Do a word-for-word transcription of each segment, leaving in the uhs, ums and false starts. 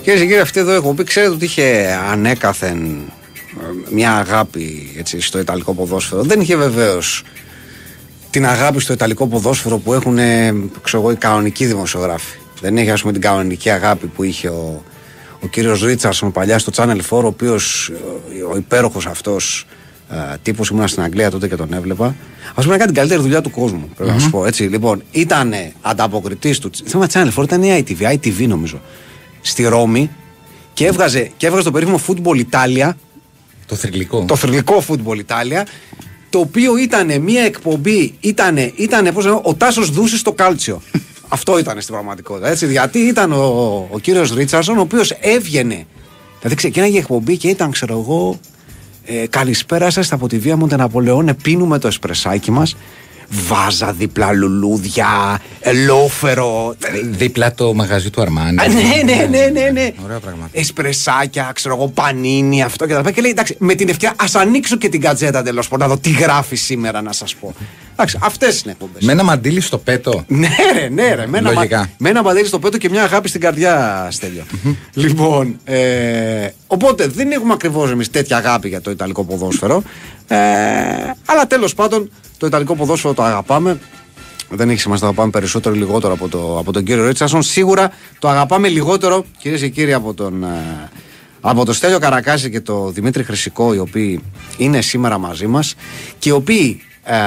Κυρίες και κύριοι, αυτή εδώ έχω πει, ξέρετε ότι είχε ανέκαθεν μια αγάπη έτσι, στο ιταλικό ποδόσφαιρο. Δεν είχε βεβαίως την αγάπη στο ιταλικό ποδόσφαιρο που έχουν ξέρω εγώ, οι κανονικοί δημοσιογράφοι. Δεν έχει ας πούμε την κανονική αγάπη που είχε ο, ο κύριος Ρίτσαρσον παλιά στο Channel φορ, ο οποίος ο υπέροχος αυτός τύπος, ήμουν στην Αγγλία τότε και τον έβλεπα. Ας πούμε, έκανε την καλύτερη δουλειά του κόσμου. Πρέπει mm-hmm. να σου πω έτσι. Λοιπόν, ήταν ανταποκριτής του. Θέμα Channel φορ ήταν η άι τι βι, άι τι βι νομίζω. Στη Ρώμη και έβγαζε, και έβγαζε το περίφημο Football Italia. Το θρυλικό. Το θρυλικό Football Italia. Το οποίο ήταν μια εκπομπή. Ήτανε, ήτανε πώς λέω, ο Τάσος Δούσης στο Κάλτσιο. Αυτό ήταν στην πραγματικότητα. Έτσι, γιατί ήταν ο, ο κύριος Ρίτσαρσον, ο οποίος έβγαινε. Δηλαδή ξεκίναγε η εκπομπή και ήταν, ξέρω εγώ. Ε, καλησπέρα σας από τη Βία Μοντεναπολεόνε. Πίνουμε το εσπρεσάκι μας. Βάζα δίπλα λουλούδια, ελόφερο. Δίπλα το μαγαζί του Αρμάνι. Ναι, ναι, ναι, ναι, ναι. Ωραία πράγματα. Εσπρεσάκια, ξέρω εγώ, πανίνι, αυτό και τα λοιπά. Και λέει, εντάξει, με την ευκαιρία, ας ανοίξω και την κατζέτα τέλος πάντων, να δω τι γράφει σήμερα να σας πω. Εντάξει, αυτές είναι εκπομπές. Με ένα μαντίλι στο πέτο. Ναι, ρε, ναι, ρε. Με ένα, μα... με ένα μαντίλι στο πέτο και μια αγάπη στην καρδιά, Στέλιο. Λοιπόν, ε... οπότε δεν έχουμε ακριβώς εμείς τέτοια αγάπη για το ιταλικό ποδόσφαιρο. Ε... Αλλά τέλος πάντων. Το ιταλικό ποδόσφαιρο το αγαπάμε. Δεν έχει σημασία, το αγαπάμε περισσότερο ή λιγότερο από, το, από τον κύριο Ρίτσαρσον. Σίγουρα το αγαπάμε λιγότερο, κυρίες και κύριοι, από τον, από τον Στέλιο Καρακάση και τον Δημήτρη Χρυσικό, οι οποίοι είναι σήμερα μαζί μας και οι οποίοι ε,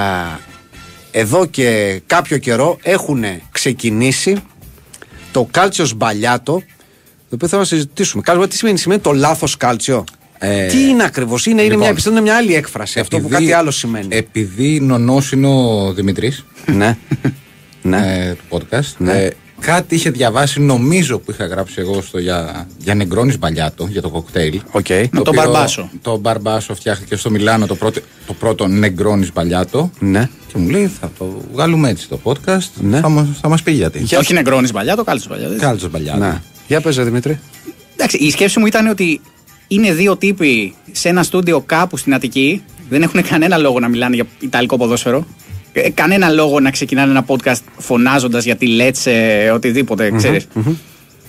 εδώ και κάποιο καιρό έχουν ξεκινήσει το Κάλτσιο Σμπαλιάτο, το οποίο θέλω να συζητήσουμε. Κάλτσιο, τι σημαίνει, σημαίνει το λάθος κάλτσιο. Ε, Τι είναι ακριβώς, είναι, λοιπόν, είναι, μια, είναι μια άλλη έκφραση. Επειδή, αυτό που κάτι άλλο σημαίνει. Επειδή νονός είναι ο Δημητρής ναι, ναι. Ε, του podcast, ναι. ε, κάτι είχε διαβάσει, νομίζω που είχα γράψει εγώ στο για, για Νεγκρόνι Σμπαλιάτο, για το κοκτέιλ. Okay. Το, το Μπαρμπάσο. Το Μπαρμπάσο φτιάχτηκε στο Μιλάνο το πρώτο, το πρώτο Νεγκρόνι Σμπαλιάτο. Ναι. Και μου λέει θα το βγάλουμε έτσι το podcast. Ναι. Θα, θα μας πει γιατί. Και όχι Νεγκρόνι Σμπαλιάτο, Κάλτσιο Σμπαλιάτο. Κάλτσιο Σμπαλιάτο. Ναι. Για πες, Δημήτρη. Εντάξει, η σκέψη μου ήταν ότι είναι δύο τύποι σε ένα στούντιο κάπου στην Αττική. Δεν έχουν κανένα λόγο να μιλάνε για ιταλικό ποδόσφαιρο. Ε, κανένα λόγο να ξεκινάνε ένα podcast φωνάζοντας για τη Λέτσε, οτιδήποτε, ξέρεις. Mm-hmm, mm-hmm.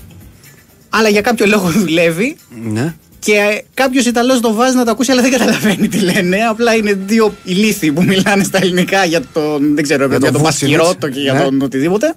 Αλλά για κάποιο λόγο δουλεύει. Ναι. Και κάποιος Ιταλός το βάζει να το ακούσει, αλλά δεν καταλαβαίνει τι λένε. Απλά είναι δύο ηλίθιοι που μιλάνε στα ελληνικά για τον, δεν ξέρω, για, για τον Πασκυρότο και για ναι. τον οτιδήποτε.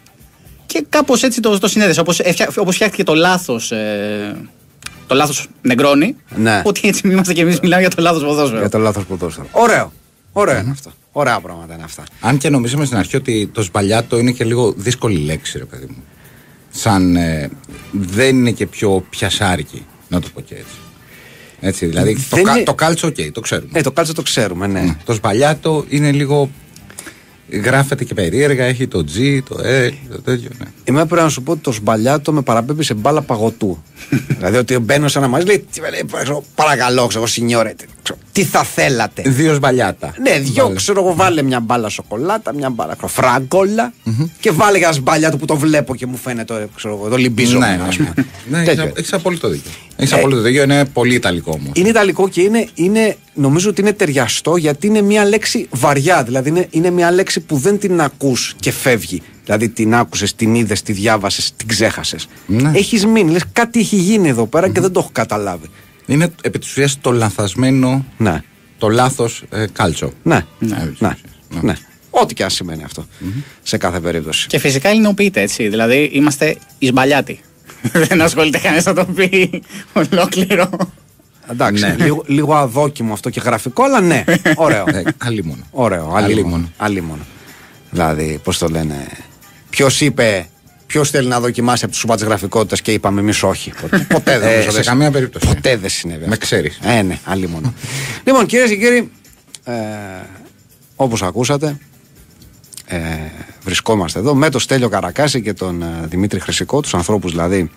Και κάπως έτσι το, το συνέδεσα. Όπως, όπως φτιάχτηκε το λάθος. Ε, Το λάθος Νεγκρόνι. Ναι. Ότι έτσι είμαστε και εμείς μιλάμε για το λάθος ποδόσφαιρο. Για το λάθος ποδόσφαιρο. Ωραίο. Ωραίο mm. είναι αυτό. Ωραία πράγματα είναι αυτά. Αν και νομίζαμε στην αρχή ότι το Σμπαλιάτο είναι και λίγο δύσκολη λέξη, ρε παιδί μου. Σαν ε, δεν είναι και πιο πιασάρικη, να το πω και έτσι. Έτσι, δηλαδή το, είναι... κα, το κάλτσο, οκ, okay, το ξέρουμε. Ε, το κάλτσο το ξέρουμε, ναι. Mm. Το Σμπαλιάτο είναι λίγο. Γράφεται και περίεργα, έχει το G, το E, το τέτοιο. Ναι. Εμένα πρέπει να σου πω ότι το Σμπαλιάτο με παραπέμπει σε μπάλα παγωτού. Δηλαδή ότι μπαίνω σε ένα μάζι, λέει παρακαλώ, ξέρω, σινιόρε, τι θα θέλατε. Δύο σμπαλιάτα. Ναι, δύο, βάλε. Ξέρω εγώ, βάλε μια μπάλα σοκολάτα, μια μπάλα φράγκολα mm-hmm. και βάλε ένα Σμπαλιάτο που το βλέπω και μου φαίνεται, ξέρω εγώ, το λυμπίζω. Ναι, ναι, ναι, έχεις απόλυτο δίκιο. Έχεις απόλυτο δίκιο, είναι πολύ ιταλικό όμως. Είναι ιταλικό και είναι, είναι, νομίζω ότι είναι ταιριαστό γιατί είναι μια λέξη βαριά. Δηλαδή είναι, είναι μια λέξη που δεν την ακούς και φεύγει. Δηλαδή την άκουσες, την είδες, τη διάβασες, την ξέχασες. Ναι. Έχεις μείνει, λες κάτι έχει γίνει εδώ πέρα mm-hmm. και δεν το έχω καταλάβει. Είναι επί της ουσίας το λανθασμένο, ναι. το λάθος ε, κάλτσο. Ναι, ναι, ναι, ναι. ναι. ναι. Ό,τι και αν σημαίνει αυτό mm-hmm. σε κάθε περίπτωση. Και φυσικά ελληνοποιείται έτσι. Δηλαδή είμαστε οι Σμπαλιάτοι. Δεν ασχολείται κανένας να το πει ολόκληρο. Εντάξει, ναι. λίγο, λίγο αδόκιμο αυτό και γραφικό, αλλά ναι, ωραίο. Ε, αλίμονο. Ωραίο, αλίμονο. αλίμονο. Δηλαδή, πώς το λένε, ποιος είπε, ποιος θέλει να δοκιμάσει από τους σούπα της γραφικότητας και είπαμε εμείς όχι. Ποτέ δεν ε, σε καμία περίπτωση. Ποτέ δεν συνέβη. Με ξέρεις. Ε, ναι, αλίμονο. Λοιπόν, κυρίες και κύριοι, ε, όπως ακούσατε, ε, βρισκόμαστε εδώ με τον Στέλιο Καρακάση και τον ε, Δημήτρη Χρυσικό, τους ανθρώπους δηλαδή,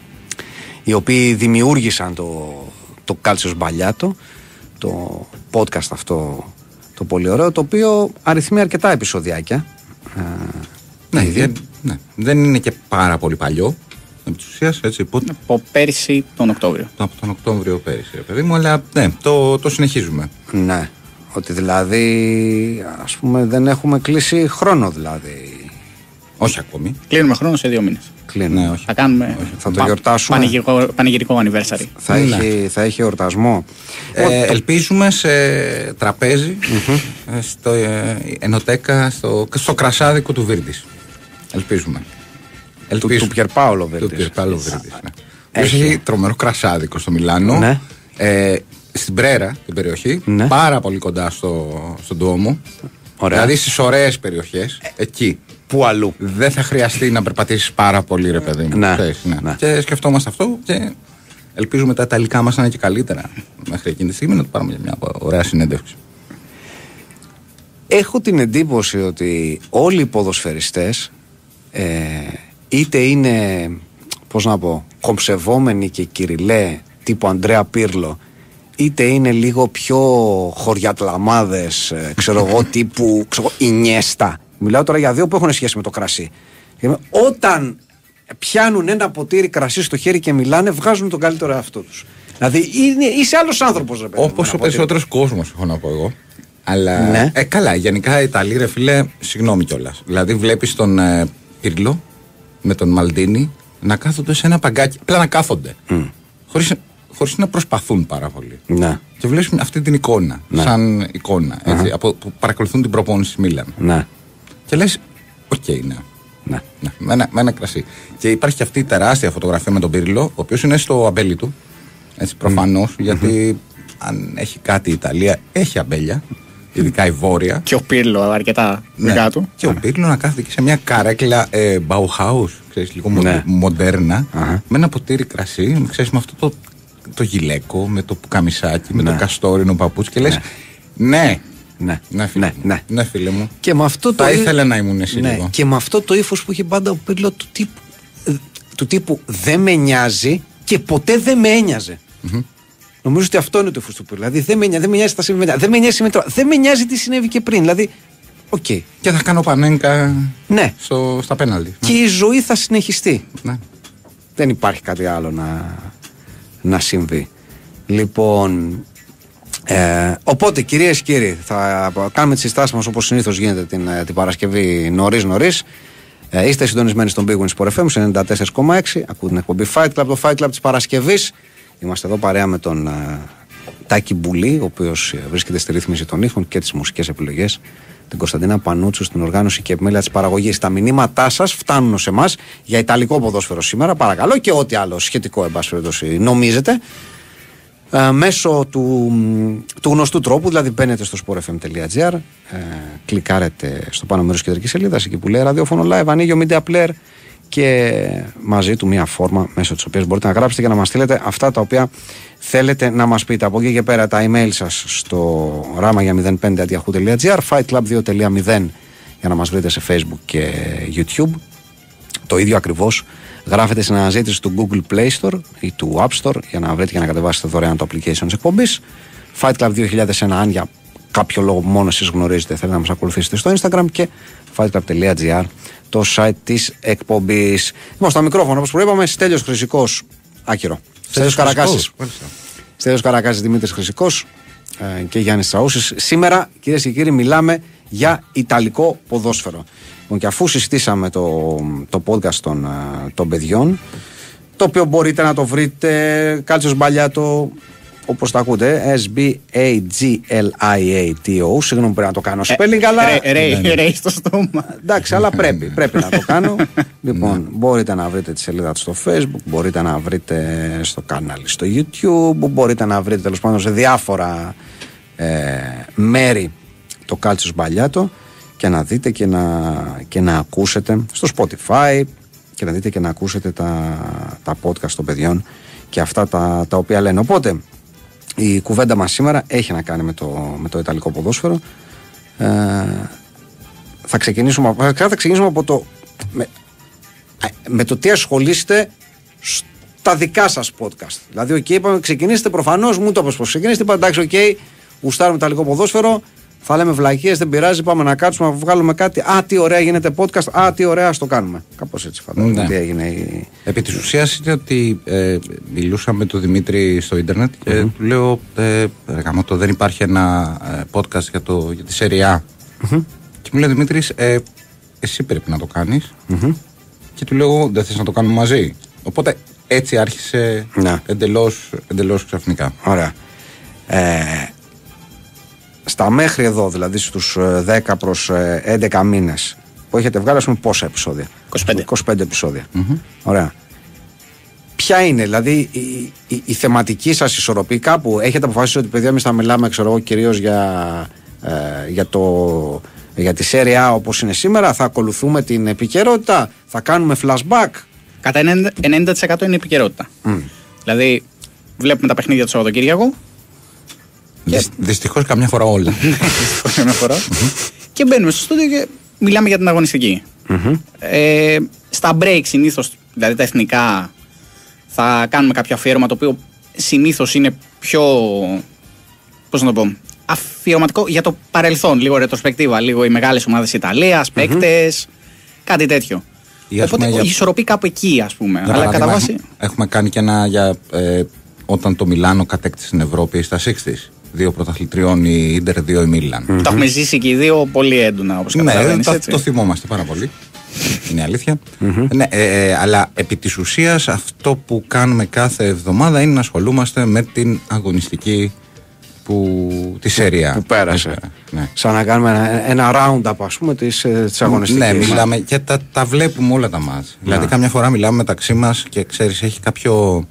οι οποίοι δημιούργησαν το, το Κάλτσιο Σμπαλιάτο, το podcast αυτό το πολύ ωραίο, το οποίο αριθμεί αρκετά επεισοδιάκια. Ε, ναι, δεν, ναι, δεν είναι και πάρα πολύ παλιό. Επί της ουσίας, έτσι. Πότε... Από πέρυσι τον Οκτώβριο. Από τον Οκτώβριο πέρυσι, ρε παιδί μου, αλλά ναι, το, το συνεχίζουμε. Ναι, ότι δηλαδή, ας πούμε, δεν έχουμε κλείσει χρόνο δηλαδή. Όχι ακόμη. Κλείνουμε χρόνο σε δύο μήνες. κλείνει. Ναι, όχι. Θα κάνουμε. Όχι. Θα το γιορτάσουμε. Πανηγυρικό, πανηγυρικό anniversary. Θα, ναι. έχει, θα έχει εορτασμό. Ε, ελπίζουμε σε τραπέζι mm-hmm. στο ε, ενωτέκα, στο, στο κρασάδικο του Βίρτης. Ελπίζουμε. Ελπίζουμε. Του, του Πιερπάολο Βίρτης. Του Πιερπάολο Βίρτης. Ναι. Έχει. έχει τρομερό κρασάδικο στο Μιλάνο. Ναι. Ε, στην Πρέρα, την περιοχή, ναι. πάρα πολύ κοντά στο, στον Ντουόμο. Ωραία. Δηλαδή στις ωραίες περιοχές, εκεί. Πού αλλού. Δεν θα χρειαστεί να περπατήσεις πάρα πολύ, ρε παιδί μου. Ναι. Ξέρεις, ναι. Ναι. Και σκεφτόμαστε αυτό και ελπίζουμε τα ιταλικά μας να είναι και καλύτερα μέχρι εκείνη τη στιγμή να το πάρουμε για μια ωραία συνέντευξη. Έχω την εντύπωση ότι όλοι οι ποδοσφαιριστές ε, είτε είναι, πώς να πω, κομψευόμενοι και κυριλέ τύπου Αντρέα Πίρλο, είτε είναι λίγο πιο χωριατλαμάδες, ξέρω εγώ, τύπου ξέρω, Ινιέστα. Μιλάω τώρα για δύο που έχουν σχέση με το κρασί. Όταν πιάνουν ένα ποτήρι κρασί στο χέρι και μιλάνε, βγάζουν τον καλύτερο εαυτό τους. Δηλαδή είναι, είσαι άλλος άνθρωπος. Όπως ο περισσότερος κόσμος, έχω να πω εγώ. Αλλά ναι. ε, καλά, γενικά οι Ιταλοί, ρε φίλε, συγγνώμη κιόλας. Δηλαδή βλέπεις τον ε, Πίρλο με τον Μαλντίνι να κάθονται σε ένα παγκάκι. Απλά να κάθονται. Mm. Χωρίς, χωρίς να προσπαθούν πάρα πολύ. Ναι. Και βλέπεις αυτή την εικόνα. Ναι. Σαν εικόνα. Έτσι, uh-huh. από, που παρακολουθούν την προπόνηση Μίλαν. Ναι. Και λες, οκ, okay, ναι. Ναι. ναι. Με, ένα, με ένα κρασί. Και υπάρχει και αυτή η τεράστια φωτογραφία με τον Πίρλο, ο οποίος είναι στο αμπέλι του. Έτσι, προφανώς, mm. γιατί mm-hmm. αν έχει κάτι η Ιταλία, έχει αμπέλια. Ειδικά η Βόρεια. Και ο Πίρλο αρκετά δικά ναι. του. Και ο Πίρλο να κάθεται και σε μια καρέκλα ε, Bauhaus, ξέρεις, λίγο ναι. μοντέρνα, uh-huh. με ένα ποτήρι κρασί, ξέρεις, με αυτό το, το γυλαίκο, με το πουκαμισάκι, ναι. με το καστόρινο παπούτσι και λες, ναι. ναι. Ναι, ναι, φίλε, ναι, ναι. ναι, φίλε μου. Και με αυτό θα το ήθελα να ήμουν εσύ ναι. λίγο. Και με αυτό το ύφος που είχε πάντα ο Πίρλο του τύπου, του τύπου δεν με νοιάζει και ποτέ δεν με ένοιαζε. Mm-hmm. Νομίζω ότι αυτό είναι το ύφος του Πίρλο. Δηλαδή δεν με, δεν με νοιάζει τα συμβεί μετά. Δεν με νοιάζει μετά. Δεν με νοιάζει τι συνέβη και πριν. Δηλαδή, οκ. Okay. Και θα κάνω πανέγκα ναι. στο, στα πέναλτι. Και ναι. η ζωή θα συνεχιστεί. Ναι. Δεν υπάρχει κάτι άλλο να, να συμβεί. Λοιπόν. Ε, οπότε κυρίες και κύριοι, θα κάνουμε τις συστάσεις μας όπως συνήθως γίνεται την, την Παρασκευή νωρίς νωρίς. Ε, είστε συντονισμένοι στον Big Win Sport εφ εμ σε ενενήντα τέσσερα κόμμα έξι. Ακούτε την εκπομπή Fight Club, το Fight Club της Παρασκευής. Είμαστε εδώ παρέα με τον uh, Τάκη Μπουλή, ο οποίος uh, βρίσκεται στη ρύθμιση των ήχων και τις μουσικές επιλογές. Την Κωνσταντίνα Πανούτσου στην οργάνωση και επιμέλεια της παραγωγής. Τα μηνύματά σας φτάνουν σε εμάς για ιταλικό ποδόσφαιρο σήμερα, παρακαλώ, και ό,τι άλλο σχετικό, εν πάση περιπτώσει, νομίζετε. Uh, μέσω του, του γνωστού τρόπου, δηλαδή μπαίνετε στο sport f m dot g r, uh, κλικάρετε στο πάνω μέρος της κεντρικής σελίδας, εκεί που λέει ραδιόφωνο live, ανοίγει ο media player και μαζί του μία φόρμα μέσω της οποίας μπορείτε να γράψετε και να μας στείλετε αυτά τα οποία θέλετε να μας πείτε. Από εκεί και πέρα τα email σας στο ράμα για μηδέν πέντε at yahoo dot gr, fightclub δύο τελεία μηδέν για να μας βρείτε σε Facebook και YouTube. Το ίδιο ακριβώς γράφετε στην αναζήτηση του Google Play Store ή του App Store για να βρείτε και να κατεβάσετε δωρεάν το application της εκπομπής. Fight Club δύο χιλιάδες ένα, αν για κάποιο λόγο μόνο εσείς γνωρίζετε, θέλετε να μας ακολουθήσετε στο Instagram, και fightclub τελεία gr, το site της εκπομπής. Λοιπόν, στο μικρόφωνο, όπως προείπαμε, Στέλιος Χρυσικός, άκυρο. Στέλιος Καρακάσης. Στέλιος Καρακάσης, Δημήτρης Χρυσικός ε, και Γιάννης Τσαούσης. Σήμερα, κυρίες και κύριοι, μιλάμε για ιταλικό ποδόσφαιρο. Και αφού συστήσαμε το, το podcast των, των παιδιών, το οποίο μπορείτε να το βρείτε Κάλτσος Μπαλιάτο, όπως τα ακούτε, S B A G L I A T O. Συγγνώμη, πρέπει να το κάνω spelling, αλλά ρέι στο στόμα. Εντάξει, αλλά πρέπει, πρέπει να το κάνω. Λοιπόν, μπορείτε να βρείτε τη σελίδα του στο Facebook, μπορείτε να βρείτε στο κανάλι στο YouTube, μπορείτε να βρείτε τέλος πάντων σε διάφορα ε, μέρη το Κάλτσος Μπαλιάτο και να δείτε και να, και να ακούσετε στο Spotify και να δείτε και να ακούσετε τα, τα podcast των παιδιών και αυτά τα, τα οποία λένε. Οπότε η κουβέντα μας σήμερα έχει να κάνει με το, με το ιταλικό ποδόσφαιρο. Ε, θα, ξεκινήσουμε, θα ξεκινήσουμε από το με, με το τι ασχολείστε στα δικά σας podcast. Δηλαδή, ok, είπαμε, ξεκινήστε προφανώς, μου το είπες πως ξεκινήστε, είπα εντάξει, ok, γουστάρουμε το ιταλικό ποδόσφαιρο. Θα λέμε βλακίες, δεν πειράζει, πάμε να κάτσουμε να βγάλουμε κάτι. Α, τι ωραία γίνεται podcast. Α, τι ωραία, ας το κάνουμε. Κάπως έτσι φαντάζομαι. Ναι. Τι έγινε η... Επί της ουσίας είναι ότι ε, μιλούσα με τον Δημήτρη στο ίντερνετ και mm-hmm. του λέω ε, το, δεν υπάρχει ένα ε, podcast για, το, για τη Serie A. Mm-hmm. Και μου λέει Δημήτρης, ε, εσύ πρέπει να το κάνεις. Mm-hmm. Και του λέω: δεν θες να το κάνουμε μαζί? Οπότε έτσι άρχισε εντελώς, εντελώς ξαφνικά. Ωραία. Ε, στα μέχρι εδώ, δηλαδή στους δέκα προς έντεκα μήνες που έχετε βγάλει, ας πούμε, πόσα επεισόδια? είκοσι πέντε. είκοσι πέντε επεισόδια. Mm-hmm. Ωραία. Ποια είναι, δηλαδή, η, η, η θεματική σας ισορροπία? Κάπου έχετε αποφασίσει ότι, παιδιά, εμείς θα μιλάμε, ξέρω εγώ, κυρίως για, ε, για, το, για τη Serie A όπως είναι σήμερα? Θα ακολουθούμε την επικαιρότητα? Θα κάνουμε flashback? Κατά ενενήντα τοις εκατό είναι επικαιρότητα. Mm. Δηλαδή, βλέπουμε τα παιχνίδια του Σαββατοκύριακου. Και... Δυστυχώς καμιά φορά όλα. Δυστυχώς καμιά φορά. Και μπαίνουμε στο στούντιο και μιλάμε για την αγωνιστική. Mm-hmm. Ε, στα break συνήθως, δηλαδή τα εθνικά, θα κάνουμε κάποιο αφιέρωμα το οποίο συνήθως είναι πιο, πώς να το πω, αφιερωματικό για το παρελθόν, λίγο ρετροσπεκτίβα, λίγο οι μεγάλες ομάδες Ιταλίας, παίκτες, mm-hmm. κάτι τέτοιο. Ή, οπότε για... ισορροπεί κάπου εκεί, ας πούμε. Αλλά κατά βάση... Έχουμε κάνει και ένα για ε, όταν το Μιλάνο κατέκτησε την Ευρώπη στα εξήντα. Δύο πρωταθλητριών, η Ίντερ, δύο η Μίλαν. Mm-hmm. Το έχουμε ζήσει και οι δύο πολύ έντονα, όπως καταλαβαίνεις. Ναι, το, το θυμόμαστε πάρα πολύ. Είναι αλήθεια. Mm-hmm. Ναι, ε, ε, αλλά επί της ουσίας αυτό που κάνουμε κάθε εβδομάδα είναι να ασχολούμαστε με την αγωνιστική που, τη Serie A. Που πέρασε. Ναι. Σαν να κάνουμε ένα, ένα round-up, ας πούμε, της, της αγωνιστικής. Ναι, μιλάμε και τα, τα βλέπουμε όλα τα μάτς. Yeah. Δηλαδή καμιά φορά μιλάμε μεταξύ μας και ξέρεις, έχει κάποιο...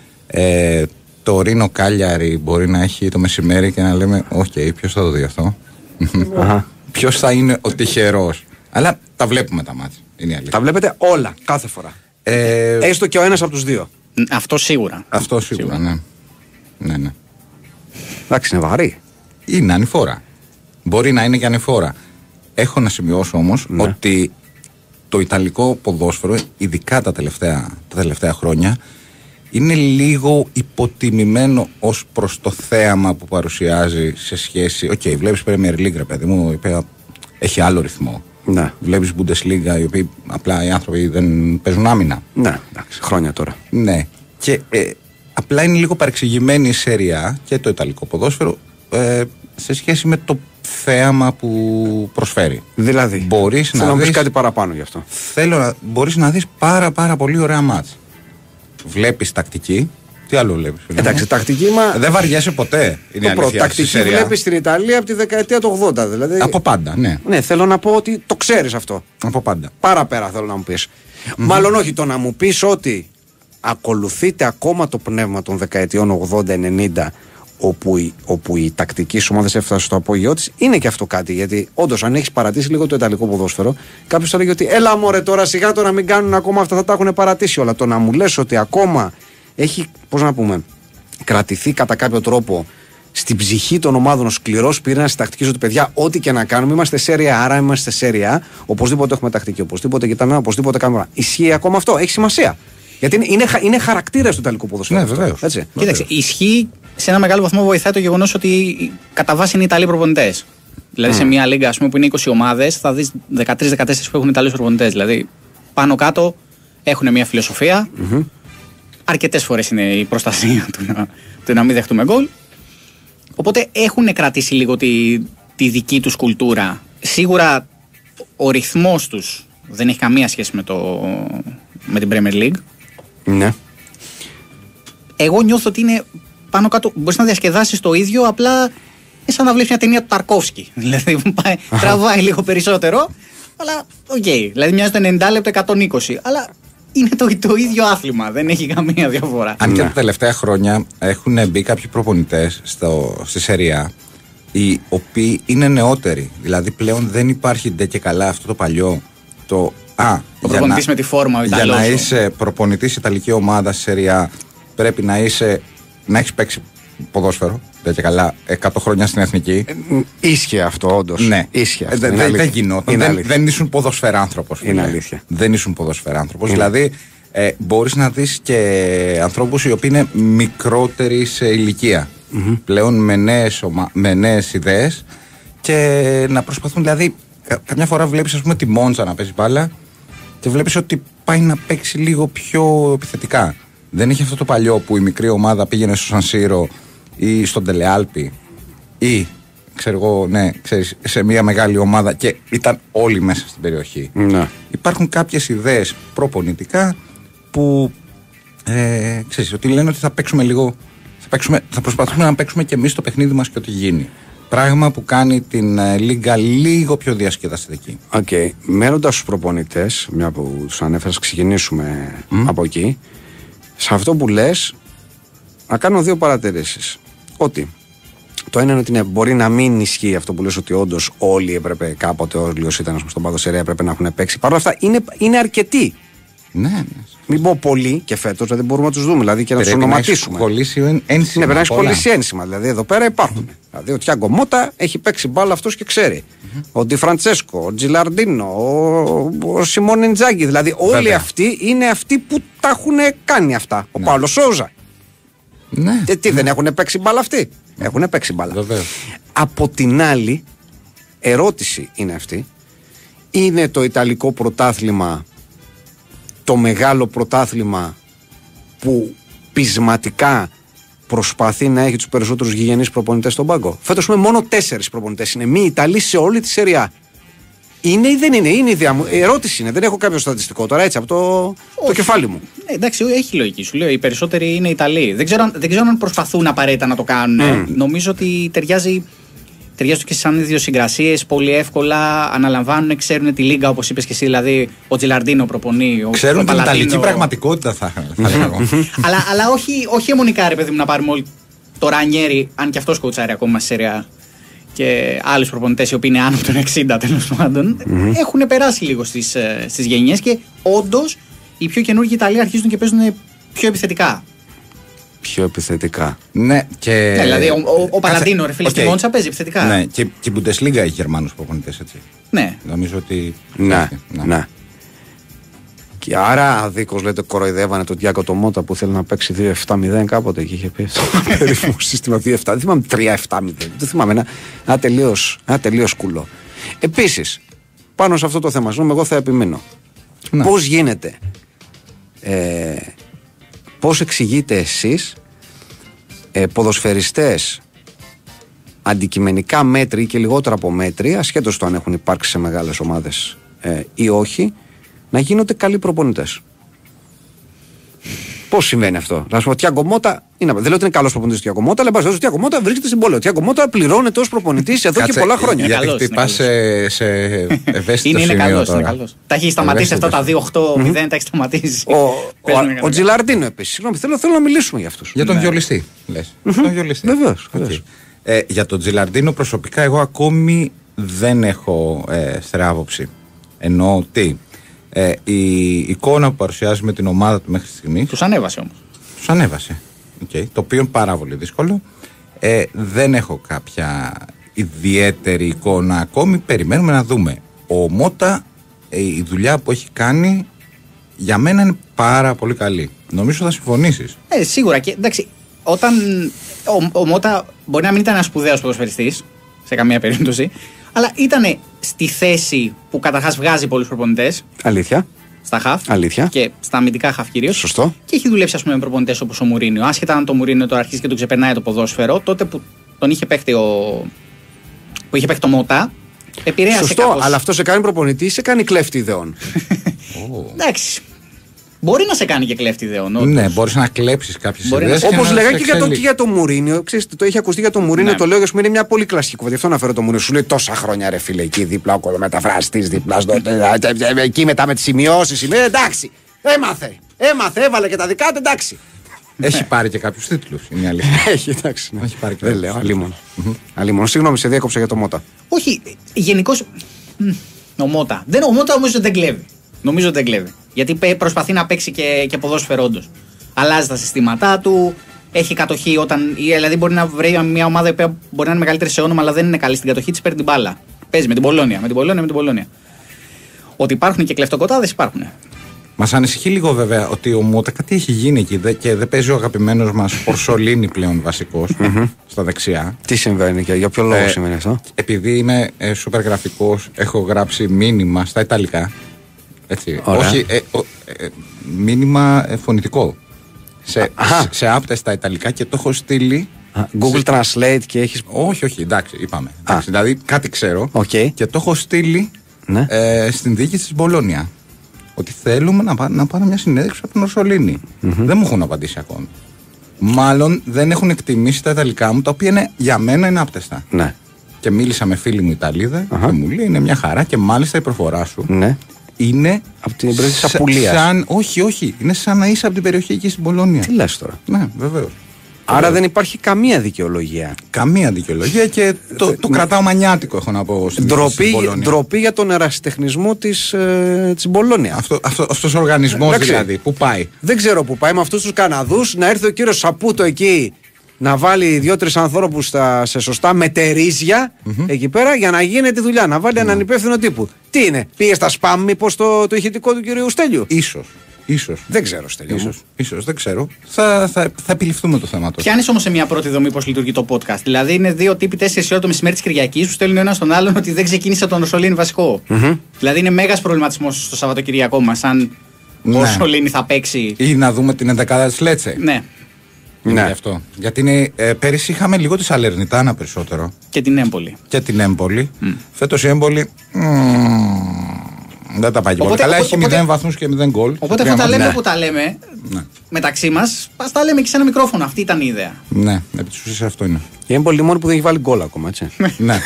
Ε, το Ρήνο Κάλιαρη μπορεί να έχει το μεσημέρι και να λέμε «ΟΚ, okay, ποιος θα το δει αυτό?» uh-huh. Ποιος θα είναι ο τυχερός? Αλλά τα βλέπουμε τα μάτια. Είναι αλήθεια. Τα βλέπετε όλα, κάθε φορά. Ε... Έστω και ο ένας από τους δύο. Αυτό σίγουρα. Αυτό σίγουρα, σίγουρα. Ναι. ναι, ναι. Εντάξει, είναι βαρύ. Είναι ανηφόρα. Μπορεί να είναι και ανηφόρα. Έχω να σημειώσω όμως ναι. ότι το ιταλικό ποδόσφαιρο, ειδικά τα τελευταία, τα τελευταία χρόνια, είναι λίγο υποτιμημένο ως προς το θέαμα που παρουσιάζει σε σχέση. Οκ, okay, βλέπεις Premier League, ρε παιδί μου, η οποία έχει άλλο ρυθμό. Ναι. Βλέπεις Bundesliga, οι οποίοι απλά οι άνθρωποι δεν παίζουν άμυνα. Ναι, εντάξει, χρόνια τώρα. Ναι. Και ε, απλά είναι λίγο παρεξηγημένη η Serie A και το ιταλικό ποδόσφαιρο ε, σε σχέση με το θέαμα που προσφέρει. Δηλαδή, μπορείς θέλω να, να δεις κάτι παραπάνω γι' αυτό. Θέλω να μπορείς να δεις πάρα πάρα πολύ ωραία μάτς. Βλέπεις τακτική. Τι άλλο βλέπεις? Εντάξει, τακτική μα. Δεν βαριέσαι ποτέ. Είναι το πρώτο. Τακτική βλέπεις στην Ιταλία από τη δεκαετία του ογδόντα. Δηλαδή... Από πάντα, ναι. Ναι, θέλω να πω ότι το ξέρεις αυτό. Από πάντα. Παραπέρα θέλω να μου πεις. Mm-hmm. Μάλλον όχι το να μου πεις ότι ακολουθείτε ακόμα το πνεύμα των δεκαετιών ογδόντα ενενήντα, όπου η, όπου η τακτική σου ομάδα έφτασε στο απόγειό της, είναι και αυτό κάτι. Γιατί όντως, αν έχεις παρατήσει λίγο το ιταλικό ποδόσφαιρο, κάποιος θα λέγει ότι έλα μωρέ τώρα σιγά τώρα μην κάνουν ακόμα αυτά, θα τα έχουν παρατήσει όλα. Το να μου λες ότι ακόμα έχει, πώς να πούμε, κρατηθεί κατά κάποιο τρόπο στην ψυχή των ομάδων ο σκληρός πυρήνας της τακτικής, ότι παιδιά, ό,τι και να κάνουμε, είμαστε Serie A, άρα είμαστε Serie A, οπωσδήποτε έχουμε τακτική, οπωσδήποτε κοιτάμε, οπωσδήποτε κάνουμε. Ισχύει ακόμα αυτό, έχει σημασία. Γιατί είναι, είναι, είναι χαρακτήρας του ιταλικού ποδοσφαίρου. Ναι, βεβαίως. Έτσι. Κοίταξε, ισχύει σε ένα μεγάλο βαθμό, βοηθάει το γεγονός ότι κατά βάση είναι Ιταλοί προπονητές. Δηλαδή mm. σε μια λίγα, ας πούμε, που είναι είκοσι ομάδες, θα δεις δεκατρείς δεκατέσσερα που έχουν Ιταλούς προπονητές. Δηλαδή πάνω κάτω έχουν μια φιλοσοφία. Mm-hmm. Αρκετές φορές είναι η προστασία του να, του να μην δεχτούμε γκολ. Οπότε έχουν κρατήσει λίγο τη, τη δική τους κουλτούρα. Σίγουρα ο ρυθμός τους δεν έχει καμία σχέση με, το, με την Premier League. Ναι. Εγώ νιώθω ότι είναι πάνω κάτω. Μπορείς να διασκεδάσεις το ίδιο, απλά είναι σαν να βλέπεις μια ταινία του Ταρκόφσκι. Δηλαδή πάει, τραβάει λίγο περισσότερο, αλλά οκ. Okay. Δηλαδή μοιάζει το ενενήντα λεπτό εκατόν είκοσι. Αλλά είναι το, το ίδιο άθλημα, δεν έχει καμία διαφορά. Αν και τα τελευταία χρόνια έχουν μπει κάποιοι προπονητές στο, στη Serie A, οι οποίοι είναι νεότεροι. Δηλαδή πλέον δεν υπάρχει ντε και καλά αυτό το παλιό. Το Α, το προπονητής με τη φόρμα. Για να είσαι προπονητής Ιταλική ομάδα στη Serie A, πρέπει να, είσαι, να έχεις παίξει ποδόσφαιρο. Δεν και καλά, εκατό χρόνια στην εθνική. Ε, ίσχυε αυτό, όντως. Ναι, ίσχυε. Ε, δεν δε γινόταν. Δεν, δεν ήσουν ποδοσφαιράνθρωπος. Είναι αλήθεια. Δεν ήσουν ποδοσφαιράνθρωπος. Δηλαδή, ε, μπορείς να δεις και ανθρώπους οι οποίοι είναι μικρότεροι σε ηλικία. Mm-hmm. Πλέον με νέες, ομα... με νέες ιδέες και να προσπαθούν. Δηλαδή, κα... καμιά φορά βλέπεις, ας πούμε, τη Μόντζα να παίζει μπάλα και βλέπεις ότι πάει να παίξει λίγο πιο επιθετικά. Δεν έχει αυτό το παλιό που η μικρή ομάδα πήγαινε στο Σαν Σύρο ή στον Τελεάλπη ή ξέρω εγώ, ναι, ξέρεις, σε μια μεγάλη ομάδα και ήταν όλοι μέσα στην περιοχή. Ναι. Υπάρχουν κάποιες ιδέες προπονητικά που ε, ξέρεις, ότι λένε ότι θα παίξουμε λίγο, θα, παίξουμε, θα προσπαθούμε να παίξουμε και εμείς το παιχνίδι μας και ό,τι γίνει. Πράγμα που κάνει την ε, Λίγκα λίγο πιο διασκεδαστική. Οκ. Okay. Μένοντας στους προπονητές, μια που τους ανέφερες, ξεκινήσουμε mm. από εκεί. Σε αυτό που λες, να κάνω δύο παρατηρήσεις. Ότι το ένα είναι ότι ναι, μπορεί να μην ισχύει αυτό που λες, ότι όντως όλοι έπρεπε κάποτε, όλοι όσοι ήταν στον ποδοσφαιρία έπρεπε να έχουν παίξει. Παρ' όλα αυτά είναι, είναι αρκετοί. Ναι, ναι. Μην πω πολλοί και φέτος, δηλαδή μπορούμε να τους δούμε, δηλαδή και να τους ονοματίσουμε. Πρέπει να έχεις κολλήσει ένσημα. Ναι, πρέπει να έχεις κολλήσει ένσημα. Δηλαδή εδώ πέρα υπάρχουν. Mm-hmm. Δηλαδή ο Τιάγκο Μότα έχει παίξει μπάλα αυτός και ξέρει. Mm-hmm. Ο Ντι Φραντσέσκο, ο Τζιλαρντίνο, ο, ο Σιμών Ιντζάγκη. Δηλαδή όλοι Βέβαια. αυτοί είναι αυτοί που τα έχουν κάνει αυτά. Ο ναι. Παύλος Σόουζα. Ναι. Και τι, ναι. δεν έχουν παίξει μπάλα αυτοί. Έχουν παίξει μπάλα. Βέβαια. Από την άλλη, ερώτηση είναι αυτή. Είναι το Ιταλικό πρωτάθλημα το μεγάλο πρωτάθλημα που πεισματικά προσπαθεί να έχει τους περισσότερους γηγενείς προπονητές στον πάγκο? Φέτος έχουμε μόνο τέσσερις προπονητές. Είναι μη Ιταλοί σε όλη τη Σεριά. Είναι ή δεν είναι? Είναι η διαμ... ερώτηση είναι. Δεν έχω κάποιο στατιστικό τώρα έτσι από το, το κεφάλι μου. Ε, εντάξει, έχει λογική. Σου λέω. Οι περισσότεροι είναι Ιταλοί. Δεν ξέρω, δεν ξέρω αν προσπαθούν απαραίτητα να το κάνουν. Mm. Νομίζω ότι ταιριάζει. Ταιριάζουν και σαν ιδιοσυγκρασίες, πολύ εύκολα αναλαμβάνουν, ξέρουν τη Λίγκα όπως είπες και εσύ. Δηλαδή, ο Τζιλαρντίνο προπονεί. Ο ξέρουν ο την Ιταλική πραγματικότητα, θα, θα έλεγα εγώ. αλλά αλλά όχι, όχι αιμονικά, ρε παιδί μου, να πάρουμε όλοι το Ρανιέρι, αν και αυτός κοουτσάρει ακόμα σε Σεριά. Και άλλους προπονητές οι οποίοι είναι άνω των εξήντα τέλος πάντων, mm-hmm. έχουν περάσει λίγο στις, στις γενιές και όντως οι πιο καινούργιοι Ιταλοί αρχίζουν και παίζουν πιο επιθετικά. Πιο επιθετικά. Ναι, και. Ναι, δηλαδή, ο, ο, ο Παλαντίνο, ρε φίλε, okay. στη Μόντσα παίζει επιθετικά. Ναι, και, και η Bundesliga έχει Γερμανούς προπονητές, έτσι. Ναι. Νομίζω ότι. Ναι, ναι. ναι. Και άρα αδίκως λέτε κοροϊδεύανε τον Τιάγκο το Μότα που θέλει να παίξει δύο επτά μηδέν κάποτε και είχε πει στο περίφημο σύστημα δύο επτά. Δεν θυμάμαι τρία επτά μηδέν. Δεν θυμάμαι ένα, ένα τελείως, ένα τελείως κουλό. Επίσης, πάνω σε αυτό το θέμα, εγώ θα επιμείνω. Ναι. Πώς γίνεται. Ε, Πώς εξηγείτε εσείς ε, ποδοσφαιριστές αντικειμενικά μέτροι και λιγότερα από μέτροι, ασχέτως το αν έχουν υπάρξει σε μεγάλες ομάδες ε, ή όχι, να γίνονται καλοί προπονητές? Πώς συμβαίνει αυτό? Να σου πω, ο Τιάγκο Μότα, είναι, δεν λέω ότι είναι καλός προπονητής ο Τιάγκο Μότα, αλλά μπας, ο Τιάγκο Μότα βρίσκεται στην πόλη. Ο Τιάγκο Μότα πληρώνεται ως προπονητής εδώ και πολλά χρόνια. Γιατί χτυπάς σε, σε ευαίσθητο είναι, σημείο καλός, τώρα. Είναι καλός. Τα έχει σταματήσει αυτά τα δύο οκτώ μηδέν, τα έχει σταματήσει. Ο, ο, ο Τζιλαρντίνο επίσης. Συγγνώμη, θέλω, θέλω να μιλήσουμε για αυτούς. Για τον βιολιστή, λες. Τον βιολιστή. Βεβαίως. Ε, για τον Τζιλαρντίνο προσωπικά εγώ ακόμη δεν έχω ε, στράβοψη. Εννοώ ότι ε, η εικόνα που παρουσιάζει με την ομάδα του μέχρι στιγμή. Τους ανέβασε όμως. Τους ανέβασε. Okay. Το οποίο είναι πάρα πολύ δύσκολο. Ε, δεν έχω κάποια ιδιαίτερη εικόνα ακόμη. Περιμένουμε να δούμε. Ο Μότα, ε, η δουλειά που έχει κάνει για μένα είναι πάρα πολύ καλή. Νομίζω θα συμφωνήσεις. Ε, σίγουρα. Και εντάξει, όταν ο, ο Μότα μπορεί να μην ήταν ένας σπουδαίος ποδοσφαιριστής σε καμία περίπτωση, αλλά ήταν στη θέση που καταρχάς βγάζει πολλούς προπονητές. Αλήθεια. Στα χαφ. Αλήθεια. Και στα αμυντικά χαφ κυρίως. Σωστό. Και έχει δουλέψει, ας πούμε, με προπονητές όπως ο Μουρίνιο. Άσχετα αν το Μουρίνιο τώρα αρχίζει και τον ξεπερνάει το ποδόσφαιρο, τότε που τον είχε παίχτη ο. που είχε παίχτη το Μότα, επηρέασε. Σωστό, κάπως. Αλλά αυτό σε κάνει προπονητή ή σε κάνει κλέφτη ιδεών? oh. Εντάξει. Μπορεί να σε κάνει και κλέφτη ιδεών. Όντως. Ναι, μπορεί να κλέψει κάποιες ιδέες. Όπως λέγανε και για το, για το Μουρίνιο. Ξέρεις, το έχει ακουστεί για το Μουρίνιο, ναι. Το λέω γιατί είναι μια πολύ κλασική κουβέντα. Αυτό αναφέρω το Μουρίνιο. Σου λέει τόσα χρόνια ρε φίλε εκεί δίπλα ο κολομεταφραστή, δίπλα στο. Εκεί μετά με τις σημειώσεις. Εντάξει. Έμαθε. Έμαθε, έβαλε και τα δικά του, εντάξει. Έχει πάρει και κάποιους τίτλους. Είναι αλήθεια. Έχει, εντάξει. Ναι. Έχει πάρει και δεν λέω, αλίμονο. Αλίμονο. Συγγνώμη, σε διέκοψα για το Μότα. Όχι, γενικώς. Ο Μότα. Δεν, ο Μότα νομίζω δεν κλέβει. Νομίζω ότι δεν κλέβει. Γιατί προσπαθεί να παίξει και, και ποδόσφαιρο όντως. Αλλάζει τα συστήματά του, έχει κατοχή όταν. Δηλαδή μπορεί να βρει μια ομάδα που μπορεί να είναι μεγαλύτερη σε όνομα, αλλά δεν είναι καλή στην κατοχή της, παίρνει την μπάλα. Παίζει με την Πολώνια, με την Πολώνια, με την Πολώνια. Ότι υπάρχουν και κλεφτοκοτάδες υπάρχουν. Μας ανησυχεί λίγο βέβαια ότι ο Μότα κάτι έχει γίνει εκεί και δεν παίζει ο αγαπημένος μας Ορσολίνη πλέον βασικός στα δεξιά. Τι συμβαίνει και για ποιο λόγο ε, συμβαίνει αυτό? Επειδή είμαι ε, σούπερ γραφικός, έχω γράψει μήνυμα στα Ιταλικά. Έτσι. Όχι, ε, ο, ε, μήνυμα ε, φωνητικό. Σε, σε, σε άπτες στα Ιταλικά και το έχω στείλει Google Translate και έχεις. Όχι, όχι, εντάξει, είπαμε. Εντάξει, δηλαδή κάτι ξέρω okay. και το έχω στείλει ναι. ε, στην διοίκηση της Μπολόνια. Ότι θέλουμε να, πά, να πάρω μια συνέντευξη από τον Ορσολίνη. Mm-hmm. Δεν μου έχουν απαντήσει ακόμη. Μάλλον δεν έχουν εκτιμήσει τα ιταλικά μου, τα οποία είναι, για μένα είναι άπτεστα. Ναι. Και μίλησα με φίλη μου Ιταλίδα uh-huh. και μου λέει είναι μια χαρά και μάλιστα η προφορά σου ναι. είναι. Από την περιοχή της Απουλίας. Σαν, όχι, όχι. Είναι σαν να είσαι από την περιοχή εκεί στην Πολωνία. Τι λες τώρα. Ναι, βεβαίως. Άρα βεβαίως. Δεν υπάρχει καμία δικαιολογία. Καμία δικαιολογία και το, το κρατάω μανιάτικο, έχω να πω. Στην, ντροπή, στην ντροπή για τον ερασιτεχνισμό της, ε, της Μπολόνια. Αυτό, αυτό, αυτός ο οργανισμός ε, δηλαδή. Πού πάει. Δεν ξέρω πού πάει με αυτούς τους Καναδούς. Να έρθει ο κύριος Σαπούτο εκεί. Να βάλει δύο-τρεις ανθρώπους σε σωστά μετερίζια mm-hmm. εκεί πέρα για να γίνει τη δουλειά. Να βάλει mm. έναν υπεύθυνο τύπου. Τι είναι, πήγε στα σπαμ μήπως το, το ηχητικό του κυρίου Στέλιου. Ίσως. Ίσως. Δεν ξέρω, Στέλιο. Ίσως. Ίσως, δεν ξέρω. Θα, θα, θα επιληφθούμε το θέμα του. Πιάνει όμως σε μια πρώτη δομή πώς λειτουργεί το podcast. Δηλαδή είναι δύο τύποι τέσσερις ώρα το μεσημέρι της Κυριακής που στέλνουν ένα στον άλλον ότι δεν ξεκίνησε τον Ορσολίνη βασικό. Mm-hmm. Δηλαδή είναι μέγας προβληματισμός στο Σαββατοκυριακό μας αν ναι. ο Ορσολίνη θα παίξει. Ή να δούμε την ενδεκάδα της Λέτσε. Ναι. Ναι. Γι' αυτό. Γιατί είναι, ε, πέρυσι είχαμε λίγο τη Σαλερνιτάνα περισσότερο. Και την Έμπολη. Και την Έμπολη. Mm. Φέτος η Έμπολη. Mm, δεν τα πάει και πολύ καλά. Έχει μηδέν βαθμούς και μηδέν γκολ. Οπότε αυτά τα λέμε ναι. που τα λέμε ναι. μεταξύ μας, ας τα λέμε και σε ένα μικρόφωνο. Αυτή ήταν η ιδέα. Ναι, επί της ουσίας αυτό είναι. Η Έμπολη μόνο που δεν έχει βάλει γκολ ακόμα, έτσι. Ναι.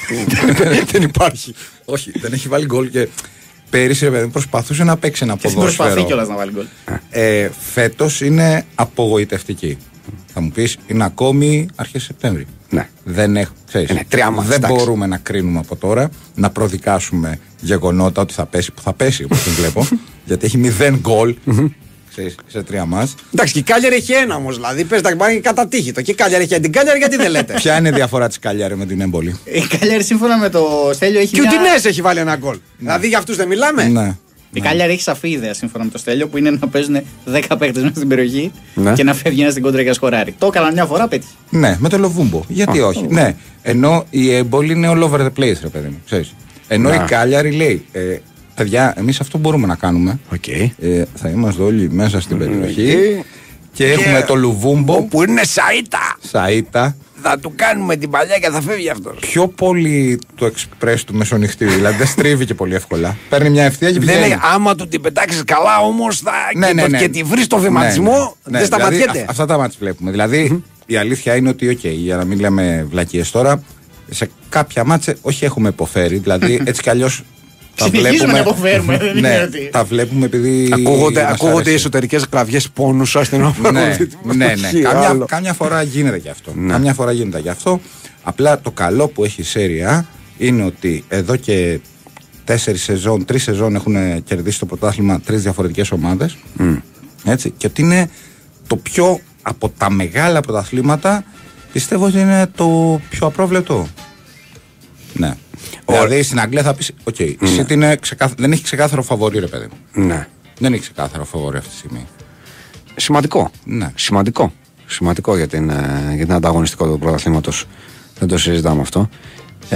Δεν υπάρχει. Όχι, δεν έχει βάλει γκολ και. Πέρυσι προσπαθούσε να παίξει ένα ποδόσφαιρο. Προσπαθεί κιόλας να βάλει γκολ. Ε, φέτος είναι απογοητευτική. Θα μου πεις, είναι ακόμη αρχές Σεπτέμβρη. Ναι. Δεν, έχ, ξέρεις, είναι τρία, δεν μπορούμε να κρίνουμε από τώρα, να προδικάσουμε γεγονότα ότι θα πέσει που θα πέσει, όπως την βλέπω. Γιατί έχει μηδέν γκολ σε τρία μάτς. Εντάξει, και η Κάλιαρη έχει ένα όμως. Δηλαδή, πες τα πάνε κατά τύχη το. Και η Κάλιαρη έχει την Κάλιαρη, γιατί δεν λέτε. Ποια είναι η διαφορά της Κάλιαρη με την Έμπολη. Η Κάλιαρη σύμφωνα με το Στέλιο έχει. Και ο Τινές έχει βάλει ένα γκολ. Δηλαδή για αυτούς δεν μιλάμε. Ναι. Η Κάλιαρη έχει σαφή ιδέα σύμφωνα με το Στέλιο που είναι να παίζουν δέκα παίκτες μέσα στην περιοχή ναι. και να φεύγει ένα στην κόντρα για σκοράρι. Το έκανα μια φορά, πέτυχε. Ναι, με το Λοβούμπο. Γιατί oh, όχι. Oh. Ναι. Ενώ η Έμπολη είναι all over the place, ρε παιδί μου. Ξέρεις. Ενώ nah. η Κάλιαρη λέει. Ε, παιδιά, εμείς αυτό μπορούμε να κάνουμε. Okay. Ε, θα είμαστε όλοι μέσα στην περιοχή okay. και έχουμε yeah. το Λουβούμπο. Που είναι Σαΐτα. Σαΐτα. Θα του κάνουμε την παλιά και θα φεύγει αυτός. Πιο πολύ το εξπρές του μεσονυχτή. Δηλαδή δεν στρίβει και πολύ εύκολα. Παίρνει μια ευθεία και πηγαίνει. Δεν λέει άμα του την πετάξεις καλά όμως θα... ναι, και, ναι, ναι. και τη βρεις στο βηματισμό ναι, ναι. δεν σταματιέται. Δηλαδή, αυτά τα μάτς βλέπουμε. Δηλαδή mm-hmm. η αλήθεια είναι ότι, okay, για να μην λέμε βλακίες τώρα, σε κάποια μάτσε όχι έχουμε υποφέρει. Δηλαδή έτσι κι αλλιώς. Τα βλέπουμε, να υποφέρουμε, δεν ναι, είναι ότι... τα βλέπουμε επειδή. Ακούγονται, ακούγονται οι εσωτερικές κραυγές πόνου σας στην ομάδα. Ναι, ναι, ναι. Κάμια, κάμια φορά γίνεται γι' αυτό. Ναι. Κάμια φορά γίνεται γι' αυτό. Απλά το καλό που έχει η Σέρια είναι ότι εδώ και τέσσερις σεζόν, τρεις σεζόν έχουν κερδίσει το πρωτάθλημα τρεις διαφορετικές ομάδες. Mm. Έτσι. Και ότι είναι το πιο από τα μεγάλα πρωταθλήματα, πιστεύω ότι είναι το πιο απρόβλεπτο. Ναι. Δηλαδή στην Αγγλία θα πεις, οκ, okay, ναι. η City είναι ξεκάθα... δεν έχει ξεκάθαρο φαβορί, ρε παιδί μου. Ναι. Δεν έχει ξεκάθαρο φαβορί αυτή τη στιγμή. Σημαντικό. Ναι. Σημαντικό. Σημαντικό για την, για την ανταγωνιστικότητα του πρωταθλήματος. Δεν το συζητάμε αυτό. Ε,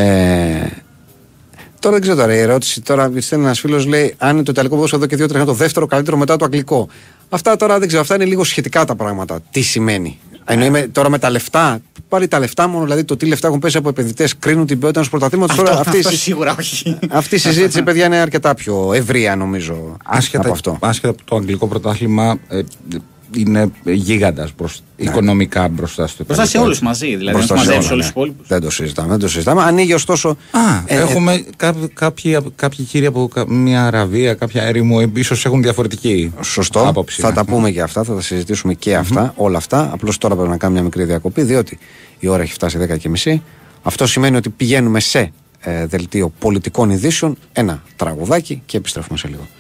τώρα δεν ξέρω τώρα η ερώτηση. Τώρα στέλνει ένας φίλος, λέει, αν είναι το ιταλικό ποδόσφαιρο εδώ και δύο τρία το δεύτερο καλύτερο μετά το αγγλικό. Αυτά τώρα δεν ξέρω. Αυτά είναι λίγο σχετικά τα πράγματα. Τι σημαίνει. Εννοεί τώρα με τα λεφτά. Πάλι τα λεφτά μόνο, δηλαδή το τι λεφτά έχουν πέσει από επενδυτές κρίνουν την ποιότητα ενός πρωταθλήματος. Αυτό, αυτή, αυτό σίγουρα όχι. Αυτή η συζήτηση, παιδιά, είναι αρκετά πιο ευρεία νομίζω. Άσχετα από αυτό. Άσχετα από το αγγλικό πρωτάθλημα. Ε, είναι γίγαντας προς, ναι. οικονομικά μπροστά στο μπροστά σε όλους μαζί, δηλαδή να μαζέψει όλους τους υπόλοιπους. Δεν το συζητάμε, δεν το συζητάμε. Ανοίγει ωστόσο. Α, ε, έχουμε ε, κά, κάποιοι, κάποιοι κύριοι από μια Αραβία, κάποια έρημο, ίσως έχουν διαφορετική σωστό, άποψη. Θα ναι. τα πούμε και αυτά, θα τα συζητήσουμε και αυτά, mm-hmm. όλα αυτά. Απλώς τώρα πρέπει να κάνουμε μια μικρή διακοπή, διότι η ώρα έχει φτάσει δέκα και μισή. Αυτό σημαίνει ότι πηγαίνουμε σε ε, δελτίο πολιτικών ειδήσεων, ένα τραγουδάκι και επιστρέφουμε σε λίγο.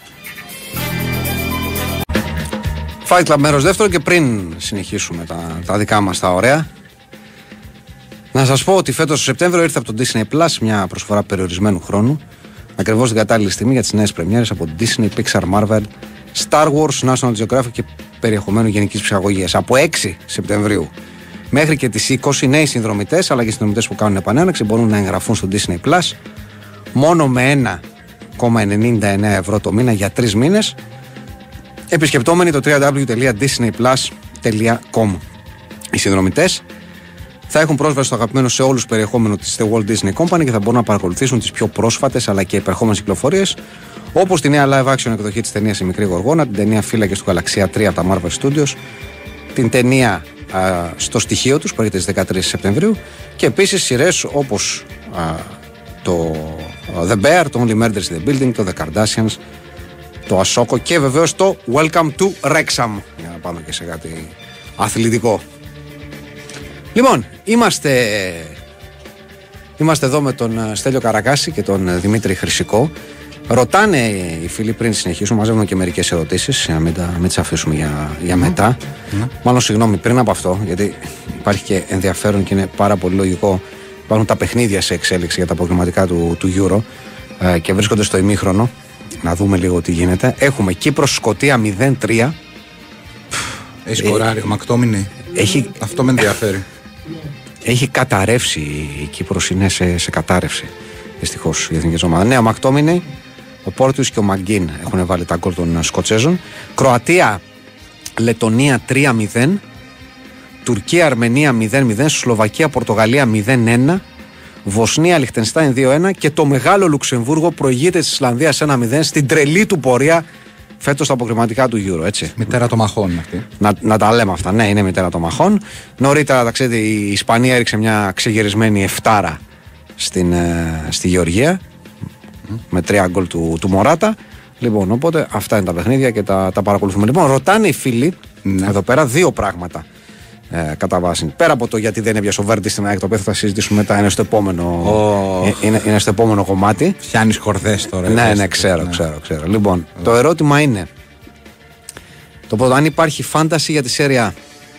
Fight Club μέρος δεύτερο και πριν συνεχίσουμε τα, τα δικά μας τα ωραία, να σας πω ότι φέτος το Σεπτέμβριο ήρθε από το Disney Plus μια προσφορά περιορισμένου χρόνου, ακριβώς την κατάλληλη στιγμή για τις νέες πρεμιέρες από Disney, Pixar, Marvel, Star Wars, National Geographic και περιεχομένου γενικής ψυχαγωγίας. Από έξι Σεπτεμβρίου μέχρι και τις είκοσι νέοι συνδρομητές αλλά και συνδρομητές που κάνουν επανέναξη μπορούν να εγγραφούν στο Disney Plus μόνο με ένα κόμμα ενενήντα εννέα ευρώ το μήνα για τρεις μήνες, επισκεπτόμενοι το double-u double-u double-u τελεία disney plus τελεία com. Οι συνδρομητές θα έχουν πρόσβαση στο αγαπημένο σε όλους περιεχόμενο της The Walt Disney Company και θα μπορούν να παρακολουθήσουν τις πιο πρόσφατες αλλά και επερχόμενες κυκλοφορίες, όπως τη νέα live action εκδοχή της ταινίας Η Μικρή Γοργόνα, την ταινία Φύλακες του Γαλαξία τρία από τα Marvel Studios, την ταινία α, στο στοιχείο τους που έρχεται στις δεκατρείς Σεπτεμβρίου, και επίσης σειρές όπως α, το The Bear, το Only Murders in the Building, το The Kardashians, το Ahsoka και βεβαίως το Welcome to Wrexham, για να πάμε και σε κάτι αθλητικό. Λοιπόν, είμαστε, είμαστε εδώ με τον Στέλιο Καρακάση και τον Δημήτρη Χρυσικό. Ρωτάνε οι φίλοι πριν συνεχίσουμε, μαζεύουμε και μερικές ερωτήσεις, για να μην, τα, μην τις αφήσουμε για, για μετά. Mm. Μάλλον συγγνώμη, πριν από αυτό, γιατί υπάρχει και ενδιαφέρον και είναι πάρα πολύ λογικό. Υπάρχουν τα παιχνίδια σε εξέλιξη για τα προγραμματικά του, του Euro ε, και βρίσκονται στο ημίχρονο. Να δούμε λίγο τι γίνεται. Έχουμε Κύπρος-Σκωτία μηδέν τρία. Έχει σκοράρει, ο Μακτόμινι. Έχει... Αυτό με ενδιαφέρει. Έχει καταρρεύσει η Κύπρος, είναι σε, σε κατάρρευση. Δυστυχώς η εθνική ομάδα. Ναι, ο Μακτόμινι, ο Πόρτιους και ο Μαγκίν έχουν βάλει τα γκολ των Σκοτσέζων. Κροατία-Λετωνία τρία μηδέν. Τουρκία-Αρμενία μηδέν μηδέν. Σλοβακία-Πορτογαλία μηδέν ένα. Βοσνία-Λιχτενστάιν δύο ένα. Και το μεγάλο Λουξεμβούργο προηγείται της Ισλανδίας ένα μηδέν στην τρελή του πορεία φέτος στα αποκριματικά του Euro. Έτσι. Μητέρα των μαχών αυτή. Να, να τα λέμε αυτά. Ναι, είναι μητέρα των μαχών. Νωρίτερα, τα ξέρετε, η Ισπανία έριξε μια ξεγυρισμένη εφτάρα στην, ε, στη Γεωργία mm. με τρία γκολ του, του Μωράτα. Λοιπόν, οπότε αυτά είναι τα παιχνίδια και τα, τα παρακολουθούμε. Λοιπόν, ρωτάνε οι φίλοι mm. εδώ πέρα δύο πράγματα. Ε, κατά βάση. Πέρα από το γιατί δεν έπιασε ο Βέρντι στην ΑΕΚ, το οποίο θα συζητήσουμε μετά, είναι στο επόμενο, oh. είναι, είναι στο επόμενο κομμάτι. Φτιάνει χορδές τώρα. Ναι, ναι, ξέρω, ναι. ξέρω, ξέρω. Λοιπόν, oh. το ερώτημα είναι το πρώτο, αν υπάρχει φάνταση για τη Serie A.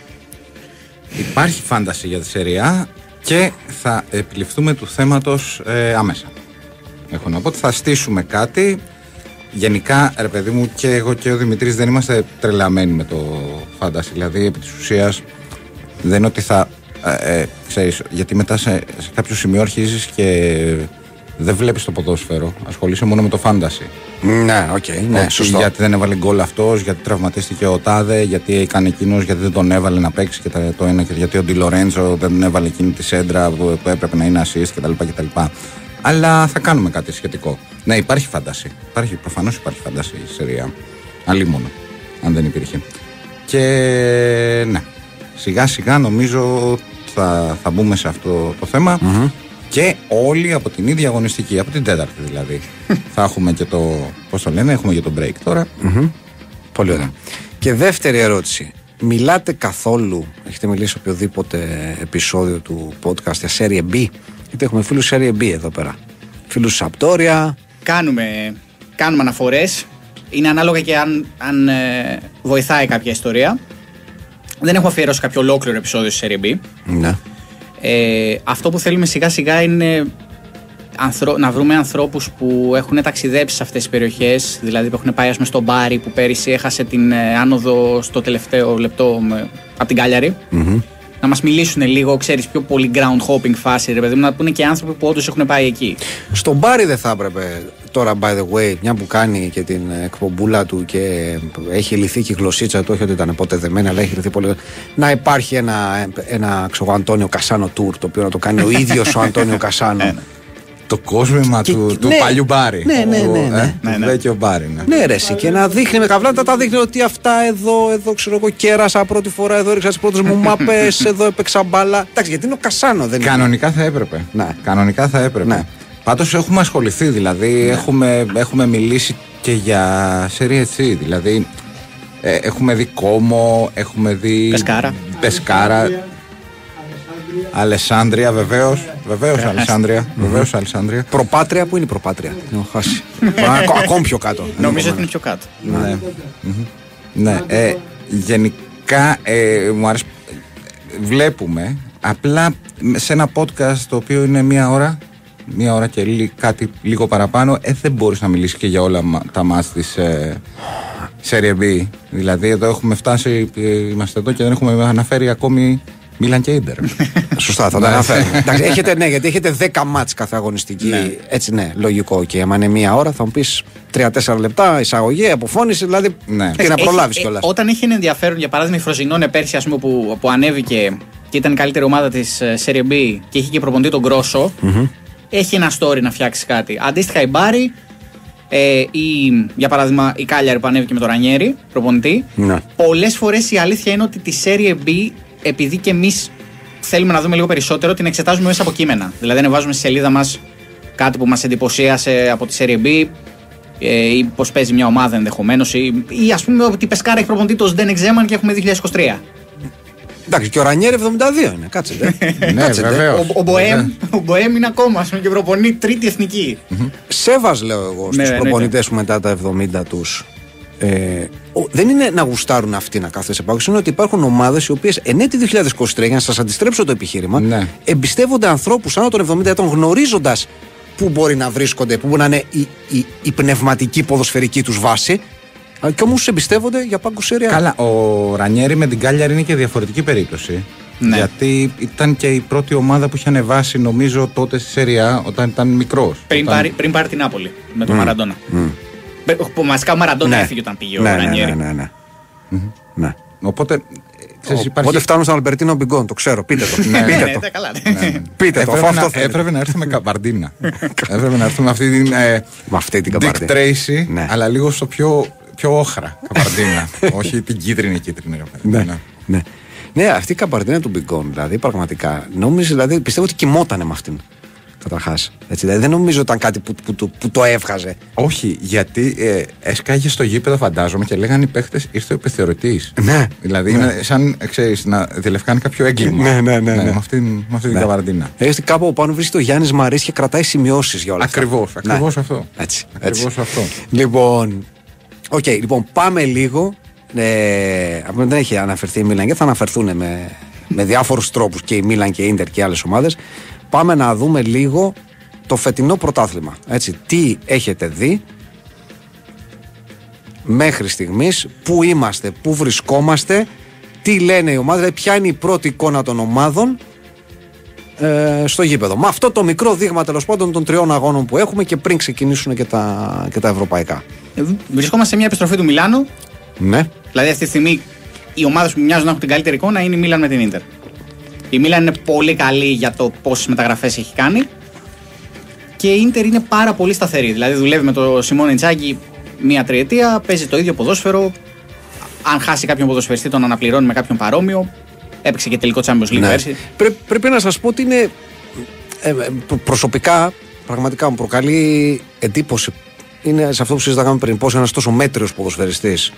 Υπάρχει φάνταση για τη Serie A και θα επιληφθούμε του θέματος ε, άμεσα. Έχω να πω ότι θα στήσουμε κάτι. Γενικά, ρε παιδί μου, και εγώ και ο Δημητρής δεν είμαστε τρελαμένοι με το φάνταση. Δηλαδή, επί της ουσίας, δεν είναι ότι θα. Ε, ε, ξέρεις, γιατί μετά σε, σε κάποιο σημείο αρχίζεις και δεν βλέπεις το ποδόσφαιρο. Ασχολείσαι μόνο με το φάνταση. Ναι, οκ, okay, ναι, σωστό. Γιατί δεν έβαλε γκολ αυτός, γιατί τραυματίστηκε ο Τάδε, γιατί έκανε εκείνος, γιατί δεν τον έβαλε να παίξει και το ένα, και γιατί ο Ντι Λορέντζο δεν έβαλε εκείνη τη σέντρα που έπρεπε να είναι assist κτλ. κτλ. Αλλά θα κάνουμε κάτι σχετικό. Ναι, υπάρχει φάνταση. Υπάρχει, προφανώς υπάρχει φάνταση η Σερία. Αλλήμονο, αν δεν υπήρχε. Και ναι, σιγά σιγά νομίζω θα, θα μπούμε σε αυτό το θέμα. Mm-hmm. Και όλοι από την ίδια αγωνιστική, από την τέταρτη δηλαδή. Θα έχουμε και το, πώς το λένε, έχουμε και το break τώρα. Mm-hmm. Πολύ ωραία. Και δεύτερη ερώτηση. Μιλάτε καθόλου, έχετε μιλήσει σε οποιοδήποτε επεισόδιο του podcast για Serie B? Γιατί έχουμε φίλους Serie B εδώ πέρα. Φίλους Σαπτόρια. Κάνουμε, κάνουμε αναφορές. Είναι ανάλογα και αν, αν ε, βοηθάει κάποια ιστορία. Δεν έχω αφιερώσει κάποιο ολόκληρο επεισόδιο στη Serie B. Ναι. Ε, αυτό που θέλουμε σιγά σιγά είναι ανθρω... να βρούμε ανθρώπους που έχουν ταξιδέψει σε αυτές τις περιοχές. Δηλαδή που έχουν πάει, ας πούμε, στον Μπάρι που πέρυσι έχασε την ε, άνοδο στο τελευταίο λεπτό με, από την Κάλιαρη. Mm-hmm. Να μας μιλήσουν λίγο, ξέρεις, πιο πολύ ground hopping φάση, ρε παιδί μου, να πούνε και άνθρωποι που όντως έχουν πάει εκεί. Στον Μπάρι δεν θα έπρεπε τώρα, by the way, μια που κάνει και την εκπομπούλα του και έχει λυθεί και η γλωσσίτσα του, όχι ότι ήταν ποτέ δεμένη, αλλά έχει λυθεί πολύ. Να υπάρχει ένα, ένα ξέρω, Αντώνιο Κασάνο tour, το οποίο να το κάνει ο ίδιος ο Αντώνιο Κασάνο. Το κόσμημα και, του, του ναι, παλιού Μπάρι. Ναι, ναι, ναι. ναι, ε, ναι, ναι. ναι. Και ο Μπάρι, ναι. Ναι, ρε, εσύ, και να δείχνει με καβλάτα, τα δείχνει ότι αυτά εδώ, εδώ ξέρω εγώ, κέρασα πρώτη φορά, εδώ έριξα τις πρώτες μου μάπες, εδώ έπαιξα μπάλα. Εντάξει, γιατί είναι ο Κασάνο, δεν είναι. Κανονικά θα έπρεπε. Ναι. Κανονικά θα έπρεπε. Ναι. Πάντως έχουμε ασχοληθεί, δηλαδή ναι. έχουμε, έχουμε μιλήσει και για Serie C. Δηλαδή ε, έχουμε δει Κόμο, έχουμε δει. Πεσκάρα. Πεσκάρα. Αλεσάνδρεια, βεβαίως. Βεβαίως Αλεσάνδρεια. Βεβαίως Αλεσάνδρεια. Προπάτρια, πού είναι η Προπάτρια? Έχω χάσει. Ακόμη πιο κάτω. Νομίζω ότι είναι πιο κάτω. Ναι. Ναι. Ε, γενικά ε, μου αρέσει. Βλέπουμε απλά σε ένα podcast το οποίο είναι μία ώρα. Μία ώρα και λί, κάτι λίγο παραπάνω. Ε, δεν μπορείς να μιλήσεις και για όλα τα μάτς της ε, Serie B. Δηλαδή εδώ έχουμε φτάσει, είμαστε εδώ και δεν έχουμε αναφέρει ακόμη Μίλαν και Ίντερ. Σωστά, θα τα αναφέρουμε. Έχετε, ναι, γιατί έχετε δέκα μάτς κάθε αγωνιστική. Ναι. Έτσι, ναι, λογικό. Και άμα είναι μία ώρα, θα μου πεις τρία τέσσερα λεπτά εισαγωγή, αποφώνηση, δηλαδή. Ναι. Και να προλάβεις κιόλας. Ε, όταν είχε ενδιαφέρον, για παράδειγμα, η Φροζινόνε πέρσι, ας πούμε, που, που ανέβηκε και ήταν η καλύτερη ομάδα της Serie B και είχε και προπονητή τον Γκρόσο, mm-hmm. έχει ένα story να φτιάξει κάτι. Αντίστοιχα η Μπάρι, ε, η, για παράδειγμα η Κάλιαρη που ανέβηκε με τον Ρανιέρι, προπονητή. Mm-hmm. Πολλές φορές η αλήθεια είναι ότι τη Serie B, επειδή και εμείς θέλουμε να δούμε λίγο περισσότερο, την εξετάζουμε μέσα από κείμενα. Δηλαδή δεν βάζουμε στη σελίδα μας κάτι που μας εντυπωσίασε από τη Serie B, ή πως παίζει μια ομάδα ενδεχομένως, ή, ή ας πούμε ότι η Πεσκάρα έχει προπονητή το Σντέν Εξέμαν και έχουμε δύο χιλιάδες είκοσι τρία. Εντάξει, και ο Ρανιέρι εβδομήντα δύο είναι, κάτσετε. Ναι, βεβαίως. Ο, ο, Μποέμ, ο Μποέμ είναι ακόμα, ας πούμε, και προπονεί τρίτη εθνική. Σέβας, λέω εγώ, στους προπονητές που μετά τα εβδομήντα τους. Ε, ο, δεν είναι να γουστάρουν αυτοί να κάθεσαι πάνω, είναι ότι υπάρχουν ομάδες οι οποίες εν έτη δύο χιλιάδες είκοσι τρία, για να σας αντιστρέψω το επιχείρημα, ναι. εμπιστεύονται ανθρώπους άνω των εβδομήντα ετών, γνωρίζοντας πού μπορεί να βρίσκονται, πού μπορεί να είναι η, η, η πνευματική ποδοσφαιρική τους βάση, και όμως τους εμπιστεύονται για πάγκο Serie A. Καλά, ο Ρανιέρι με την Κάλιαρη είναι και διαφορετική περίπτωση. Ναι. Γιατί ήταν και η πρώτη ομάδα που είχε ανεβάσει, νομίζω, τότε στη Serie A όταν ήταν μικρός. Πριν, όταν... πάρει, πριν πάρει την Νάπολη με τον mm. Μαραντόνα. Mm. Μαζικά ο Μαραντόνα ναι. έφυγε όταν πήγε ναι, ο Ρανιέρι. Ναι, ναι, ναι, ναι. Mm-hmm. ναι. Οπότε. Ξέρεις, υπάρχει... Οπότε φτάνουμε στον Αλμπερτίνο Μπιγκόν, το ξέρω. Πείτε το. ναι, πείτε ναι, το. ναι, καλά, ναι. ναι. Πείτε το. Έπρεπε, να, έπρεπε να έρθουμε Καμπαρντίνα. Έπρεπε να έρθουμε αυτή την. Ε, με αυτή την Dick Tracy, ναι. αλλά λίγο στο πιο, πιο όχρα Καμπαρντίνα. Όχι την κίτρινη κίτρινη. ναι, ναι. ναι. ναι, αυτή η Καμπαρντίνα του Μπιγκόν, δηλαδή πραγματικά. Νόμιζε, δηλαδή, πιστεύω ότι κοιμότανε με αυτήν. Καταρχάς. Δηλαδή δεν νομίζω ήταν κάτι που, που, που, που το έβγαζε. Όχι, γιατί ε, έσκαγε στο γήπεδο, φαντάζομαι, και λέγανε οι παίχτες ήρθε ο επιθεωρητής. Ναι. Δηλαδή ναι. είναι σαν ξέρεις, να διελευκάνει κάποιο έγκλημα. Ναι, ναι, ναι. ναι, ναι. Με αυτή, αυτή ναι. την Καμπαρντίνα. Έχετε κάπου από πάνω βρίσκεται ο Γιάννης Μαρίς και κρατάει σημειώσεις για όλα αυτά. Ακριβώς, ακριβώς ναι. αυτό. Έτσι. Ακριβώς έτσι. αυτό. Λοιπόν, okay, λοιπόν, πάμε λίγο. Ε, δεν έχει αναφερθεί η Μίλαν και θα αναφερθούν με, με διάφορους τρόπους και η Μίλαν και η Ίντερ και οι άλλες ομάδες. Πάμε να δούμε λίγο το φετινό πρωτάθλημα. Έτσι, τι έχετε δει μέχρι στιγμής, πού είμαστε, πού βρισκόμαστε, τι λένε οι ομάδες, δηλαδή ποια είναι η πρώτη εικόνα των ομάδων ε, στο γήπεδο. Με αυτό το μικρό δείγμα τέλος πάντων των τριών αγώνων που έχουμε και πριν ξεκινήσουν και τα, και τα ευρωπαϊκά. Βρισκόμαστε σε μια επιστροφή του Μιλάνου. Ναι. Δηλαδή αυτή τη στιγμή οι ομάδες που μοιάζουν να έχουν την καλύτερη εικόνα είναι η Μίλαν με την Ίντερ. Η Μίλαν είναι πολύ καλή για το πόσες μεταγραφές έχει κάνει και η Ίντερ είναι πάρα πολύ σταθερή. Δηλαδή δουλεύει με τον Σιμone Inzaghi μία τριετία, παίζει το ίδιο ποδόσφαιρο. Αν χάσει κάποιον ποδοσφαιριστή, τον αναπληρώνει με κάποιον παρόμοιο. Έπαιξε και τελικό Champions League πέρσι. Πρέ, πρέπει να σας πω ότι είναι ε, προσωπικά πραγματικά μου προκαλεί εντύπωση. Είναι σε αυτό που συζητάγαμε πριν, πώς ένας τόσο μέτριος ποδοσφαιριστής.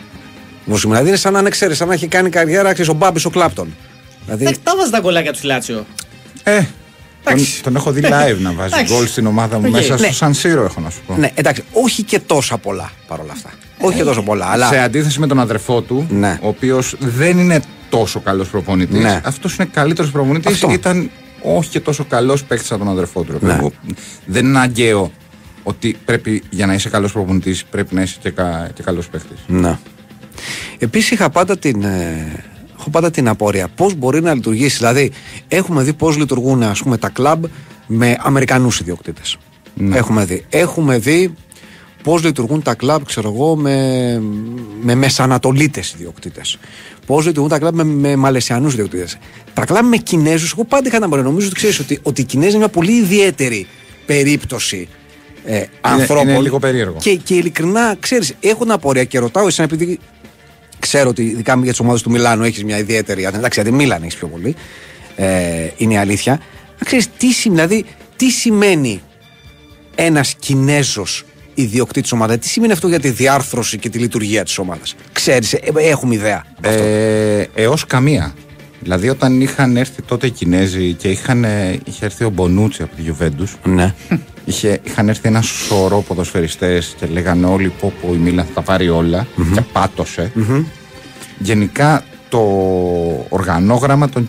Δηλαδή είναι σαν να, ξέρεις, σαν να έχει κάνει καριέρα ο Μπάμπης ο Κλάπτον. Δηλαδή... Τα βάζει τα γκολάκια του Λάτσιο. Ε, τον, τον έχω δει live να βάζει γκολ στην ομάδα μου okay. μέσα στο Σαν Σύρο, έχω να σου πω. Ναι, εντάξει, όχι και τόσα πολλά παρόλα αυτά. Όχι ε, και τόσο πολλά. Αλλά... Σε αντίθεση με τον αδερφό του, ναι. ο οποίος δεν είναι τόσο καλός προπονητής. Ναι. Αυτός είναι καλύτερος προπονητής. Αυτό. Ήταν όχι και τόσο καλός παίκτης από τον αδερφό του. Ναι. Δεν είναι αναγκαίο ότι πρέπει για να είσαι καλός προπονητής πρέπει να είσαι και, κα, και καλός παίκτης. Ναι. Επίσης είχα πάντα την. Ε... Έχω πάντα την απορία πώς μπορεί να λειτουργήσει. Δηλαδή, έχουμε δει πώς λειτουργούν ας πούμε, τα κλαμπ με Αμερικανούς ιδιοκτήτες. Ναι. Έχουμε δει. Έχουμε δει πώς λειτουργούν τα κλαμπ, ξέρω εγώ, με, με Μεσανατολίτες ιδιοκτήτες. Πώς λειτουργούν τα κλαμπ με, με Μαλαισιανούς ιδιοκτήτες. Τα κλαμπ με Κινέζους, εγώ πάντα είχα την απορία. Νομίζω ότι ξέρεις ότι, ότι οι Κινέζοι είναι μια πολύ ιδιαίτερη περίπτωση ε, ανθρώπων. Είναι λίγο περίεργο. Και, και ειλικρινά, ξέρεις, έχω την απορία και ρωτάω εσένα επειδή. Ξέρω ότι ειδικά για τις ομάδες του Μιλάνου έχεις μια ιδιαίτερη. Εντάξει, γιατί Μίλαν έχεις πιο πολύ. Ε, είναι η αλήθεια. Ξέρεις, τι, δηλαδή, τι σημαίνει ένας Κινέζος ιδιοκτήτης ομάδας, τι σημαίνει αυτό για τη διάρθρωση και τη λειτουργία της ομάδας. Ξέρεις, ε, έχουμε ιδέα. Ε, έως καμία. Δηλαδή, όταν είχαν έρθει τότε οι Κινέζοι και είχαν, είχε έρθει ο Μπονούτσι από τη Γιουβέντους. Ναι. Είχε, είχαν έρθει ένα σωρό ποδοσφαιριστές και λέγανε όλοι πω πω η Μίλαν θα τα πάρει όλα mm-hmm. και πάτωσε. Mm-hmm. Γενικά το οργανόγραμμα των,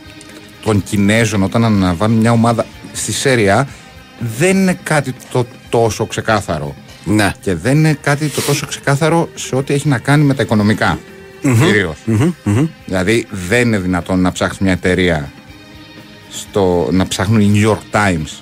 των Κινέζων όταν αναλαμβάνουν μια ομάδα στη Serie A δεν είναι κάτι το τόσο ξεκάθαρο. Ναι. Και δεν είναι κάτι το τόσο ξεκάθαρο σε ό,τι έχει να κάνει με τα οικονομικά. Mm-hmm. Κυρίως. Mm-hmm. Mm-hmm. Δηλαδή δεν είναι δυνατόν να ψάχνεις μια εταιρεία στο, να ψάχνουν οι New York Times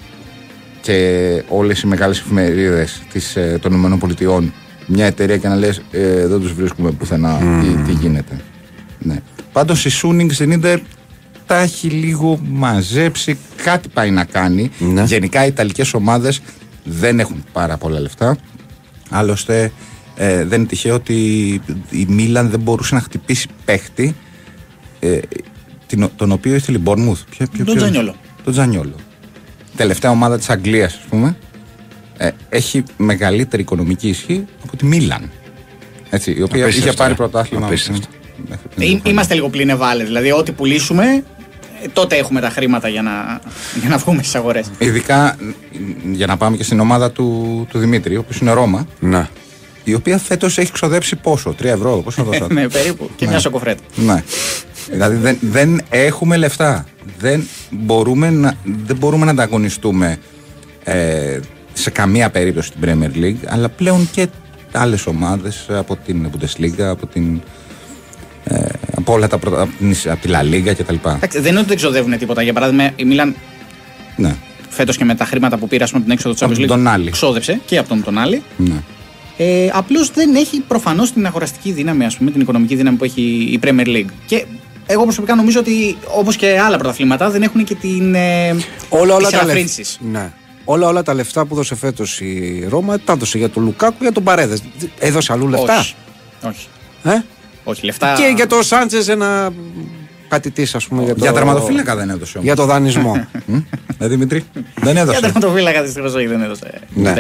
και όλες οι μεγάλες εφημερίδες της, ε, των ΗΠΑ μια εταιρεία και να λες ε, δεν τους βρίσκουμε πουθενά mm. τι, τι γίνεται. Ναι. Πάντως η Σούνινγκ στην Ίντερ τα έχει λίγο μαζέψει, κάτι πάει να κάνει. Ναι. Γενικά οι ιταλικές ομάδες δεν έχουν πάρα πολλά λεφτά. Άλλωστε ε, δεν είναι τυχαίο ότι η Μίλαν δεν μπορούσε να χτυπήσει παίχτη ε, την, τον οποίο ήθελε η Μπορνμουθ. Τον Τζανιόλο. Τον Τζανιόλο. Τελευταία ομάδα της Αγγλίας, ας πούμε, ε, έχει μεγαλύτερη οικονομική ισχύ από τη Μίλαν. Έτσι, η οποία είχε πάρει πρωτάθλημα. Είμαστε λίγο πλήν ευάλε. Δηλαδή, ό,τι πουλήσουμε, τότε έχουμε τα χρήματα για να, για να βγούμε στις αγορές. Ειδικά για να πάμε και στην ομάδα του, του Δημήτρη, ο οποίος είναι Ρώμα. Να. Η οποία φέτος έχει ξοδέψει πόσο, τρία ευρώ, πόσο δώσατε. Ναι, περίπου. Και μια σοκοφρέτα. Ναι. Δηλαδή δεν, δεν έχουμε λεφτά. Δεν μπορούμε να, δεν μπορούμε να ανταγωνιστούμε ε, σε καμία περίπτωση την Premier League, αλλά πλέον και άλλες ομάδες από την Bundesliga, από την. Ε, από όλα τα πρωτα... από τη La Liga κτλ. Δεν είναι ότι δεν ξοδεύουν τίποτα. Για παράδειγμα, η Μίλαν ναι. φέτος και με τα χρήματα που πήρε από την έξοδο του Champions League ξόδεψε και από τον τον άλλη. Ναι. Ε, απλώς δεν έχει προφανώς την αγοραστική δύναμη, ας πούμε, την οικονομική δύναμη που έχει η Premier League. Και εγώ προσωπικά νομίζω ότι όπως και άλλα πρωταθλήματα δεν έχουν και την. Ε, όλα, όλα, τα λεφ... ναι. όλα, όλα τα λεφτά που δώσε φέτος η Ρώμα τα έδωσε για τον Λουκάκου, για τον Παρέδες. Έδωσε αλλού λεφτά. Όχι. Όχι. Ε? Όχι λεφτά. Και για τον Σάντσες ένα. Κάτι της, ας πούμε. Για, το... για τερματοφύλακα δεν έδωσε όμως. Για το δανεισμό. Ε, Δημήτρη, δεν έδωσε. Για τερματοφύλακα δυστυχώς δεν έδωσε. Ναι.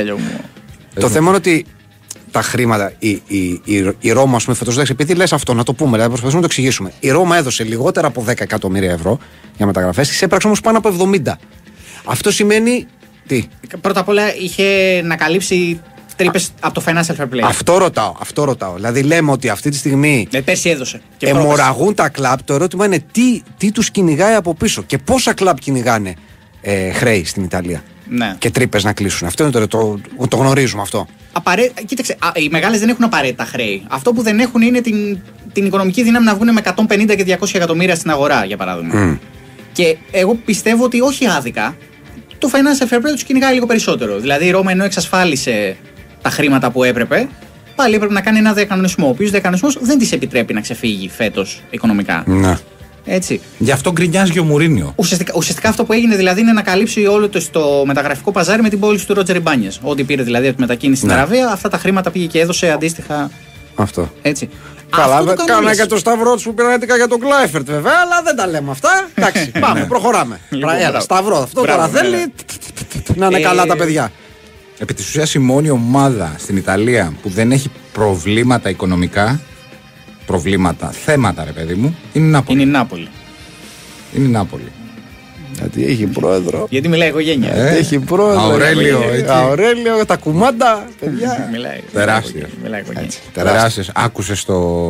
Το θέμα είναι ότι τα χρήματα, η, η, η, η Ρώμα, ας πούμε, φέτος, επειδή λες αυτό, να το πούμε, δηλαδή προσπαθούμε να το εξηγήσουμε. Η Ρώμα έδωσε λιγότερα από δέκα εκατομμύρια ευρώ για μεταγραφές, της έπραξε όμως πάνω από εβδομήντα. Αυτό σημαίνει. Τι. Πρώτα απ' όλα είχε να καλύψει τρύπες από το financial fair play. Αυτό ρωτάω, αυτό ρωτάω. Δηλαδή λέμε ότι αυτή τη στιγμή. Ε, πέρσι έδωσε. Αιμορραγούν τα κλαμπ. Το ερώτημα είναι τι, τι τους κυνηγάει από πίσω και πόσα κλαμπ κυνηγάνε ε, χρέη στην Ιταλία. Ναι. Και τρύπες να κλείσουν. Αυτό είναι το, το, το, το γνωρίζουμε αυτό. Απαρέ... Κοίταξε, α, οι μεγάλες δεν έχουν απαραίτητα χρέη. Αυτό που δεν έχουν είναι την, την οικονομική δύναμη να βγουν με εκατόν πενήντα και διακόσια εκατομμύρια στην αγορά, για παράδειγμα. Mm. Και εγώ πιστεύω ότι όχι άδικα, το financial fair play τους κυνηγάει λίγο περισσότερο. Δηλαδή η Ρώμα, ενώ εξασφάλισε τα χρήματα που έπρεπε, πάλι έπρεπε να κάνει ένα διακανονισμό. Ο οποίος διακανονισμός δεν της επιτρέπει να ξεφύγει φέτος οικονομικά. Να. Έτσι. Γι' αυτό γκρινιάζει ο Μουρίνιο. Ουσιαστικά, ουσιαστικά αυτό που έγινε δηλαδή είναι να καλύψει όλο το στο μεταγραφικό παζάρι με την πώληση του Ρότζερ Ιμπάνιες. Ό,τι πήρε δηλαδή από τη μετακίνηση στην Αραβία, αυτά τα χρήματα πήγε και έδωσε αντίστοιχα. Αυτό. Έτσι. Καλά, κάνα και το σταυρό του που πήραν για τον Κλάιφερτ βέβαια, αλλά δεν τα λέμε αυτά. Εντάξει, πάμε, προχωράμε. Έλα, σταυρό, αυτό τώρα θέλει να είναι καλά τα παιδιά. Επί της ουσίας η μόνη ομάδα στην Ιταλία που δεν έχει προβλήματα οικονομικά, προβλήματα, θέματα ρε παιδί μου, είναι η Νάπολη. Είναι η Νάπολη. Είναι η Νάπολη. Γιατί έχει πρόεδρο. Γιατί μιλάει η οικογένεια. Ε, έχει πρόεδρο. Αουρέλιο. Αουρέλιο, τα κουμάντα. Παιδιά. Μιλάει. Τεράστιο. Μιλάει η οικογένεια. Τεράστιος. Άκουσες το,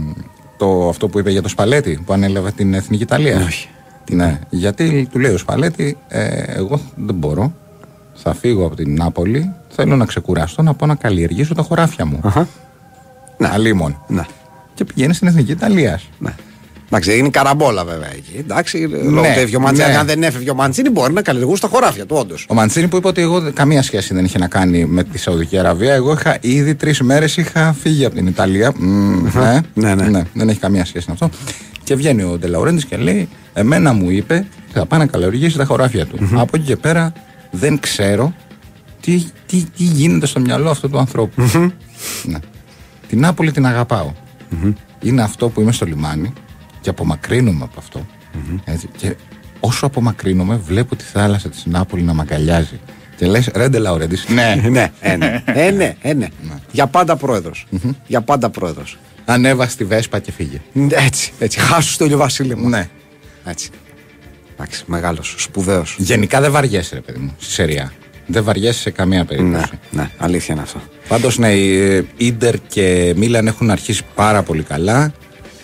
το, αυτό που είπε για το Σπαλέτη που ανέλαβε την Εθνική Ιταλία. Όχι. Ναι. Γιατί του λέει ο Σπαλέτη, ε, εγώ δεν μπορώ. Θα φύγω από την Νάπολη. Θέλω να ξεκουραστώ, να πάω να καλλιεργήσω τα χωράφια μου. Uh-huh. Να, αλίμον. Ναι. Και πηγαίνει στην Εθνική Ιταλία. Ναι. Εντάξει, είναι καραμπόλα βέβαια εκεί. Εντάξει, λόγω του Μαντσίνη, αν δεν έφευγε ο Μαντσίνη, μπορεί να καλλιεργούσε τα χωράφια του, όντως. Ο Μαντσίνη που είπε ότι εγώ καμία σχέση δεν είχε να κάνει με τη Σαουδική Αραβία. Εγώ είχα ήδη τρεις μέρες είχα φύγει από την Ιταλία. Mm, uh-huh. ναι, ναι. ναι, δεν έχει καμία σχέση με αυτό. Και βγαίνει ο Ντελαουρέντης και λέει: εμένα μου είπε θα πάει να καλλιεργήσει τα χωράφια του. Mm-hmm. Από εκεί και πέρα δεν ξέρω τι, τι, τι γίνεται στο μυαλό αυτού του ανθρώπου. Mm-hmm. Ναι. Την Νάπολη την αγαπάω. Mm-hmm. Είναι αυτό που είμαι στο λιμάνι και απομακρύνομαι από αυτό. Mm-hmm. Έτσι. Και όσο απομακρύνομαι, βλέπω τη θάλασσα της Νάπολη να μ' αγκαλιάζει. Και λες, ρε Ντελαουρέντης. Ναι, ναι, ε, ναι. Ε, ναι, ε, ναι. Για πάντα πρόεδρος. Mm-hmm. Για πάντα πρόεδρος. Ανέβα στη Βέσπα και φύγε. Έτσι, έτσι. Χάσου στο ηλιοβασίλεμα. Ναι. Έτσι. Εντάξει, μεγάλος, σπουδαίος. Γενικά δεν βαριέσαι, ρε παιδί μου, στη Σεριά. Δεν βαριέσαι σε καμία περίπτωση. Ναι, ναι, αλήθεια είναι αυτό. Πάντως, ναι, η Ίντερ και Μίλαν έχουν αρχίσει πάρα πολύ καλά.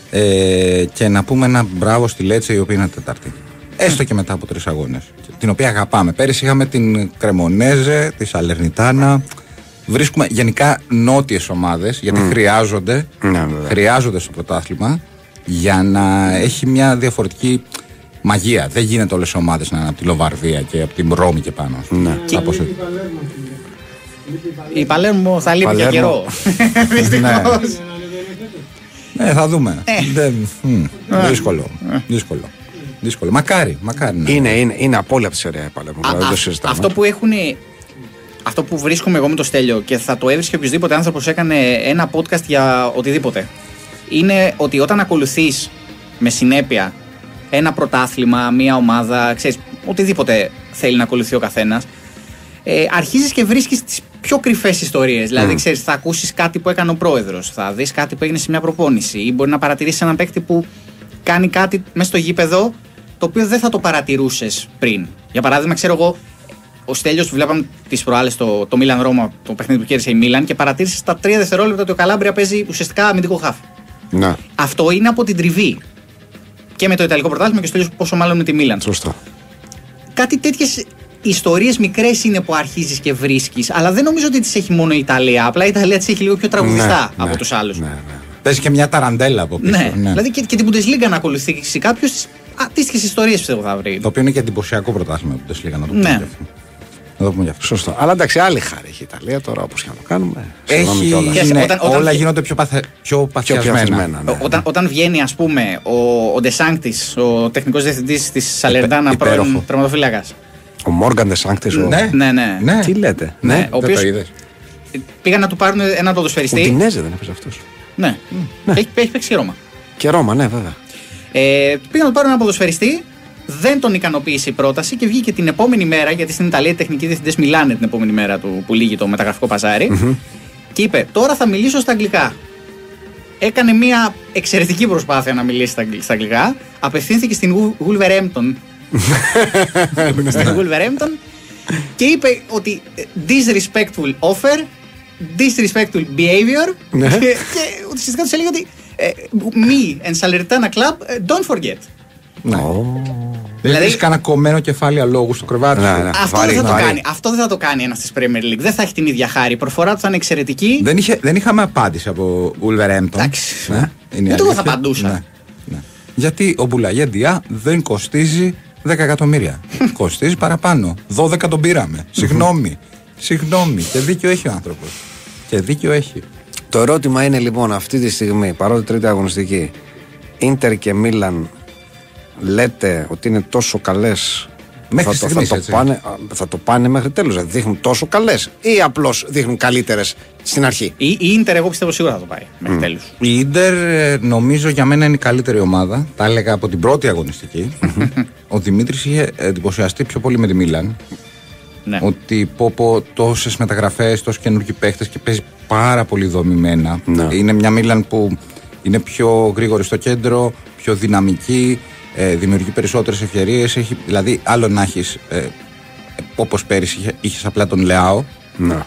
Ε, και να πούμε ένα μπράβο στη Λέτσε, η οποία είναι τέταρτη. Έστω και μετά από τρεις αγώνες. Την οποία αγαπάμε. Πέρυσι είχαμε την Κρεμονέζε, τη Σαλερνιτάνα. Βρίσκουμε γενικά νότιες ομάδες, γιατί mm. χρειάζονται, ναι, χρειάζονται στο πρωτάθλημα για να έχει μια διαφορετική μαγεία. Δεν γίνεται όλες οι ομάδες να είναι από τη Λοβαρδία και από την Ρώμη και πάνω. Ναι. Και... η Παλέρμο θα λείπει για καιρό. Δυστυχώς. Ναι, θα δούμε. Ε. Δεν, μ, δύσκολο. δύσκολο. δύσκολο. Μακάρι, μακάρι. Ναι. Είναι, είναι, είναι απόλυτα από τη σειρά παλεύουν. Αυτό που έχουν. Αυτό που βρίσκομαι εγώ με το Στέλιο και θα το έβρισκε οποιοδήποτε άνθρωπος έκανε ένα podcast για οτιδήποτε. Είναι ότι όταν ακολουθείς με συνέπεια ένα πρωτάθλημα, μια ομάδα, ξέρεις, οτιδήποτε θέλει να ακολουθεί ο καθένας, ε, αρχίζεις και βρίσκεις τις πιο κρυφές ιστορίες. Mm. Δηλαδή, ξέρεις, θα ακούσεις κάτι που έκανε ο πρόεδρος, θα δεις κάτι που έγινε σε μια προπόνηση, ή μπορεί να παρατηρήσεις έναν παίκτη που κάνει κάτι μέσα στο γήπεδο το οποίο δεν θα το παρατηρούσες πριν. Για παράδειγμα, ξέρω εγώ, ο Στέλιος, βλέπαμε τις προάλλες το, το Μίλαν Ρώμα, το παιχνίδι που κέρδισε η Μίλαν, και παρατήρησε στα τρία δευτερόλεπτα ότι ο Καλάμπρια παίζει ουσιαστικά αμυντικό χαφ. Να. Αυτό είναι από την τριβή. Και με το Ιταλικό πρωτάθλημα και ο Στέλιος πόσο μάλλον με τη Μίλαν. Σωστό. Κάτι τέτοιες ιστορίες μικρές είναι που αρχίζεις και βρίσκεις, αλλά δεν νομίζω ότι τις έχει μόνο η Ιταλία. Απλά η Ιταλία τις έχει λίγο πιο τραγουδιστά ναι, από ναι, τους άλλους. Ναι, ναι. Παίζει και μια ταραντέλα από πίσω. Ναι, ναι. Δηλαδή και, και την Bundesliga να ακολουθήσει κάποιος αντίστοιχες ιστορίες πιστεύω θα βρει. Το οποίο είναι και εντυπωσιακό πρωτάθλημα η Bundesliga, να το πούμε. Ναι. Να το πούμε γι' αυτό. Σωστό. Αλλά εντάξει, άλλη χάρη έχει η Ιταλία τώρα, όπως και να το κάνουμε. Έχει, ναι, όταν, όταν, όλα γίνονται πιο, παθε, πιο παθιασμένα. Ναι. Όταν, όταν βγαίνει, ας πούμε, ο Ντεσάνκτης, ο τεχνικός διευθυντής της Σαλερντάνα, πρώην τερματοφύλακας. Ο Μόργαν Ντεσάνκτης. Ο... Ναι, ναι, ναι, ναι. Τι λέτε. Ναι, ναι. Ο οποίος πήγαν να του πάρουν ένα ποδοσφαιριστή. Ο Ντινέζε δεν έπαιζε αυτός. Ναι, mm. ναι. Έχει, έχει παίξει και Ρώμα. Και Ρώμα, ναι, βέβαια. Ε, πήγαν να του πάρουν ένα ποδοσφαιριστή. Δεν τον ικανοποίησε η πρόταση και βγήκε την επόμενη μέρα, γιατί στην Ιταλία οι τεχνικοί διευθυντές μιλάνε την επόμενη μέρα του, που λύγει το μεταγραφικό παζάρι. Mm-hmm. Και είπε: τώρα θα μιλήσω στα αγγλικά. Έκανε μια εξαιρετική προσπάθεια να μιλήσει στα, στα αγγλικά. Απευθύνθηκε στην Wolverhampton. στην Wolverhampton και είπε ότι disrespectful offer, disrespectful behavior. και, και ουσιαστικά του έλεγε ότι me and Salernitana Club don't forget. Ναι. Oh. Δηλαδή έχει κανένα κομμένο κεφάλαιο λόγου στο κρεβάτι. Ναι, ναι. Αυτό, βάρη, δεν θα το κάνει. Αυτό δεν θα το κάνει ένας της Premier League. Δεν θα έχει την ίδια χάρη. Η προφορά του θα είναι εξαιρετική. Δεν, είχε, δεν είχαμε απάντηση από Wolverhampton. Εντάξει. Ναι, δεν το θα απαντούσα. Ναι, ναι. Γιατί ο Μποουλαγέ Ντιά δεν κοστίζει δέκα εκατομμύρια. Κοστίζει παραπάνω. δώδεκα τον πήραμε. Συγγνώμη. Συγγνώμη. Και δίκιο έχει ο άνθρωπος. Και δίκιο έχει. Το ερώτημα είναι λοιπόν αυτή τη στιγμή, παρότι τρίτη αγωνιστική, Ίντερ και Μίλαν λέτε ότι είναι τόσο καλές, μέχρι θα, στιγμής, θα, το πάνε, θα το πάνε μέχρι τέλος, δηλαδή δείχνουν τόσο καλές ή απλώς δείχνουν καλύτερες στην αρχή? Η, η Ίντερ εγώ πιστεύω σίγουρα θα το πάει μέχρι mm. τέλους. Η Ίντερ νομίζω για μένα είναι η καλύτερη ομάδα, τα έλεγα από την πρώτη αγωνιστική. Ο Δημήτρης είχε εντυπωσιαστεί πιο πολύ με τη Μίλαν. Ναι. Ότι πω πω τόσες μεταγραφές, τόσοι καινούργιοι παίχτες και παίζει πάρα πολύ δομημένα. Ναι. Είναι μια Μίλαν που είναι πιο γρήγορη στο κέντρο, πιο δυναμική, ε, δημιουργεί περισσότερες ευκαιρίες. Δηλαδή, άλλο να έχεις, ε, όπως πέρυσι είχε, είχες απλά τον Λεάο ναι.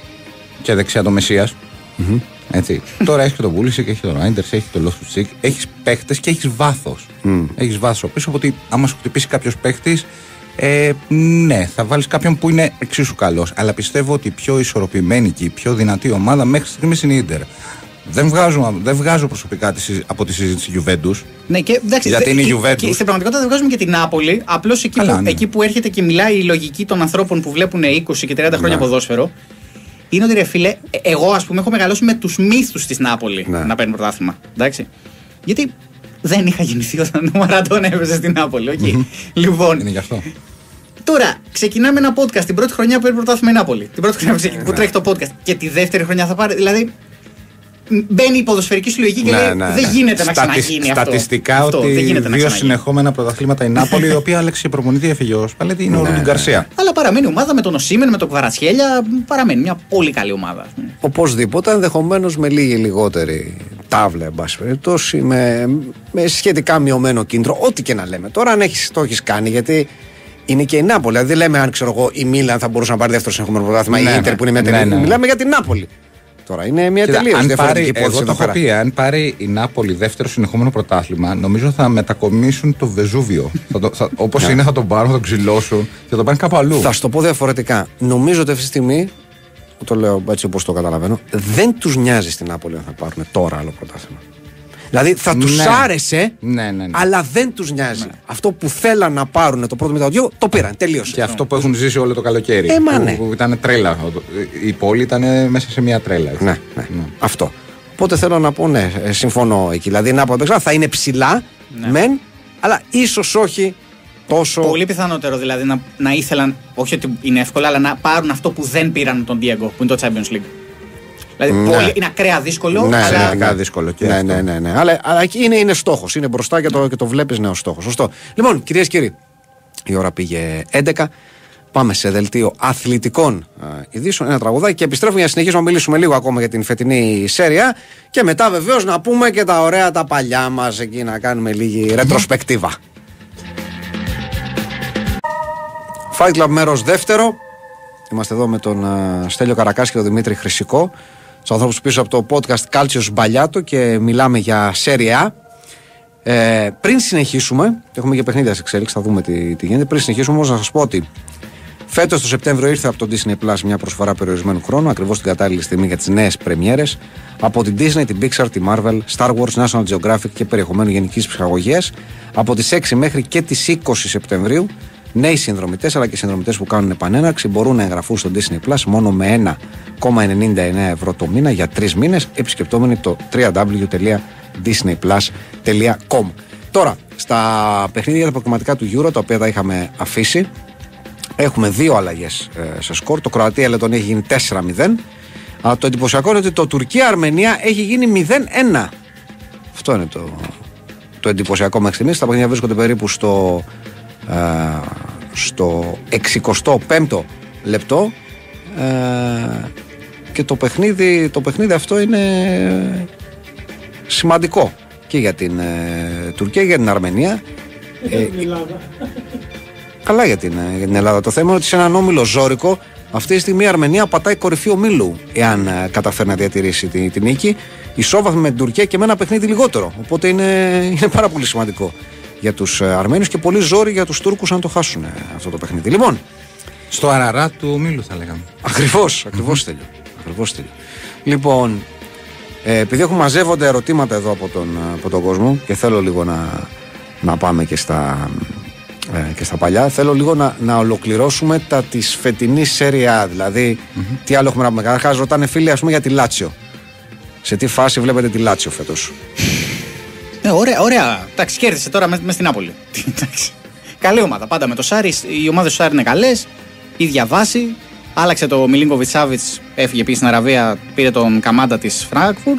και δεξιά τον Μεσσίας. Mm-hmm. Έτσι. Τώρα έχεις και τον Πούλησικ, έχεις τον Ράιντερς, έχεις τον Λόφτουτσικ, έχεις παίχτες και έχεις βάθος. Mm. Έχεις βάθος πίσω, οπότε άμα σου χτυπήσει κάποιος παίχτης, ε, ναι, θα βάλεις κάποιον που είναι εξίσου καλός. Αλλά πιστεύω ότι η πιο ισορροπημένη και η πιο δυνατή ομάδα μέχρι στιγμής είναι η Ίντερ. Δεν βγάζω, δεν βγάζω προσωπικά από τη συζήτηση Juventus. Ναι, και, εντάξει, γιατί είναι η Juventus. Και στην πραγματικότητα δεν βγάζουμε και την Νάπολη. Απλώς εκεί, ναι. εκεί που έρχεται και μιλάει η λογική των ανθρώπων που βλέπουν είκοσι και τριάντα χρόνια ναι. ποδόσφαιρο, είναι ότι ρε φίλε, εγώ ας πούμε έχω μεγαλώσει με τους μύθους της Νάπολη ναι. να παίρνει πρωτάθλημα. Εντάξει. Γιατί δεν είχα γεννηθεί όταν ο Μαραντόνα έπαιζε στην Νάπολη. Okay. Mm-hmm. Λοιπόν. Είναι γι' αυτό. Τώρα, ξεκινάμε ένα podcast την πρώτη χρονιά που παίρνει πρωτάθλημα η Νάπολη. Την πρώτη χρονιά που τρέχει το podcast. Και τη δεύτερη χρονιά θα πάρει. Δηλαδή. Μπαίνει η ποδοσφαιρική συλλογική και ναι, λέει ναι, ναι. δεν γίνεται να ξαναγίνει αυτό. Στατιστικά αυτό. ότι δεν γίνεται δύο συνεχόμενα πρωταθλήματα η Νάπολη, η οποία άλλαξε προπονητή, έφυγε ο Σπαλέτη, είναι ο Ρούντι Γκαρσία. Αλλά παραμένει ομάδα με τον Οσίμεν, με τον Κβαρατσχέλια, παραμένει μια πολύ καλή ομάδα. Οπωσδήποτε, ενδεχομένως με λίγη λιγότερη τάβλα, εν πάση περιπτώσει, με, με σχετικά μειωμένο κίνητρο, ό,τι και να λέμε. Τώρα, αν έχεις, το έχεις κάνει, γιατί είναι και η Νάπολη. Δηλαδή, λέμε αν ξέρω εγώ η Μίλαν θα μπορούσε να πάρει δεύτερο συνεχόμενο πρωτάθλημα, η Ίντερ που είναι μια τελείω. Μιλάμε για την Νάπολη. Τώρα είναι μια τελείως διαφορετική υπόθεση. Εγώ το έχω πει, αν πάρει η Νάπολη δεύτερο συνεχόμενο πρωτάθλημα, νομίζω θα μετακομίσουν το Βεζούβιο. Όπως είναι, θα τον πάρουν, θα τον ξυλώσουν και θα τον πάνε κάπου αλλού. Θα σου το πω διαφορετικά. Νομίζω ότι αυτή τη στιγμή, το λέω έτσι όπως το καταλαβαίνω, δεν τους νοιάζει στην Νάπολη αν θα πάρουν τώρα άλλο πρωτάθλημα. Δηλαδή θα τους ναι. άρεσε, ναι, ναι, ναι. αλλά δεν τους νοιάζει. Ναι. Αυτό που θέλαν να πάρουν το πρώτο μετά το δύο, το πήραν. Τελείωσε. Και αυτό που έχουν ζήσει όλο το καλοκαίρι. Ε, μα, ναι. που, που ήταν τρέλα. Η πόλη ήταν μέσα σε μια τρέλα. Ναι, ναι, ναι. Αυτό. Οπότε θέλω να πω, ναι, συμφωνώ εκεί. Δηλαδή να πω, θα είναι ψηλά, ναι. μεν, αλλά ίσως όχι τόσο. Πολύ πιθανότερο δηλαδή να, να ήθελαν, όχι ότι είναι εύκολο, αλλά να πάρουν αυτό που δεν πήραν τον Diego, που είναι το Champions League. Δηλαδή ναι. πολύ, είναι ακραία δύσκολο. Ναι, αλλά... είναι ακραία δύσκολο. Και ναι, ναι, ναι, ναι. Αλλά, αλλά είναι, είναι στόχος. Είναι μπροστά και το, και το βλέπεις νέο στόχο. Σωστό. Λοιπόν, κυρίες και κύριοι, η ώρα πήγε έντεκα. Πάμε σε δελτίο αθλητικών ειδήσεων. Ένα τραγουδάκι και επιστρέφουμε για να συνεχίσουμε να μιλήσουμε λίγο ακόμα για την φετινή σέρια. Και μετά βεβαίως να πούμε και τα ωραία τα παλιά μας εκεί, να κάνουμε λίγη ρετροσπεκτίβα. Fight Club μέρος δεύτερο. Είμαστε εδώ με τον uh, Στέλιο Καρακάση και τον Δημήτρη Χρυσικό, τους ανθρώπους πίσω από το podcast Calcios Sbagliato, και μιλάμε για Serie A. Ε, πριν συνεχίσουμε, έχουμε και παιχνίδια σε εξέλιξη, θα δούμε τι, τι γίνεται. Πριν συνεχίσουμε όμως να σας πω ότι φέτος το Σεπτέμβριο ήρθε από το Disney Plus μια προσφορά περιορισμένου χρόνου, ακριβώς την κατάλληλη στιγμή για τις νέες πρεμιέρες από την Disney, την Pixar, τη Marvel, Star Wars, National Geographic και περιεχομένου γενικής ψυχαγωγίας από τις έξι μέχρι και τις είκοσι Σεπτεμβρίου. Νέοι συνδρομητές αλλά και συνδρομητές που κάνουν επανέναρξη μπορούν να εγγραφούν στο Disney Plus μόνο με ένα κόμμα ενενήντα εννέα ευρώ το μήνα για τρεις μήνες, επισκεπτόμενοι το double-u double-u double-u τελεία disney plus τελεία com. Τώρα, στα παιχνίδια τα προκριματικά του Euro, τα οποία τα είχαμε αφήσει, έχουμε δύο αλλαγές ε, σε σκορ. Το Κροατία-Λετωνία έχει γίνει τέσσερα μηδέν. Αλλά το εντυπωσιακό είναι ότι το Τουρκία-Αρμενία έχει γίνει μηδέν ένα. Αυτό είναι το, το εντυπωσιακό μέχρι στιγμής. Τα παιχνίδια βρίσκονται περίπου στο Uh, στο εξηκοστό πέμπτο λεπτό, uh, και το παιχνίδι, το παιχνίδι αυτό είναι σημαντικό και για την uh, Τουρκία και για την Αρμενία. Για την Ελλάδα. Καλά για την, για την Ελλάδα. Το θέμα είναι ότι σε έναν όμιλο ζώρικο αυτή τη στιγμή η Αρμενία πατάει κορυφή ομίλου, εάν uh, καταφέρει να διατηρήσει την, την νίκη. Ισόβαθμη με την Τουρκία και με ένα παιχνίδι λιγότερο, οπότε είναι, είναι πάρα πολύ σημαντικό για τους Αρμένους και πολύ ζόρι για τους Τούρκους αν το χάσουν αυτό το παιχνίδι. Λοιπόν, στο αραρά του ομίλου θα λέγαμε. Ακριβώς, ακριβώς τέλειο. Ακριβώς τέλειο. Λοιπόν, ε, επειδή έχουν μαζεύονται ερωτήματα εδώ από τον, από τον κόσμο και θέλω λίγο να, να πάμε και στα, ε, και στα παλιά, θέλω λίγο να, να ολοκληρώσουμε τα της φετινής Serie A. Δηλαδή, mm-hmm. τι άλλο έχουμε να πούμε. Καταρχάς, ρωτάνε φίλοι, ας πούμε, για τη Λάτσιο. Σε τι φάση βλέπετε τη Λάτσιο φέτος? Ναι, ωραία, ωραία. Εντάξει, κέρδισε τώρα με, με στην Νάπολη. Καλή ομάδα. Πάντα με το Σάρι. Οι ομάδες του Σάρι είναι καλές. Ίδια βάση. Άλλαξε το Μιλίνκοβιτς Σάβιτς. Έφυγε επίσης στην Αραβία. Πήρε τον Καμάντα της Φράγκφουρτ.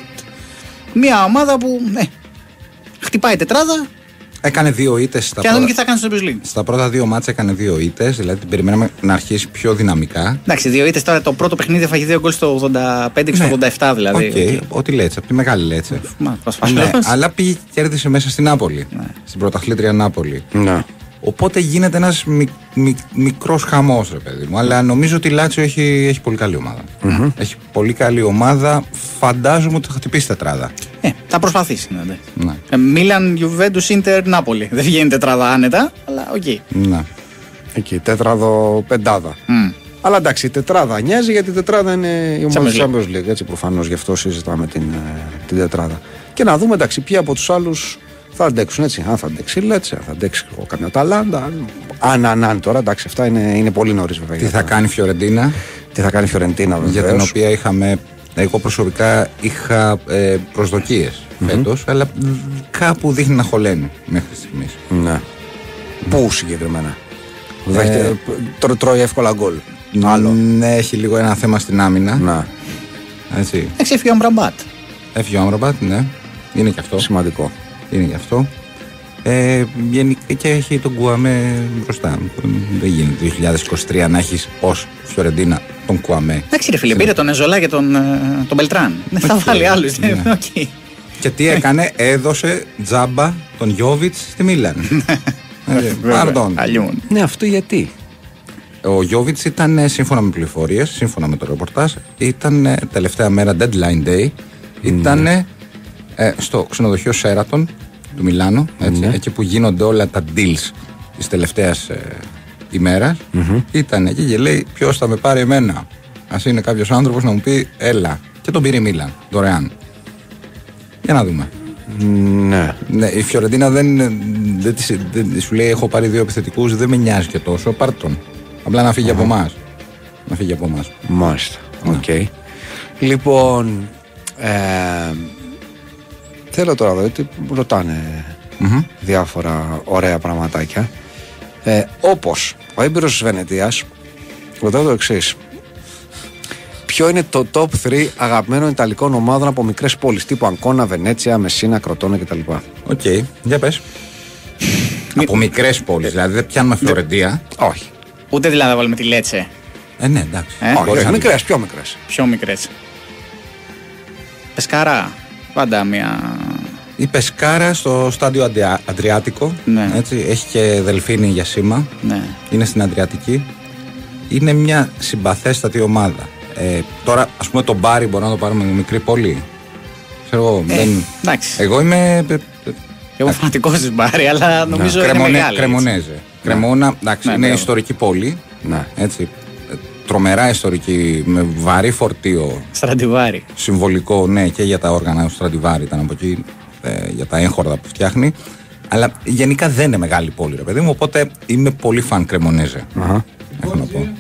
Μια ομάδα που ναι, χτυπάει τετράδα. Έκανε δύο ήττες στα, πρώτα... τι θα κάνει στο Champions League. Στα πρώτα δύο μάτσα έκανε δύο ήττες. Δηλαδή την περιμέναμε να αρχίσει πιο δυναμικά. Εντάξει, δύο ήττες τώρα. Το πρώτο παιχνίδι έφαγε δύο γκολ στο ογδόντα πέντε και στο ογδόντα επτά δηλαδή. Okay, okay. Ό,τι Λέτσε, από τη μεγάλη Λέτσε. Μα, ναι, αλλά πήγε και κέρδισε μέσα στην Νάπολη. Ναι. Στην πρωταθλήτρια Νάπολη. Ναι. Οπότε γίνεται ένας μι, μι, μικρός χαμός, ρε παιδί μου. Αλλά νομίζω ότι η Λάτσιο έχει, έχει πολύ καλή ομάδα. Mm-hmm. Έχει πολύ καλή ομάδα. Φαντάζομαι ότι θα χτυπήσει τετράδα. Ε, θα προσπαθήσει. Ναι. Ναι. Μίλαν, Γιουβέντους, Ίντερ, Νάπολη. Δεν βγαίνει τετράδα άνετα, αλλά οκ. Okay. Ναι. Εκεί, τέτραδο πεντάδα. Mm. Αλλά εντάξει, η τετράδα νοιάζει γιατί η τετράδα είναι η ομάδα του Champions League. Έτσι προφανώς γι' αυτό συζητάμε την, την τετράδα. Και να δούμε εντάξει, ποιοι από τους άλλους θα αντέξουν, έτσι. Αν θα αντέξει η Λέτσε, θα αντέξει καμιά Ταλάντα. Αν, αν, αν τώρα, εντάξει, αυτά είναι, είναι πολύ νωρίς βέβαια. Τι θα κάνει η Φιωρεντίνα. Τι θα κάνει η Φιωρεντίνα, βεβαίως. Για την οποία είχαμε, εγώ προσωπικά είχα ε, προσδοκίες mm-hmm. φέτος, αλλά κάπου δείχνει να χωλαίνει μέχρι στιγμής. Ναι. Mm. Πού συγκεκριμένα. Ε, Τρώ, τρώει εύκολα γκολ. Ναι, έχει λίγο ένα θέμα στην άμυνα. Να. Έτσι. Έφυγε ο Αμραμπάτ. Έφυγε ο Αμραμπάτ, ναι. Είναι και αυτό. Σημαντικό. Είναι και αυτό. Ε, και έχει τον Κουαμέ μπροστά. Δεν γίνεται το δύο χιλιάδες είκοσι τρία να έχει ως Φιωρεντίνα τον Κουαμέ. Εντάξει, ρε φίλε, πήρε τον Εζολά και τον, τον Μπελτράν. Δεν θα βάλει άλλου. Okay. Και τι έκανε, έδωσε τζάμπα τον Γιόβιτς στη Μίλαν. Πάρτον. Ναι, αυτό γιατί. Ο Γιόβιτς ήταν, σύμφωνα με πληροφορίες, σύμφωνα με το ρεπορτάζ, ήταν τελευταία μέρα deadline day. Ήταν mm. ε, στο ξενοδοχείο Σέρατον του Μιλάνο, έτσι, mm. εκεί που γίνονται όλα τα deals της τελευταίας ε, ημέρας. Mm-hmm. Ήταν εκεί και λέει: ποιος θα με πάρει εμένα? Ας είναι κάποιος άνθρωπος να μου πει έλα. Και τον πήρε η Μίλαν, δωρεάν. Για να δούμε. Ναι. Ναι, η Φιωρεντίνα δεν, δεν, δεν, δεν σου λέει: έχω πάρει δύο επιθετικούς, δεν με νοιάζει και τόσο. Πάρ' τον. Απλά να φύγει uh-huh. από εμάς. Να φύγει από εμάς. Μάλιστα. Οκ. Okay. Λοιπόν. Ε, θέλω τώρα εδώ, τι ρωτάνε. mm-hmm. διάφορα ωραία πραγματάκια. Ε, όπως ο έμπειρος της Βενετίας ρωτάει το εξής: ποιο είναι το top τρία αγαπημένων Ιταλικών ομάδων από μικρές πόλεις τύπου Αγκώνα, Βενέτσια, Μεσίνα, Κροτone κτλ? Οκ, okay. Για πες. Από μικρές πόλεις, δηλαδή δεν πιάνουμε Φλωρεντία. Όχι. Ούτε δηλαδή να βάλουμε τη Λέτσε. Ε, ναι, εντάξει. Ε? Όχι, μικρές, πιο μικρές. Πιο μικρές. Πεσκάρα, πάντα μια... Η Πεσκάρα στο στάδιο Αντριά, Αντριάτικο. Ναι. Έτσι, έχει και Δελφίνη για σήμα. Ναι. Είναι στην Αδριατική. Είναι μια συμπαθέστατη ομάδα. Ε, τώρα, ας πούμε, το Μπάρι μπορεί να το πάρουμε μικρή πόλη. Ξέρω εγώ. Ε, δεν... Εγώ είμαι. Εγώ φανατικός της Μπάρι, αλλά νομίζω ότι είναι μεγάλη. Κρεμονέζε. Κρεμόνα, εντάξει, ναι, είναι ναι, ιστορική πόλη. Ναι. Έτσι. Τρομερά ιστορική, με βαρύ φορτίο. Στραντιβάρι. Συμβολικό, ναι, και για τα όργανα. Ο Στραντιβάρι ήταν από εκεί, ε, για τα έγχορδα που φτιάχνει. Αλλά γενικά δεν είναι μεγάλη πόλη, ρε παιδί μου. Οπότε είμαι πολύ φαν Κρεμονέζε. Uh-huh. Έχω να πω.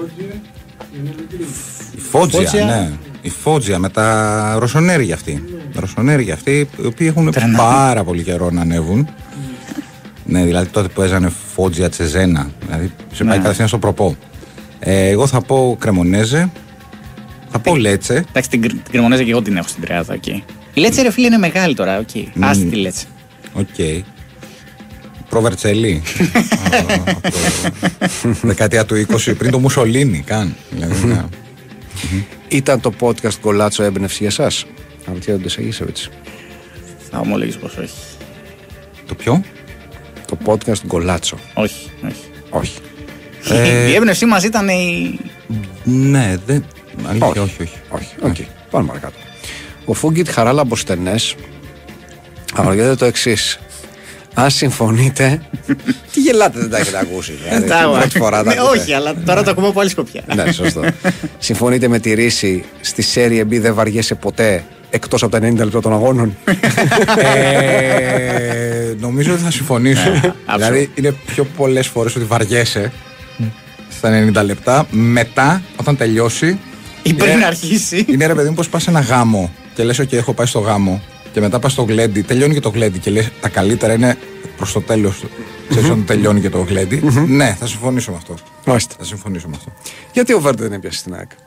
Η Φότζια, Φότζια, ναι. Η Φότζια με τα ρωσονέρια αυτοί. Τα ρωσονέρια αυτοί, οι οποίοι έχουν Τρενά. πάρα πολύ καιρό να ανέβουν. Ναι, δηλαδή τότε που έζανε Φότζια Τσεζένα. Δηλαδή σε πάει κατευθείαν στο προπό. Ε, εγώ θα πω Κρεμονέζε. Θα πω Λέτσε. Εντάξει, την, την Κρεμονέζε και εγώ την έχω στην τριάδα εκεί. Η Λέτσε, ρε φίλε, είναι μεγάλη τώρα. Okay. Mm. Άστη τη Λέτσε. Οκ. Okay. Προβερτσελί. Δεκαετία του είκοσι, πριν το Μουσολίνι, καν. Δηλαδή, ναι. Ήταν το podcast Γκολάτσο έμπνευση για εσάς? Αναρωτιέται ο Ντεσαγίσεβιτς. Θα ομολογήσω πως όχι. Το ποιο? Το podcast Γκολάτσο. Όχι, όχι. Όχι. Ε... Η έμπνευσή μας ήταν η... Ναι, δεν... Αλήθεια, όχι, όχι. όχι. όχι. Okay. Πάμε παρακάτω. Ο Φούγκιτ Χαράλαμπος Στενές αναρωτιέται το εξής: αν συμφωνείτε. Τι γελάτε, δεν τα έχετε ακούσει? Πρώτη φορά τα ακούτε. Όχι, αλλά τώρα το ακούμε από άλλη σκοπιά. Ναι, σωστό. Συμφωνείτε με τη ρίση στη Serie B δεν βαριέσαι ποτέ εκτός από τα ενενήντα λεπτά των αγώνων? Νομίζω ότι θα συμφωνήσω. Δηλαδή είναι πιο πολλές φορές ότι βαριέσαι στα ενενήντα λεπτά. Μετά, όταν τελειώσει ή πριν αρχίσει. Είναι, ρε παιδί μου, πως πας σε ένα γάμο και λες: OK, έχω πάει στο γάμο. Και μετά πας στο γλέντι, τελειώνει και το γλέντι και λες τα καλύτερα είναι προς το τέλος. Ξέρεις όταν τελειώνει και το γλέντι. Ναι, θα συμφωνήσω με αυτό. Μάλιστα. Θα συμφωνήσω με αυτό. Γιατί ο Βέρντε δεν έπιασε στην ΑΕΚ?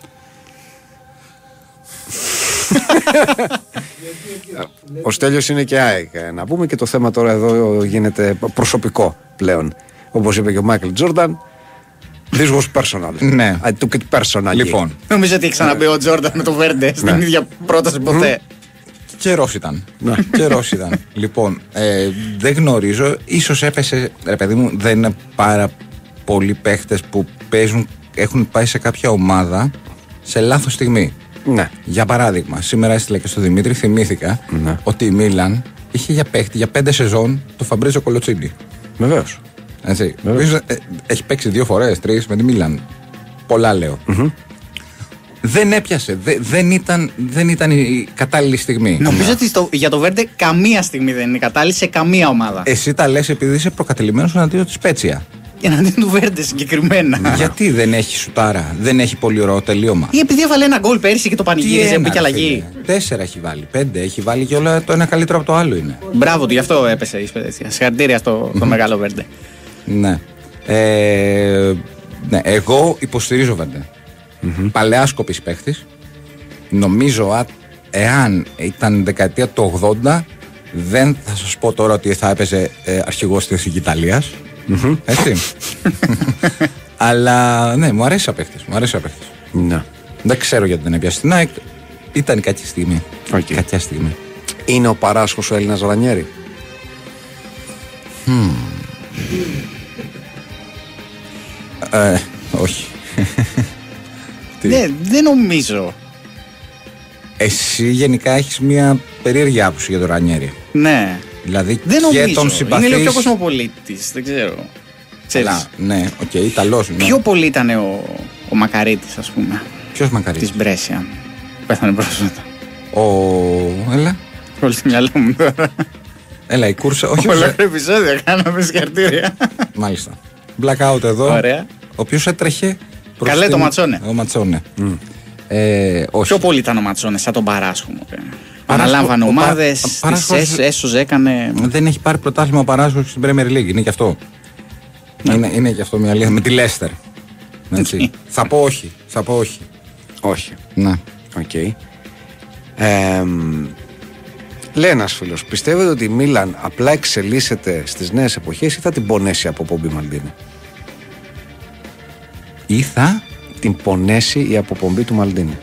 Ο Στέλιος είναι και ΑΕΚ. Να πούμε, και το θέμα τώρα εδώ γίνεται προσωπικό πλέον. Όπως είπε και ο Μάικλ Τζόρνταν, this was personal. Ναι. I took it personally. Λοιπόν. Νομίζω ότι έχει ξαναπεί ο Τζόρνταν με το Βέρντε στην ίδια πρόταση ποτέ. Καιρός ήταν. Καιρός ήταν. Λοιπόν, ε, δεν γνωρίζω. Ίσως έπεσε, ρε παιδί μου, δεν είναι πάρα πολλοί παίχτες που παίζουν, έχουν πάει σε κάποια ομάδα σε λάθος στιγμή. Ναι. Για παράδειγμα, σήμερα έστειλα και στο Δημήτρη, θυμήθηκα ναι. ότι η Μίλαν είχε για παίχτη για πέντε σεζόν το Φαμπρίζο Κολοτσίνι. Βεβαίως. Έτσι. Βεβαίως. Ε, έχει παίξει δύο φορές, τρεις με τη Μίλαν. Πολλά λέω. Mm-hmm. Δεν έπιασε. Δε, δεν, ήταν, δεν ήταν η κατάλληλη στιγμή. Νομίζω ότι στο, για το Βέρντε καμία στιγμή δεν είναι κατάλληλη σε καμία ομάδα. Εσύ τα λες επειδή είσαι προκατελημένος εναντίον της Σπέτσια. Εναντίον του Βέρντε συγκεκριμένα. Γιατί δεν έχει σουτάρα, δεν έχει πολύ ωραίο τελείωμα? Ή επειδή έβαλε ένα γκολ πέρυσι και το πανηγύριζε, μπήκε αλλαγή. Τέσσερα έχει βάλει, πέντε έχει βάλει και όλα το ένα καλύτερο από το άλλο είναι. Μπράβο του, γι' αυτό έπεσε η Σπέτσια. Συγχαρητήρια στο mm-hmm. μεγάλο Βέρντε. Ναι. Ε, ναι. Εγώ υποστηρίζω Βέρντε. Mm-hmm. Παλαιάσκοπης παίχτης. Νομίζω α, εάν ήταν δεκαετία του ογδόντα, δεν θα σας πω τώρα ότι θα έπαιζε ε, αρχηγός της Ιταλίας. Mm-hmm. Έτσι. Αλλά ναι, μου αρέσει ο παίχτης. Μου αρέσει ο παίχτης. Ναι. Δεν ξέρω γιατί δεν έπιασε την ΑΕΚ. Ήταν κακή στιγμή. Okay. Κακιά στιγμή. Είναι ο παράσχος ο Έλληνας Ρανιέρη? Mm. ε, όχι. Ναι, δεν νομίζω. Εσύ γενικά έχεις μια περίεργη άποψη για τον Ρανιέρη. Ναι. Δηλαδή δεν και νομίζω. τον συμπαθείς. Είναι λίγο πιο κοσμοπολίτης, δεν ξέρω. Καλά, ναι, οκ, okay, Ιταλός. Ναι. Πιο πολύ ήταν ο, ο Μακαρίτης, ας πούμε. Ποιος Μακαρίτης? Της Μπρέσια. Πέθανε πρόσφατα. Ο... Έλα. Πολύ στη μυαλό μου τώρα. Έλα, η κούρσα. Όχι, πολλά επεισόδια κάναμε συγχαρητήρια. Μάλιστα. Blackout εδώ. Ωραία. Ο οποίος έτρεχε. Καλέ την... το Ματσόνε. Ο Ματσόνε. Mm. Ε, όχι. Πιο πολύ ήταν ο Ματσόνε, σαν τον Παράσχο μου. Αναλάμβανε ομάδες, τις έσωζε, έκανε. Δεν έχει πάρει πρωτάθλημα ο Παράσχος στην Premier League, είναι και αυτό. Ναι. Είναι, είναι και αυτό μια αλήθεια. Με τη Leicester. Θα πω όχι. Θα πω όχι. Όχι. Ναι. Οκ. Okay. Ε, λέει ένας φίλος, πιστεύετε ότι η Μίλαν απλά εξελίσσεται στις νέες εποχές ή θα την πονέσει από πομπή Μαλντίνη? Ή θα την πονέσει η αποπομπή του Μαλντίνη?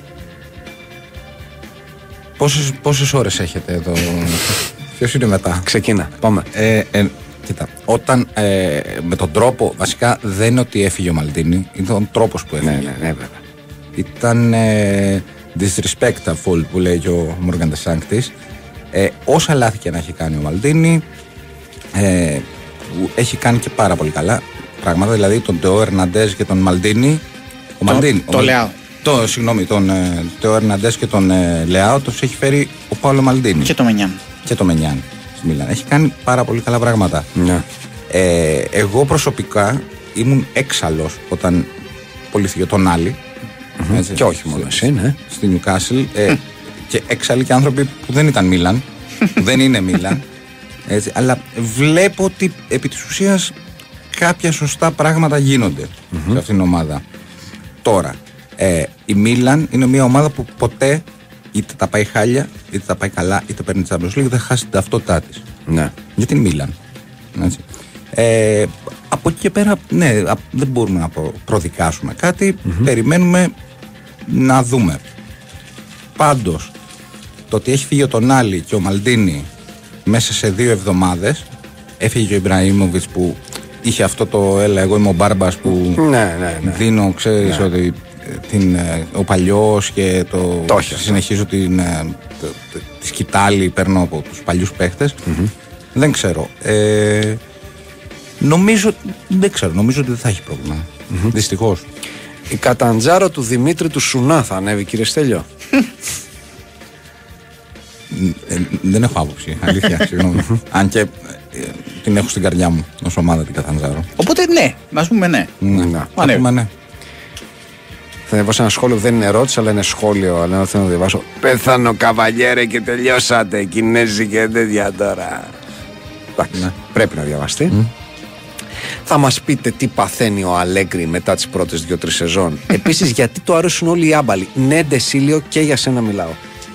Πόσες, πόσες ώρες έχετε εδώ? Ποιος είναι μετά? Ξεκίνα, πάμε. Ε, ε, κοίτα, όταν ε, με τον τρόπο, βασικά δεν είναι ότι έφυγε ο Μαλντίνη, ήταν ο τρόπος που έφυγε. Ναι, ναι, ναι, βέβαια. Ήταν ε, disrespectful που λέει και ο Μόργαν Τεσάνκτης. Ε, όσα λάθη και να έχει κάνει ο Μαλντίνη, ε, που έχει κάνει και πάρα πολύ καλά πράγματα, δηλαδή τον Τεό Ερναντές και τον Μαλντίνη. Ο το, Μαλντίνη. Το Λεάο. Το, συγγνώμη, τον ε, Τεό Ερναντές και τον ε, Λεάο τους έχει φέρει ο Πάολο Μαλντίνη. Και το Μενιάν. Και το Μενιάν στη Μίλαν. Έχει κάνει πάρα πολύ καλά πράγματα. Ναι. Ε, εγώ προσωπικά ήμουν έξαλλος όταν πολυθήκε τον Άλλη. Mm-hmm. Έτσι, και όχι μόνο εσύ, ναι. Στη Νιουκάσιλ. Ε, και έξαλλοι και άνθρωποι που δεν ήταν Μίλαν. Που δεν είναι Μίλαν. Έτσι, αλλά βλέπω ότι επί της ουσίας κάποια σωστά πράγματα γίνονται mm-hmm. σε αυτήν την ομάδα. Τώρα, ε, η Μίλαν είναι μια ομάδα που ποτέ είτε τα πάει χάλια, είτε τα πάει καλά, είτε παίρνει τη Champions League, δεν χάσει την ταυτότητά της. Ναι. Για την Μίλαν. Έτσι. Ε, από εκεί και πέρα, ναι, δεν μπορούμε να προ, προδικάσουμε κάτι. Mm-hmm. Περιμένουμε να δούμε. Πάντως, το ότι έχει φύγει ο Τονάλι και ο Μαλντίνη μέσα σε δύο εβδομάδες, έφυγε και ο Ιμπραήμοβιτς που είχε αυτό το έλα, εγώ είμαι ο Μπάρμπας που ναι, ναι, ναι. δίνω, ξέρεις, ναι. ότι την, ο παλιός και το, το συνεχίζω την, το, το, τη σκητάλη, παίρνω από τους παλιούς παίχτες. Mm-hmm. Δεν ξέρω. Ε, νομίζω, δεν ξέρω, νομίζω ότι δεν θα έχει πρόβλημα. Mm-hmm. Δυστυχώς. Η Καταντζάρο του Δημήτρη του Σουνά θα ανέβει, κύριε Στέλιο? ε, δεν έχω άποψη, αλήθεια, συγγνώμη. Αν και ε, την έχω στην καρδιά μου ως ομάδα την Καταντζάρο. Οπότε ναι, ας πούμε ναι. Ναι, να, να πούμε ναι. Θα διαβάσω ένα σχόλιο που δεν είναι ερώτηση, αλλά είναι σχόλιο. Αλλά θέλω να διαβάσω. Πέθανο καβαλιέρε και τελειώσατε. Κινέζοι και τέτοια τώρα. Εντάξει, ναι. Πρέπει να διαβαστεί. Mm. Θα μας πείτε τι παθαίνει ο Αλέγκρι μετά τις πρώτες δύο-τρεις σεζόν. Επίσης, γιατί το αρέσουν όλοι οι άμπαλοι. Ναι, Ντεσίλιο, και για σένα μιλάω.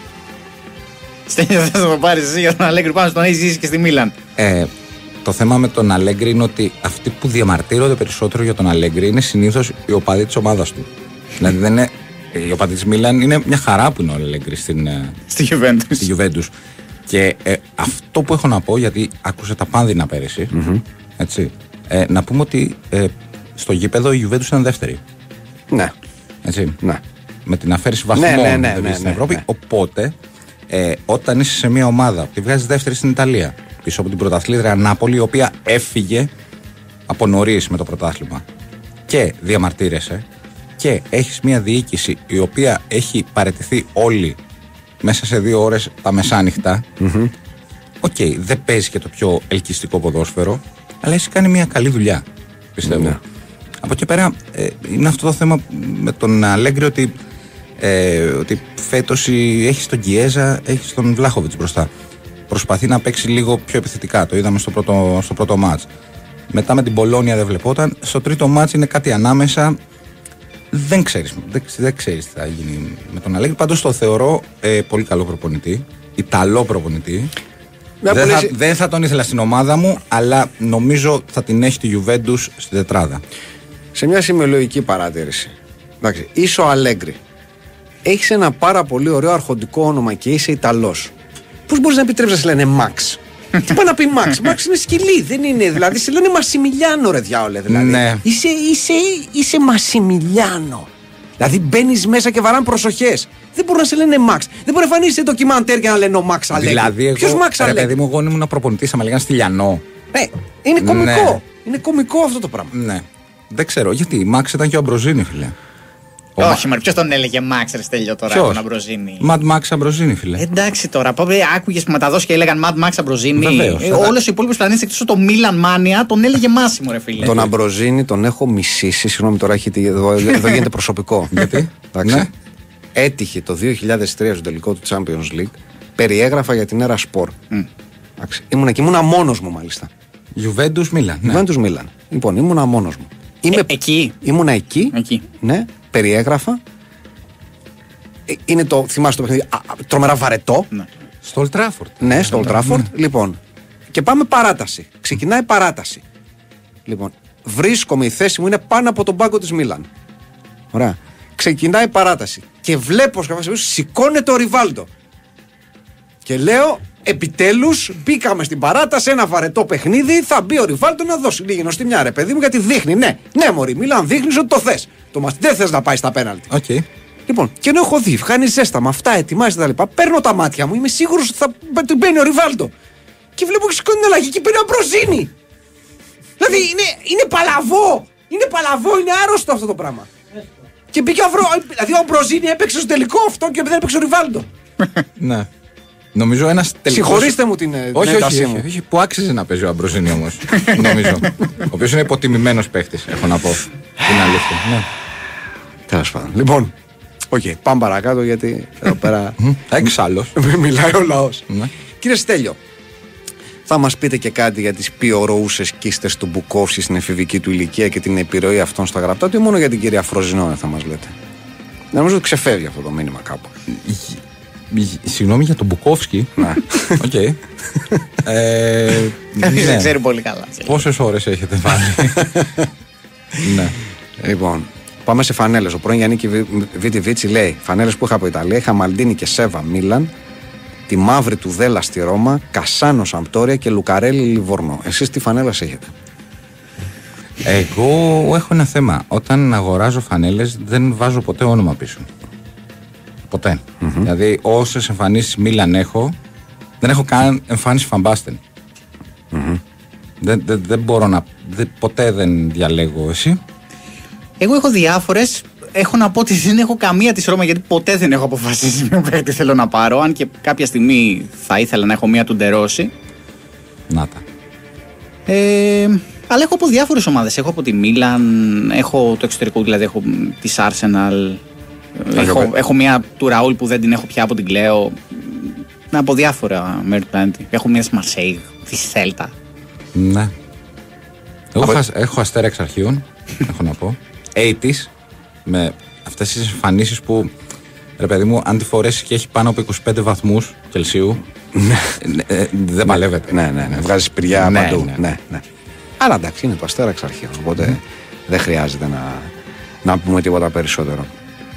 Στέλιο, θα το πάρεις εσύ για τον Αλέγκρι, πάνω στον έχεις ζήσει και στη Μίλαν. Ε, το θέμα με τον Αλέγκρι είναι ότι αυτοί που διαμαρτύρονται περισσότερο για τον Αλέγκρι είναι συνήθως οι οπαδοί της ομάδας του. Δηλαδή δεν είναι. Η οπαδοί της Μίλαν είναι μια χαρά που είναι ο Αλέγκρι στην, στη Juventus. Στη Juventus. Και ε, αυτό που έχω να πω, γιατί άκουσα τα πάνδυνα πέρυσι, mm-hmm. έτσι, ε, να πούμε ότι ε, στο γήπεδο η Juventus ήταν δεύτερη. Ναι. Έτσι. Ναι. Με την αφαίρεση βαθμών ναι, ναι, ναι, δηλαδή, ναι, στην ναι, Ευρώπη. ναι. Οπότε, ε, όταν είσαι σε μια ομάδα που τη βγάζει δεύτερη στην Ιταλία, πίσω από την πρωταθλήτρια Νάπολη, η οποία έφυγε από νωρίς με το πρωτάθλημα, και διαμαρτύρεσαι, και έχεις μια διοίκηση η οποία έχει παραιτηθεί όλη μέσα σε δύο ώρες τα μεσάνυχτα. Οκ, mm-hmm. okay, δεν παίζει και το πιο ελκυστικό ποδόσφαιρο, αλλά έχει κάνει μια καλή δουλειά, πιστεύω. Mm-hmm. Από εκεί πέρα ε, είναι αυτό το θέμα με τον Αλέγκρι, ότι, ε, ότι φέτος έχει τον Κιέζα, έχει τον Βλάχοβιτς μπροστά. Προσπαθεί να παίξει λίγο πιο επιθετικά. Το είδαμε στο πρώτο, στο πρώτο μάτς. Μετά με την Πολόνια δεν βλεπόταν. Στο τρίτο μάτς είναι κάτι ανάμεσα. Δεν ξέρεις, δεν, δεν ξέρεις τι θα γίνει με τον Αλέγκρι. Πάντως το θεωρώ ε, πολύ καλό προπονητή. Ιταλό προπονητή. Δεν θα, πολύ... δεν θα τον ήθελα στην ομάδα μου, αλλά νομίζω θα την έχει τη Juventus στην τετράδα. Σε μια σημειολογική παρατήρηση. Εντάξει, είσαι ο Αλέγκρι. Έχεις ένα πάρα πολύ ωραίο αρχοντικό όνομα και είσαι Ιταλός. Πώς μπορείς να επιτρέψεις να σε λένε Μαξ? Τι πάει να πει Μαξ? Μαξ είναι σκυλί, δεν είναι. Δηλαδή σε λένε Μασιμιλιάνο, ρε διάολε. Δηλαδή. Ναι. Είσαι, είσαι, είσαι Μασιμιλιάνο. Δηλαδή μπαίνεις μέσα και βαράνε προσοχές. Δεν μπορούν να σε λένε Μαξ. Δεν μπορεί να εμφανίζεται ντοκιμαντέρ και να λένε ο Μαξ Αλέγκρι. Δηλαδή, ποιος Μαξ Αλέγκρι? Ρε παιδί μου, εγώ ήμουν προπονητής, άμα λέγανε Στυλιανό. Ναι, είναι κωμικό. Ναι. Είναι κωμικό αυτό το πράγμα. Ναι. Δεν ξέρω, γιατί Μαξ ήταν και ο Αμπροζίνη, φίλε. Όχι, μα ποιος τον έλεγε Μαξ, ρε Στέλιο, τώρα τον Αμπροζίνη? Mad Max Αμπροζίνη, φίλε. Εντάξει τώρα, άκουγες που μεταδόσεις και έλεγαν Mad Max Αμπροζίνη. Βεβαίως. Ε, όλος ο υπόλοιπος πλανήτης εκτός το Milan Mania τον έλεγε Μάσιμο, ρε φίλε. Τον Αμπροζίνη τον έχω μισήσει. Συγγνώμη, τώρα έχει, εδώ, εδώ γίνεται προσωπικό. Γιατί? Ναι. Έτυχε το δύο χιλιάδες τρία στο τελικό του Champions League περιέγραφα για την έρα σπορ. Mm. Ήμουνα και ήμουνα μόνος μου μάλιστα. Juventus Μίλαν. Ναι. Juventus Μίλαν. Λοιπόν, ήμουνα μόνος μου. Είμαι... Ε, εκεί. Ήμουνα εκεί, εκεί. Ναι, περιέγραφα. Είναι το, θυμάσαι το παιχνίδι, α, τρομερά βαρετό. Ναι. Στο Old Trafford. Ναι, στο Old Trafford. Ναι. Λοιπόν, και πάμε παράταση. Ξεκινάει παράταση. Λοιπόν, βρίσκομαι, η θέση μου είναι πάνω από τον πάγκο της Μίλαν. Ωραία. Ξεκινάει παράταση. Και βλέπω σκαφασίως σηκώνεται ο Ριβάλντο. Και λέω, επιτέλους μπήκαμε στην παράταση, ένα βαρετό παιχνίδι. Θα μπει ο Ριβάλντο να δώσει λίγη νοστή μια, ρε παιδί μου, γιατί δείχνει. Ναι, ναι, μωρή, Μίλαν, δείχνει ότι το θες. Το μας δεν θες να πάει στα πέναλτι. Okay. Λοιπόν, και ενώ έχω δει, χάνει ζέστα με αυτά, ετοιμάζει τα λοιπά. Παίρνω τα μάτια μου, είμαι σίγουρος ότι θα μπαίνει ο Ριβάλντο. Και βλέπω και σηκώνει την αλλαγή και παίρνει Αμπροζίνη. Δηλαδή είναι, είναι παλαβό. Είναι παλαβό, είναι άρρωστο αυτό το πράγμα. Και μπήκε ο Αμπρο... Δηλαδή ο Αμπροζίνη έπαιξε στο τελικό αυτό και δεν έπαιξε ο Ριβάλντο. Ναι. Νομίζω ένας τελικός... Συγχωρήστε μου την όχι, έντασή όχι, μου. Όχι, όχι, που άξιζε να παίζει ο Αμπροζίνη όμως. Νομίζω. Ο οποίος είναι υποτιμημένος παίχτης, έχω να πω. Είναι αλήθεια. Ναι. Τέλος πάντων. Λοιπόν, οκ, okay, πάμε παρακάτω γιατί εδώ πέρα. Εξάλλου. Μιλάει ο λαός. Κύριε Στέλιο, θα μας πείτε και κάτι για τις πιωροούσες κίστες του Μπουκόφσκι στην εφηβική του ηλικία και την επιρροή αυτών στα γραπτά του, ή μόνο για την κυρία Φροζινό θα μας λέτε? Νομίζω ότι ξεφεύγει αυτό το μήνυμα κάπου. Συγγνώμη για τον Μπουκόφσκι. Ναι. Οκ. Δεν ξέρει πολύ καλά. Πόσες ώρες έχετε βάλει? Ναι. Λοιπόν, πάμε σε φανέλες. Ο πρώην Γιάννικη Βίτι Βίτσι λέει: φανέλες που είχα από Ιταλία, είχα Μαλντίνι και Σέβα Μίλαν, τη μαύρη του Δέλα στη Ρώμα, Κασάνο Σαμπτόρια και Λουκαρέλη Λιβόρνο. Εσείς τι φανέλες έχετε? Εγώ έχω ένα θέμα. Όταν αγοράζω φανέλες δεν βάζω ποτέ όνομα πίσω. Ποτέ. Mm-hmm. Δηλαδή όσες εμφανίσεις Μίλαν έχω, δεν έχω καν εμφάνιση Φαμπάστεν. Mm-hmm. Δεν, δεν, δεν μπορώ να... Δεν, ποτέ δεν διαλέγω. Εσύ? Εγώ έχω διάφορες. Έχω να πω ότι δεν έχω καμία της Ρώμα, γιατί ποτέ δεν έχω αποφασίσει με παίκτη θέλω να πάρω. Αν και κάποια στιγμή θα ήθελα να έχω μία του Ντερόση. Να τα. Ε, αλλά έχω από διάφορες ομάδες. Έχω από τη Μίλαν, έχω το εξωτερικό, δηλαδή έχω της Arsenal. Έχω, έχω μία του Ραούλ που δεν την έχω πια από την Κλέο. Από διάφορα μέρη του πλανήτη. Έχω μία στη Μαρσέιγ, τη Θέλτα. Ναι. Εγώ έχω, έχω αστέρα εξ αρχείων, έχω να πω. ογδόντα με αυτές τις εμφανίσεις που, ρε παιδί μου, αν τη φορέσει και έχει πάνω από είκοσι πέντε βαθμούς Κελσίου, δεν παλεύεται. Ναι, ναι, ναι. Βγάζει σπηριά ναι, παντού. Ναι. Ναι, ναι. Αλλά εντάξει, είναι το αστέρα εξ αρχείων. Οπότε mm. δεν χρειάζεται να, να πούμε τίποτα περισσότερο.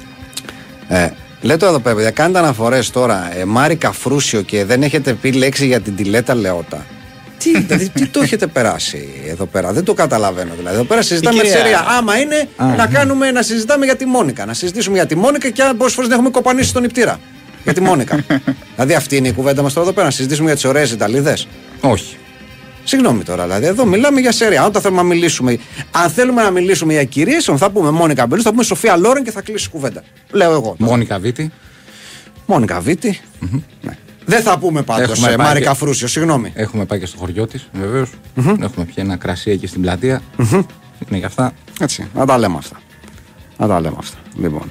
Ε, λέτε εδώ πέρα, παιδιά, κάνετε αναφορές τώρα. Ε, Μάρι Καφρούσιο και δεν έχετε πει λέξη για την Τιλέτα Λεότα. Τι, δηλαδή, τι το έχετε περάσει εδώ πέρα, δεν το καταλαβαίνω. Δηλαδή, εδώ πέρα συζητάμε κυρία... σερία. Άμα είναι Α, να, κάνουμε, να συζητάμε για τη Μόνικα. Να συζητήσουμε για τη Μόνικα και πόσες φορές να έχουμε κοπανίσει στον νηπτήρα. Για τη Μόνικα. Δηλαδή, αυτή είναι η κουβέντα μας τώρα εδώ πέρα. Να συζητήσουμε για τις ωραίες Ιταλίδες. Όχι. Συγγνώμη τώρα, δηλαδή, εδώ μιλάμε για σερία. Όταν θέλουμε να μιλήσουμε, αν θέλουμε να μιλήσουμε για κυρίες, θα πούμε Μόνικα Μπελούς, θα πούμε Σοφία Λόρεν και θα κλείσει η κουβέντα. Λέω εγώ. Μόνικα Βίτι. Μόνικα Βίτι. Mm-hmm. Ναι. Δεν θα πούμε πάντως ε, Μάρι Καφρούσιο, συγγνώμη. Έχουμε πάει και στο χωριό της, βεβαίως. Mm-hmm. Έχουμε πιει ένα κρασί εκεί στην πλατεία. Mm-hmm. Είναι γι' αυτά. Έτσι, να τα λέμε αυτά. Να τα λέμε αυτά. Λοιπόν.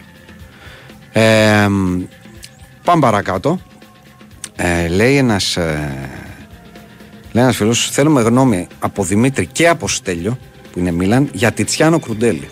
Ε, πάμε παρακάτω. Ε, λέει ένας, ε, λέει ένας φίλος, θέλουμε γνώμη από Δημήτρη και από Στέλιο, που είναι Μίλαν, για Τιτσιάνο Κρουντέλη.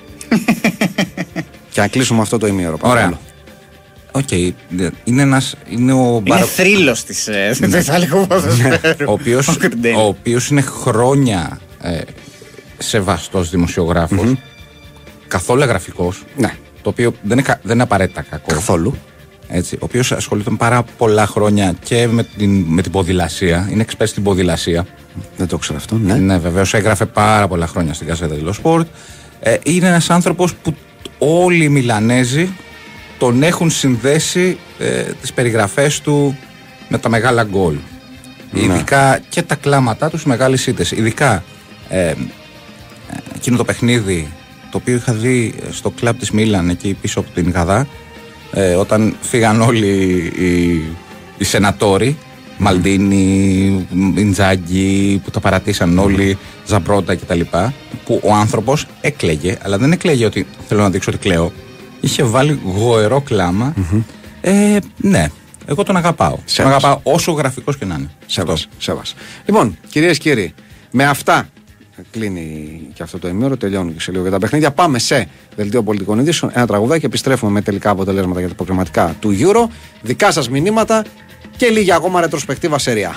Και να κλείσουμε αυτό το ημίωρο. Ωραία. Οκ, okay. είναι ένας, είναι ο... Είναι θρύλος της Ιταλικού ποδοσφαίρου. Ο οποίος είναι χρόνια ε, σεβαστός δημοσιογράφος, mm-hmm. καθόλου εγγραφικός, ναι. Το οποίο δεν είναι, δεν είναι απαραίτητα κακό. Καθόλου. Έτσι, ο οποίος ασχολείται πάρα πολλά χρόνια και με την, με την ποδηλασία, είναι expert στην ποδηλασία. Δεν το ξέρω αυτό, ναι. Ναι, βεβαίως έγραφε πάρα πολλά χρόνια στην Gazzetta dello Sport. Ε, είναι ένας άνθρωπος που όλοι οι Μιλανέζοι τον έχουν συνδέσει ε, τις περιγραφές του με τα μεγάλα γκολ. Ναι. Ειδικά και τα κλάματά του στις μεγάλες ήττες. Ειδικά ε, εκείνο το παιχνίδι το οποίο είχα δει στο κλαμπ της Μίλαν εκεί πίσω από την Γαδά, ε, όταν φύγαν όλοι οι, οι σενατόροι, mm. Μαλντίνι, Ιντζάγκη, που τα παρατήσαν όλοι, Ζαμπρότα κτλ. Που ο άνθρωπος έκλαιγε, αλλά δεν έκλαιγε ότι θέλω να δείξω ότι κλαίω. Είχε βάλει γοερό κλάμα. Mm-hmm. Ε, ναι. Εγώ τον αγαπάω. Σε τον αγαπάω όσο γραφικός και να είναι. Σέβας, σέβας. Λοιπόν, κυρίες και κύριοι, με αυτά κλείνει και αυτό το ημίωρο, τελειώνουν και σε λίγο για τα παιχνίδια. Πάμε σε δελτίο πολιτικών ειδήσεων, ένα τραγουδάκι και επιστρέφουμε με τελικά αποτελέσματα για τα προκριματικά του Euro, δικά σας μηνύματα και λίγη ακόμα ρετροσπεκτίβα σεριά.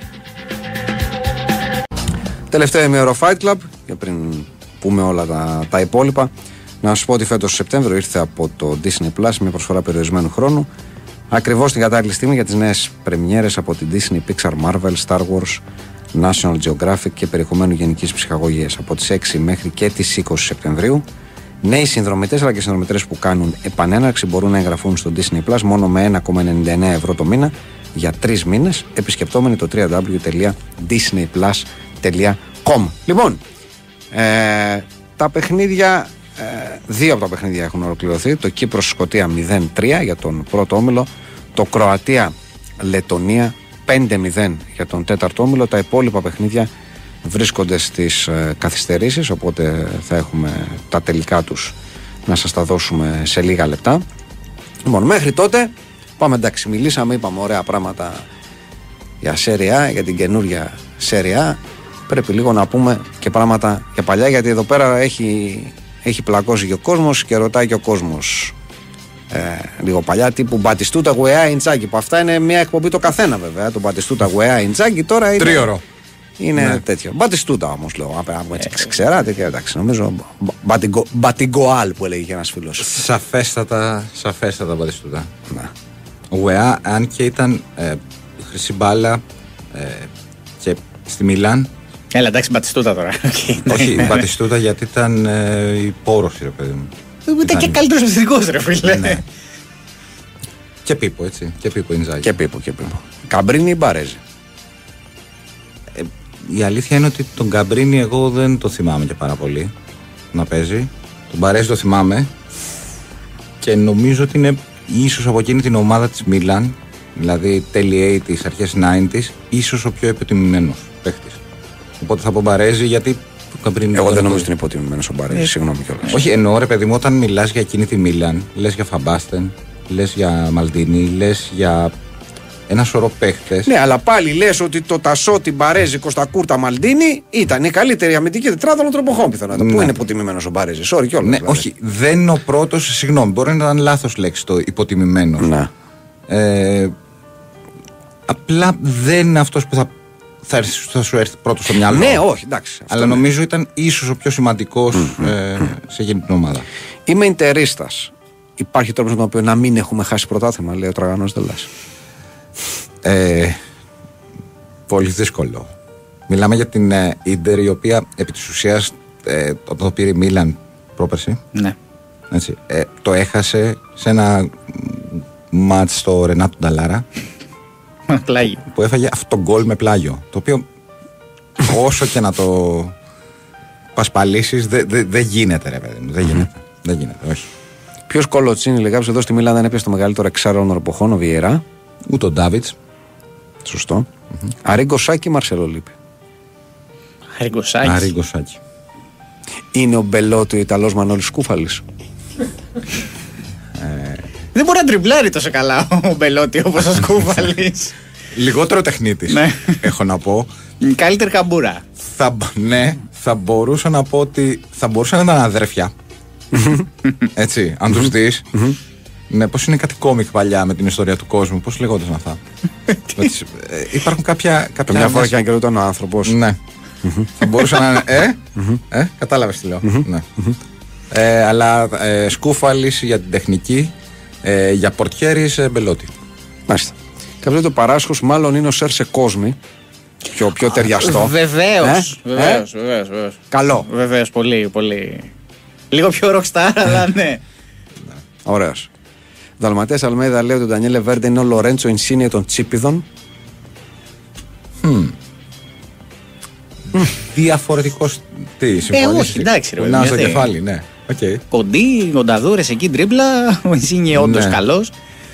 Τελευταίο ημίωρο Fight Club, και πριν πούμε όλα τα, τα υπόλοιπα, να σας πω ότι φέτος Σεπτέμβριο ήρθε από το Disney Plus με προσφορά περιορισμένου χρόνου, ακριβώς την κατάλληλη στιγμή για τις νέες πρεμιέρες από την Disney, Pixar, Marvel, Star Wars, National Geographic και περιεχομένου γενικής ψυχαγωγίας από τις έξι μέχρι και τις είκοσι Σεπτεμβρίου. Νέοι συνδρομητές αλλά και συνδρομητές που κάνουν επανέναρξη μπορούν να εγγραφούν στο Disney Plus μόνο με ένα κόμμα ενενήντα εννέα ευρώ το μήνα για τρεις μήνες, επισκεπτόμενοι το double-u double-u double-u τελεία disney plus τελεία com. Λοιπόν, ε, τα παιχνίδια, ε, δύο από τα παιχνίδια έχουν ολοκληρωθεί. Το Κύπρος-Σκωτία μηδέν τρία για τον πρώτο όμιλο, το Κροατία-Λετωνία πέντε μηδέν για τον τέταρτο όμιλο. Τα υπόλοιπα παιχνίδια βρίσκονται στις ε, καθυστερήσεις, οπότε θα έχουμε τα τελικά τους να σας τα δώσουμε σε λίγα λεπτά. Λοιπόν, μέχρι τότε πάμε, εντάξει, μιλήσαμε, είπαμε ωραία πράγματα για Serie A, για την καινούρια Serie A. Πρέπει λίγο να πούμε και πράγματα για παλιά, γιατί εδώ πέρα έχει, έχει πλακώσει και ο κόσμος και ρωτάει και ο κόσμος ε, λίγο παλιά, τύπου Μπατιστούτα Γουεά Ιντσάκη, που αυτά είναι μια εκπομπή το καθένα βέβαια. Το Μπατιστούτα Γουεά Ιντσάκη τώρα είναι τρίωρο. Είναι ναι. τέτοιο. Μπατιστούτα όμως λέω. Από έτσι ε, ξέρατε και εντάξει, νομίζω Μπατιγκοάλ που έλεγε και ένας φίλος. Σαφέστατα, σαφέστατα Μπατιστούτα. Ναι. Ο Γουεά, αν και ήταν ε, χρυσή μπάλα ε, και στη Μιλάν. Έλα, εντάξει, Μπατιστούτα τώρα. Όχι, Μπατιστούτα γιατί ήταν ε, η πόρωση, ρε παιδί μου. Ήταν, ήταν και καλύτερος ευθυντικός, ρε φίλε. Ναι. Και Πίπο, έτσι. Και Πίπο Ινζάγη. Και Πίπο, και Πίπο. Καμπρίνι ή Μπαρέζη. Ε, η αλήθεια είναι ότι τον Καμπρίνι εγώ δεν το θυμάμαι και πάρα πολύ να παίζει. Τον Μπαρέζη το θυμάμαι. Και νομίζω ότι είναι ίσως από εκείνη την ομάδα της Μίλαν, δηλαδή τέλη ογδόντα, αρχές ενενήντα, ίσως ο πιο υποτιμημένος παίχτης. Οπότε θα πω Μπαρέζη γιατί. Εγώ δεν νομίζω ότι είναι υποτιμημένος ο Μπαρέζη, ε, συγγνώμη κιόλας. Όχι, εννοώ ρε παιδί μου, όταν μιλάς για εκείνη τη Μίλαν, λες για Φαμπάστεν, λες για Μαλντίνι, λες για ένα σωρό παίχτες. Ναι, αλλά πάλι λες ότι το Τασότη, Μπαρέζη, Κωστακούρτα, Μαλντίνι ήταν η καλύτερη αμυντική τετράδα των τροποχών πιθανότατα. Ναι. Πού είναι υποτιμημένος ο Μπαρέζη, sorry κιόλας. Ναι, δηλαδή. όχι, δεν είναι ο πρώτος, συγγνώμη, μπορεί να ήταν λάθος λέξη το υποτιμημένος. Ναι. Ε, απλά δεν είναι αυτός που θα. Θα, θα σου έρθει πρώτο στο μυαλό. Ναι, όχι, εντάξει. Αλλά ναι. Νομίζω ήταν ίσως ο πιο σημαντικός mm-hmm. ε, σε εκείνη την ομάδα. Είμαι Ιντερίστας. Υπάρχει τρόπος με τον οποίο να μην έχουμε χάσει πρωτάθλημα, λέει ο Τραγανός Δελάς. Ε, πολύ δύσκολο. Μιλάμε για την Ίντερ, η οποία επί της ουσίας ε, όταν το πήρε η Μίλαν πρόπερση, ναι. έτσι, ε, το έχασε σε ένα μάτς στο Ρενάτο Νταλάρα. Πλάγιο. Που έφαγε αυτό το γκολ με πλάγιο. Το οποίο όσο και να το πασπαλίσεις δεν δε, δε γίνεται, ρε παιδί μου. Δεν γίνεται. Mm-hmm. Δεν γίνεται, όχι. Ποιος Κολοτσίνη, λέει κάποιος εδώ στη Μίλαν, δεν έπιασε το μεγαλύτερο εξάρρωνο εποχών, ο Βιερά. Ούτε ο Ντάβιτς. Σωστό. Mm-hmm. Αρίγκο Σάκη ή Μαρσέλο Λίπη. Αρίγκο Σάκη. Αρίγκο Σάκη. Είναι ο Μπελότη ο Ιταλός Μανώλης Σκούφαλης. ε... Δεν μπορεί να τριμπλάρει τόσο καλά ο Μπελότη όπως ο Σκούφαλης. Λιγότερο τεχνίτης, ναι. Έχω να πω. Καλύτερη καμπούρα. Θα, ναι, θα μπορούσα να πω ότι θα μπορούσαν να ήταν αδέρφια. Έτσι, αν τους δεις. Ναι, πώς είναι κάτι κόμικ παλιά με την ιστορία του κόσμου, πώς λεγόταν αυτά. τις, ε, υπάρχουν κάποια. κάποια μια φορά και αν καιρό ήταν ο άνθρωπος. Ναι. Θα μπορούσαν να είναι. Ε, ε κατάλαβες τι λέω. Ναι. ε, αλλά ε, Σκούφαλης για την τεχνική. Ε, για πορτιέρης ε, Μπελότη. Μάλιστα. Κάποιος το Παράσχος μάλλον είναι ο Σέρσε Κόσμη. Πιο, πιο ταιριαστό. Βεβαίως. Ε? Βεβαίως, ε? βεβαίως, βεβαίως. Καλό. Βεβαίως, πολύ, πολύ. Λίγο πιο rockstar, αλλά ναι. Ωραίος. Δαλματές Αλμέιδα λέει ότι ο Ντανιέλε Βέρντε είναι ο Λορέντσο Ινσίνιε των Τσίπιδων. Mm. Διαφορετικός. Τι, συμφωνείς? Ε, όχι, εντάξει. Να στο κεφάλι, ναι. Okay. Κοντί, κονταδούρες εκεί, τρίπλα. Ο Ινσίνιε όντως καλός.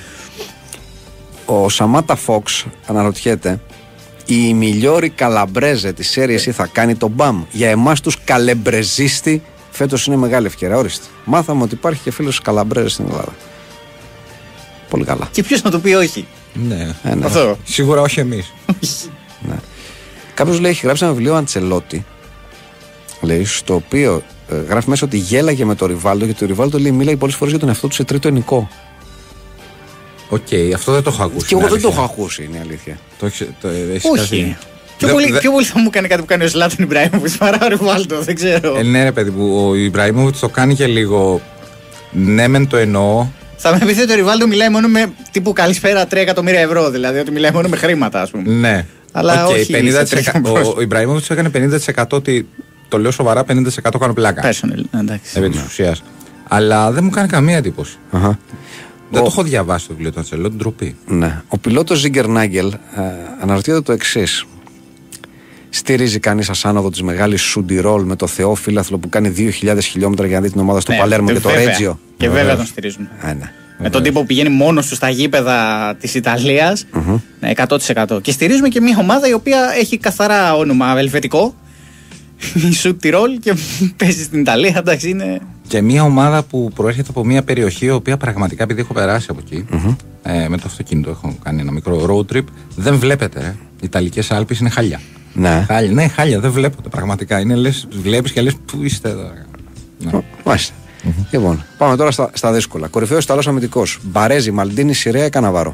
Ο Σαμάτα Φόξ αναρωτιέται, η Μιλιόρη Καλαμπρέζε τη Serie C θα κάνει το μπαμ. Για εμάς τους καλεμπρεζίστη φέτος είναι μεγάλη ευκαιρία. Ορίστε. Μάθαμε ότι υπάρχει και φίλος Καλαμπρέζε στην Ελλάδα. Πολύ καλά. Και ποιος να του πει όχι. Ναι. Ε, ναι. Αυτό. Σίγουρα όχι εμείς. Ναι. Κάποιος λέει: έχει γράψει ένα βιβλίο Αντσελότη. Λέει, στο οποίο ε, γράφει μέσα ότι γέλαγε με τον Ριβάλντο και το Ριβάλντο λέει μίλαγε πολλές φορές για τον εαυτό του σε τρίτο ενικό. Οκ, okay, αυτό δεν το έχω ακούσει. Και εγώ δεν το έχω ακούσει, είναι η αλήθεια. Το έχεις, το, έχεις Όχι. κάτι... Πιο, δε, πολύ, δε... πιο πολύ θα μου κάνει κάτι που κάνει ο Ζλάταν Ιμπραήμοβιτς παρά ο Ριβάλντο, δεν ξέρω. Ε, ναι, ρε παιδί μου, ο Ιμπραήμοβιτς το κάνει και λίγο. Ναι, μεν το εννοώ. Θα με πείτε ότι ο Ριβάλντο μιλάει μόνο με τύπου καλησπέρα τρία εκατομμύρια ευρώ, δηλαδή ότι μιλάει μόνο με χρήματα, ας πούμε. Ναι. Αλλά okay, όχι. πενήντα τοις εκατό, ο ο Ιμπραήμοβιτς έκανε πενήντα τοις εκατό ότι. Το λέω σοβαρά, πενήντα τοις εκατό κάνω πλάκα. Personal, εντάξει. Επί της ουσίας. Αλλά δεν μου κάνει καμία εντύπωση. Αχα. Δεν ο... το έχω διαβάσει το βιβλίο του Αντσελότη, ντροπή. Ναι. Ο πιλότος Ζίγκερ Νάγκελ ε, αναρωτιέται το εξής. Στηρίζει κανείς ασάνοδο της μεγάλης Σουντιρόλ με το θεό φύλαθλο που κάνει δύο χιλιάδες χιλιόμετρα για να δει την ομάδα στο Ναι, Παλέρμο και το βέβαια. Ρέτζιο? Και βέβαια τον στηρίζουν. Α, ναι. Με τον τύπο που πηγαίνει μόνος του στα γήπεδα της Ιταλίας, Mm-hmm. ναι, εκατό τοις εκατό. Και στηρίζουμε και μια ομάδα η οποία έχει καθαρά όνομα ελβετικό. Η Σουτ Τιρόλ και παίζει στην Ιταλία, εντάξει είναι. Και μια ομάδα που προέρχεται από μια περιοχή, η οποία πραγματικά, επειδή έχω περάσει από εκεί, mm-hmm. ε, με το αυτοκίνητο, έχω κάνει ένα μικρό road trip, δεν βλέπετε. Ε. Οι Ιταλικές Άλπεις είναι χάλια. Ναι. Χάλια, ναι, χάλια, δεν βλέπετε πραγματικά. Είναι λες, βλέπεις και λες, πού είστε εδώ. Ναι. Μάλιστα. Mm-hmm. Λοιπόν, πάμε τώρα στα, στα δύσκολα. Κορυφαίος Ιταλός αμυντικός. Μπαρέζι, Μαλντίνη, Σιρέα, Καναβάρο.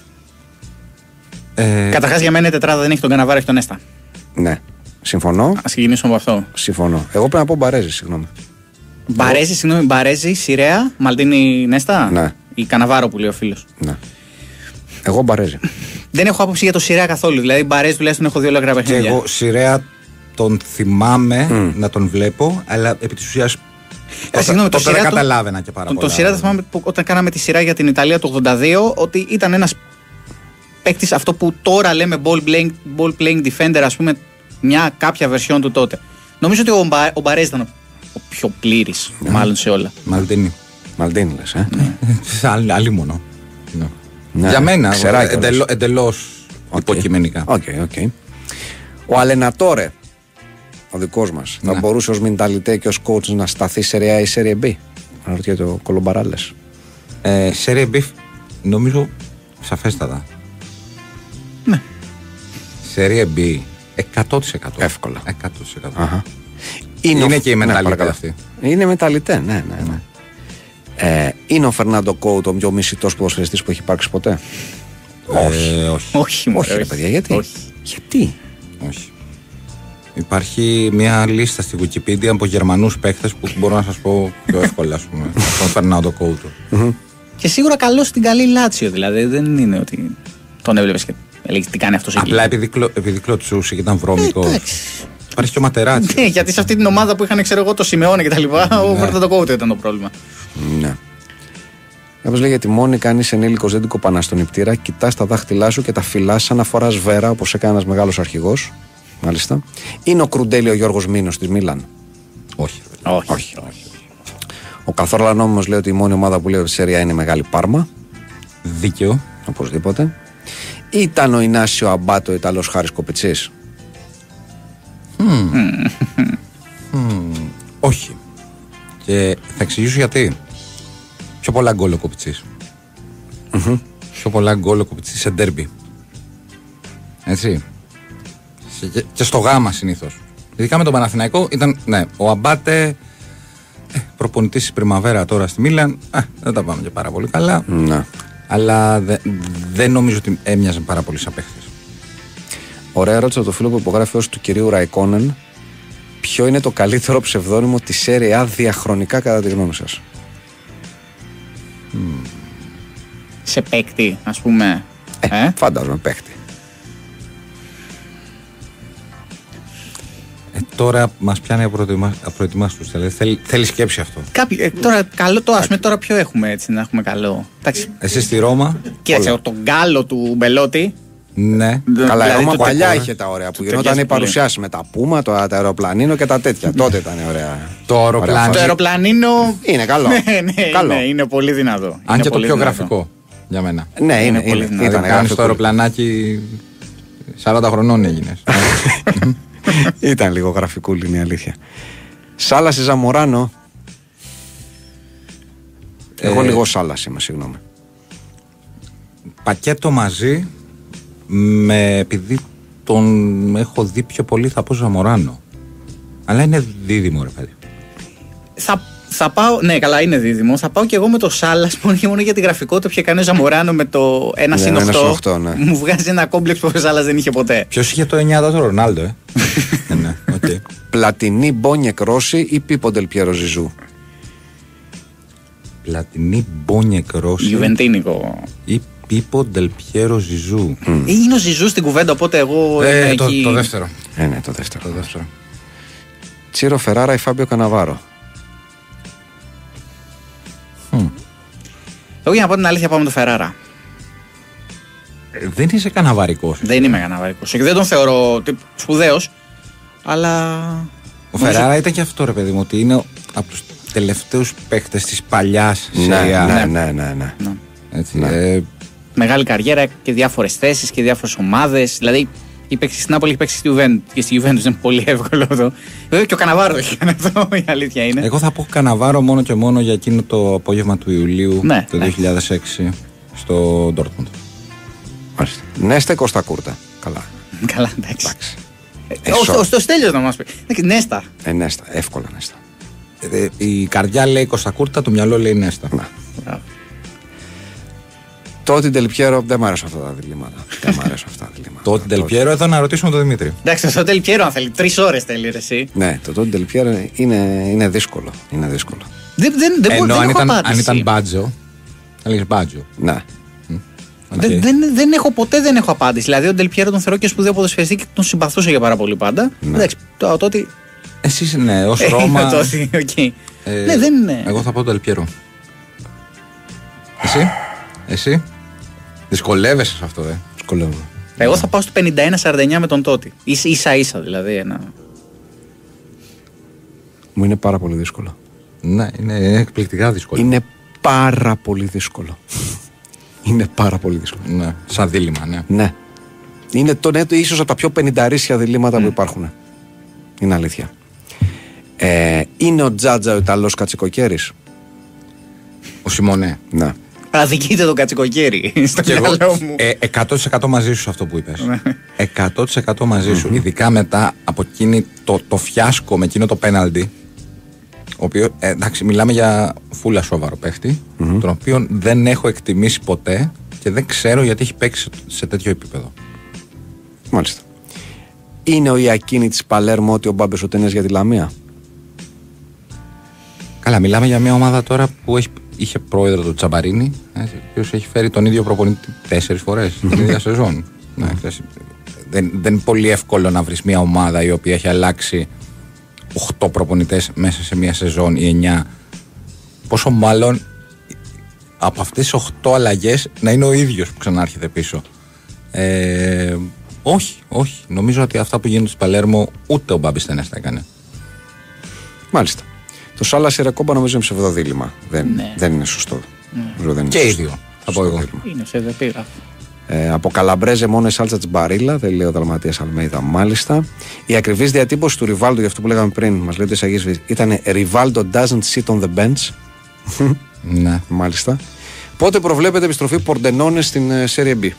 Ε... Καταρχάς για μένα η τετράδα δεν έχει τον Καναβάρο, έχει τον Νέστα. Ναι. Συμφωνώ. Ας ξεκινήσουμε από αυτό. Συμφωνώ. Εγώ πρέπει να πω Μπαρέζι, συγγνώμη. Μπαρέζι, συγγνώμη, Μπαρέζι, Σιρέα, Μαλντίνη, Νέστα. Ναι. Ή Καναβάρο που λέει ο φίλος. Ναι. Εγώ Μπαρέζι. Δεν έχω άποψη για το Σιρέα καθόλου. Δηλαδή, Μπαρέζι τουλάχιστον έχω δύο ολόκληρα Και παιχνίδια. εγώ Σιρέα τον θυμάμαι Mm. να τον βλέπω, αλλά επί της ουσίας. Ε, συγγνώμη, το τότε δεν Σιρέα το- καταλάβαινα και πάρα Τον, πολλά. τον Σιρέα θα θυμάμαι που, όταν κάναμε τη σειρά για την Ιταλία του ογδόντα δύο ότι ήταν ένας παίκτης αυτό που τώρα λέμε ball playing, ball playing defender, ας πούμε, μια κάποια version του τότε. Νομίζω ότι ο, Μπα, ο Μπαρέζ ήταν ο πιο πλήρης, μάλλον σε όλα. Μαλτίνη. Μαλντίνη λες, ε. Άλλη, άλλη μόνο. Ναι. Ναι, Για μένα, ξεράκι εντελώ, όλες. εντελώς Οκ. υποκειμενικά. Οκ, οκ. Ο Αλενατόρε, ο δικός μας, θα Ναι. μπορούσε ως μενταλιτέ και ως coach να σταθεί σε Ρεά ή σε Ρεά Μπι? Αναρωτιέται ο Κολομπαράλες. Ε, Serie B, νομίζω σαφέστατα. Ναι. Serie B, εκατό τοις εκατό. Εύκολα. εκατό τοις εκατό. Αχα. Είναι ο- και η ναι, μεταλλιτέ παρακαλώ. αυτή. Είναι μεταλλιτέ, ναι, ναι. ναι. Ε, είναι ο Φερνάντο Κόουτ ο πιο μισητός ποδοσφαιριστής που έχει υπάρξει ποτέ? Όχι. Ε, όχι. Όχι, μωρέ, Όχι, ρε παιδιά, γιατί? Όχι. Γιατί? όχι. Υπάρχει μια λίστα στη Wikipedia από Γερμανούς παίκτες που μπορώ να σας πω πιο εύκολα, ας πούμε. Τον Φερνάντο Κόουτο. Και σίγουρα καλό στην καλή Λάτσιο, δηλαδή δεν είναι ότι τον έβλεπες και έλεγες τι κάνει αυτός εκεί. Απλά επειδή, κλω, επειδή κλωτσούσε και ήταν βρώμικο. Ε, εντάξει. Υπάρχει και ο Ματεράτσι. Ναι, γιατί σε αυτή την ομάδα που είχαν, ξέρω εγώ, το Σιμεώνε και τα λοιπά, ο Φερνάντο Κόουτο ήταν το πρόβλημα. Ναι. Κάποιος λέει για τη Μόνικα, αν είσαι ενήλικος δεν την κοπανάς στον νηπτήρα, κοιτάς τα δάχτυλά σου και τα φυλάς σαν να φοράς βέρα, όπως έκανε ένας μεγάλος αρχηγός. Μάλιστα. Είναι ο Κρουντέλη ο Γιώργος Μήνος της Μίλαν? Όχι. Όχι. Όχι. Ο καθόλου νόμιμος λέει ότι η μόνη ομάδα που λέει ότι η Σέρια είναι η Μεγάλη Πάρμα. Δίκαιο. Οπωσδήποτε. Ήταν ο Ινάσιο Αμπάτο, ο Ιταλός Χάρης Κοπιτσής? Όχι. Και θα εξηγήσω γιατί. Πιο πολλά γκολ ο Κοπιτσής. Πιο πολλά γκολ ο Κοπιτσής σε ντέρμπι. Έτσι. Σε- και- Και στο γάμα συνήθως. Ειδικά με τον Παναθηναϊκό ήταν, ναι, ο Αμπάτε, ε, προπονητής της Πριμαβέρα τώρα στη Μίλαν, ε, δεν τα πάμε και πάρα πολύ καλά. Ναι. Αλλά δε- δεν νομίζω ότι έμοιαζε πάρα πολύ σαν παίχτης. Ωραία ερώτηση από το φίλο που υπογράφει ως του κυρίου Ραϊκόνεν. Ποιο είναι το καλύτερο ψευδόνυμο της Σέρια διαχρονικά κατά τη γνώμη σας? Σε παίκτη, ας πούμε. Ε, Ε? Φαντάζομαι παίχτη. Ε, τώρα μας πιάνει απροετοιμα- απροετοιμάστους. Δηλαδή, θέλει, θέλει σκέψη αυτό. Κάποιοι, ε, τώρα, καλό το, ας πούμε, τώρα ποιο έχουμε έτσι, να έχουμε καλό. Εντάξει, Εσύ στη Ρώμα, κοίταξε, τον γκάλο του Μπελότη. ναι. Καλά, η δηλαδή, Ρώμα το- παλιά το- είχε τα ωραία που το γινόταν ταιριάζει οι πολύ. παρουσιάσει με τα Πούμα, το, τα αεροπλανίνο και τα τέτοια. Τότε ήταν ωραία. Το αεροπλάνο. Ωραία Το φάση. αεροπλανίνο. Είναι καλό. Ναι, ναι, Καλό. είναι, είναι πολύ δυνατό. Αν Είναι και το πολύ πιο δυνατό. γραφικό για μένα. Ναι, είναι, Είναι είναι, πολύ ήταν δυνατό. Δηλαδή, κάνεις γραφικό. το αεροπλανάκι σαράντα χρονών έγινες. Ήταν λίγο γραφικούλη, είναι η αλήθεια. Σάλαση Ζαμοράνο. Εγώ Ε, λίγο Σάλαση είμαι, συγγνώμη. πακέτο μαζί με, επειδή τον έχω δει πιο πολύ θα πω Ζαμοράνο. Αλλά είναι δίδυμο ρε παιδί. Θα, θα πάω, ναι καλά είναι δίδυμο, θα πάω και εγώ με το Σάλλας μόνο και μόνο για τη γραφικότητα που είχε κάνει ο Ζαμοράνο με το ένα συν οκτώ. Ναι. Μου βγάζει ένα κόμπλεξ που ο Σάλλας δεν είχε ποτέ. Ποιος είχε το εννιά, το Ρονάλντο ε. ναι, okay. Πλατινί Μπόνιεκ Ρώση ή Πίπο Ντελ Πιέρο Ζιζού? Πλατινί Μπόνιεκ Ρώση Γιουβεντίνικο ή Πίπο Ντελ Πιέρο Ζιζού. Mm. Είναι ο Ζιζού στην κουβέντα, οπότε εγώ. Ε, ε, το, εκεί... το δεύτερο. Ε, ναι, το δεύτερο. Το δεύτερο. Τσίρο Φεράρα ή Φάμπιο Καναβάρο? Mm. Εγώ για να πω την αλήθεια πάω με το Φεράρα. Ε, δεν είσαι καναβαρικός. Δεν είμαι καναβαρικός. Και δεν τον θεωρώ σπουδαίος, αλλά. Ο Φεράρα ήταν και αυτό ρε παιδί μου, ότι είναι από τους τελευταίους παίκτες της παλιάς σειρά. Ναι, ναι, ναι, ναι. ναι. Έτσι, ναι. Ε... Μεγάλη καριέρα και διάφορες θέσεις και διάφορες ομάδες. Δηλαδή, η παίξη στην Νάπολη έχει παίξει στη Juventus και στη Juventus είναι πολύ εύκολο αυτό. Βέβαια και ο Καναβάρο έχει κάνει αυτό, η αλήθεια είναι. Εγώ θα πω Καναβάρο μόνο και μόνο για εκείνο το απόγευμα του Ιουλίου ναι, το ναι. δύο χιλιάδες έξι στο Ντόρτμουντ. Μάλιστα. Νέστα Κώστα Κούρτα. Καλά. Καλά, εντάξει. Ε, ο, ο, ο Στέλιος να μας πει. Νέστα. Ε, Νέστα, εύκολα Νέστα. Ε, η καρδιά λέει Κώστα Κούρτα, το μυαλό λέει Νέστα. Να. Τότε Ντελπιέρο δεν μ' αρέσουν αυτά τα διλήμματα. Δεν μ' αρέσουν αυτά τα διλήμματα. Τότε Ντελπιέρο, εδώ να ρωτήσουμε τον Δημήτρη. Εντάξει, το Ντελπιέρο αν θέλει. Τρεις ώρες θέλει ρε εσύ. Ναι, το τότε Ντελπιέρο είναι, είναι δύσκολο. Είναι δύσκολο. Δεν, δεν, δεν, Ενώ δεν αν, έχω ήταν, απάντηση. αν ήταν μπάτζο, θα λέγεις μπάτζο. Ναι. Okay. Δεν, δεν, δεν έχω, ποτέ δεν έχω απάντηση. Δηλαδή, ο Ντελπιέρο τον θεωρώ και σπουδαίο ποδοσφαιριστή και τον συμπαθούσα για πάρα πολύ πάντα. Ναι. Εντάξει, το, τότε. Εσείς ναι, ως Ρώμα. τότε, okay. ε, ναι, δεν είναι. Εγώ θα πω το Ντελπιέρο. Εσύ, εσύ. Δυσκολεύεσαι σε αυτό, ε. Δυσκολεύομαι. Εγώ θα πάω στο πενήντα ένα σαράντα εννιά με τον Τότι. Ίσα ίσα δηλαδή. Ένα... Μου είναι πάρα πολύ δύσκολο. Ναι, είναι εκπληκτικά δύσκολο. Είναι πάρα πολύ δύσκολο. Είναι πάρα πολύ δύσκολο. Ναι, σαν δίλημμα, ναι. Ναι. Είναι το, ναι, ίσως από τα πιο πενηνταρίσια διλήμματα mm. που υπάρχουν. Είναι αλήθεια. Ε, είναι ο Τζάτζα ο Ιταλός Κατσικοκέρης? Ο Σιμονέ. Ναι. Αδικείται το κατσικοκέρι στο μυαλό μου. Ε, εκατό τοις εκατό μαζί σου αυτό που είπες. εκατό τοις εκατό μαζί σου. Mm-hmm. Ειδικά μετά από εκείνη το, το φιάσκο με εκείνο το πέναλτι. Ο οποίο, ε, εντάξει, μιλάμε για φούλα σοβαρό παίχτη, mm-hmm. τον οποίο δεν έχω εκτιμήσει ποτέ και δεν ξέρω γιατί έχει παίξει σε τέτοιο επίπεδο. Μάλιστα. Είναι ο Ιακίνη της Παλέρμο ότι ο Μπάμπες ο Τένιας για τη Λαμία? Καλά, μιλάμε για μια ομάδα τώρα που έχει, είχε πρόεδρο τον Τσαμπαρίνη, ο οποίος έχει φέρει τον ίδιο προπονητή τέσσερις φορές την ίδια σεζόν. Ναι, δεν, δεν είναι πολύ εύκολο να βρεις μια ομάδα η οποία έχει αλλάξει οκτώ προπονητές μέσα σε μια σεζόν ή εννιά. Πόσο μάλλον από αυτές τις οκτώ αλλαγές να είναι ο ίδιος που ξανάρχεται πίσω. Ε, όχι, όχι. Νομίζω ότι αυτά που γίνονται στο Παλέρμο ούτε ο Μπάμπης Τένιας τα έκανε. Μάλιστα. Το Σάλα Σιρακόμπα νομίζω είναι ψευδοδήλημα. Δεν, ναι. δεν είναι σωστό. Ναι. Δεν είναι και οι δύο. Θα πω εγώ. Είναι ψευδεπίγραφο. Ε, από Καλαμπρέζε μόνο η σάλτσα της Μπαρίλα, δεν λέει ο Δαλματίας Αλμέιδα, μάλιστα. Η ακριβής διατύπωση του Ριβάλντο, για αυτό που λέγαμε πριν, μας λέει ο Σαγής, ήταν Ριβάλντο doesn't sit on the bench. Ναι. Μάλιστα. Πότε προβλέπεται επιστροφή Πορντενόνε στην uh, Serie B?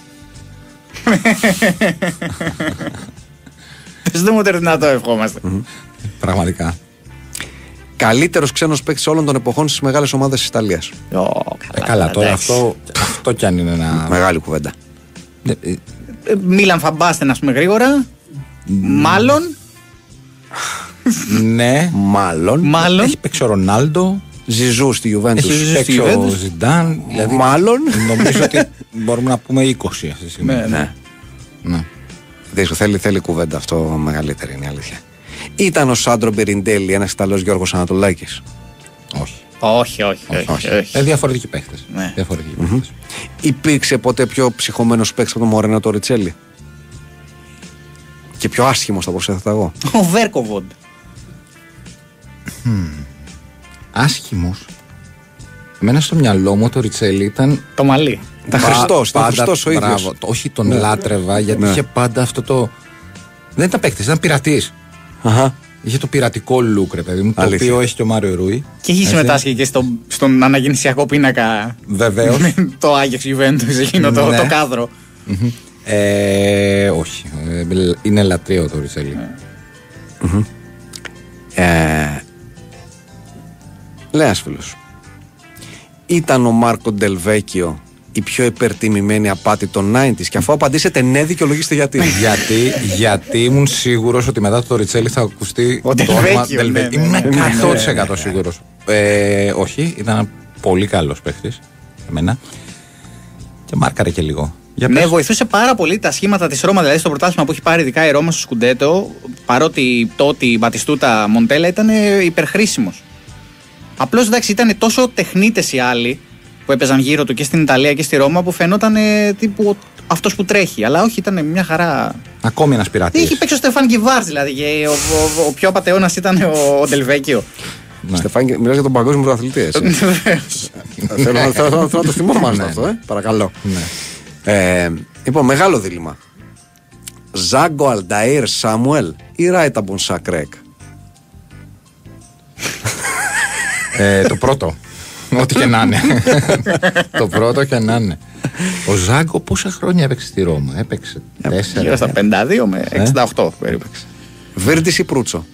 Πες δεν μου το δυνατό, ευχόμαστε. Πραγματικά. Καλύτερος ξένος παίκτης όλων των εποχών στις μεγάλες ομάδες της Ιταλίας. Oh, καλά, ε, καλά τώρα αυτό, αυτό κι αν είναι ένα... Μεγάλη κουβέντα. Μίλαν Φαμπάστεν, ας πούμε, γρήγορα. Μάλλον. Ναι. Μάλλον. Μάλλον. Έχει παίξει ο Ρονάλντο. Ζιζού στη Juventus. Έχει παίξει ο Ζιντάν. Δηλαδή, μάλλον. Νομίζω ότι μπορούμε να πούμε είκοσι αυτή τη στιγμή. Ναι, ναι. ναι. Δύσκολο, θέλει, θέλει κουβέντα αυτό μεγαλύτερη, είναι η αλήθεια. Ήταν ο Σάντρο Μπεριντέλη ένας Ιταλός Γιώργος Ανατολάκης? Όχι. Όχι, όχι, όχι. όχι, όχι. Ε, διαφορετικοί παίχτες. Ναι. Διαφορετικοί mm-hmm. παίχτες. Υπήρξε ποτέ πιο ψυχωμένος παίκτης από τον Μορένα το Ριτσέλι? Και πιο άσχημος θα προσέθετα εγώ. Ο Βέρκοβοντ. Mm. Άσχημος. Εμένα στο μυαλό μου το Ριτσέλι ήταν... Το μαλλί. Ήταν Χριστός, ήταν Χριστός ο ίδιος. Μπράβο, όχι τον ναι. λάτρευα γιατί ναι. είχε πάντα αυτό το... Δεν ήταν παίκτης, ήταν πειρατής. Αχα. Είχε το πειρατικό look, ρε παιδί μου, το οποίο έχει και ο Μάριο Ρούι. Και έχει συμμετάσχει και στο, στον αναγεννησιακό πίνακα. Βεβαίως. Το Άγιαξ Γιουβέντους, εκείνο το, ναι. το κάδρο. Mm-hmm. Ε, όχι. Είναι λατρείο το Ριτσέλι. Mm-hmm. Ε, Λέας φίλος. Ήταν ο Μάρκο Ντελβέκιο η πιο υπερτιμημένη απάτη των ενενήντα και αφού απαντήσετε ναι, δικαιολογήστε γιατί. γιατί, γιατί ήμουν σίγουρος ότι μετά το Ριτσέλι θα ακουστεί ο το όνομα Ντελβέκιο. Ήμουν εκατό τοις εκατό σίγουρος. Ε, όχι, ήταν ένα πολύ καλός παίχτης. Εμένα. Και μάρκαρε και λίγο. Ναι, βοηθούσε πάρα πολύ τα σχήματα της Ρώμα, δηλαδή στο πρωτάθλημα που έχει πάρει ειδικά η Ρώμα στο Σκουντέτο, παρότι τότε η Μπατιστούτα Μοντέλα ήταν υπερχρήσιμος. Απλώς εντάξει, ήταν τόσο τεχνίτες οι άλλοι που έπαιζαν γύρω του και στην Ιταλία και στη Ρώμα που φαινόταν τύπου αυτός που τρέχει. Αλλά όχι, ήταν μια χαρά. Ακόμη ένας πειρατής. Είχε παίξει ο Στεφάν Γκιβάρς δηλαδή. Και ο, ο, ο, ο πιο απατεώνας ήταν ο, ο Ντελβέκιο. Ναι. Στεφάν, μιλάς για τον παγκόσμιο πρωταθλητή. Θέλω να το θυμόμαστε αυτό, ε. Παρακαλώ. Ε, λοιπόν, μεγάλο δίλημμα. Ζάγκο Αλνταΐρ Σάμουελ ή Ράιτα Μπονσακρέκ? ε, το πρώτο. Ό,τι και να είναι. Το πρώτο και να είναι. Ο Ζάγκο πόσα χρόνια έπαιξε στη Ρώμα? Έπαιξε τέσσερα. Γύρω στα πενήντα δύο με εξήντα οκτώ περίπου. Βίρτης ή Προύτσο?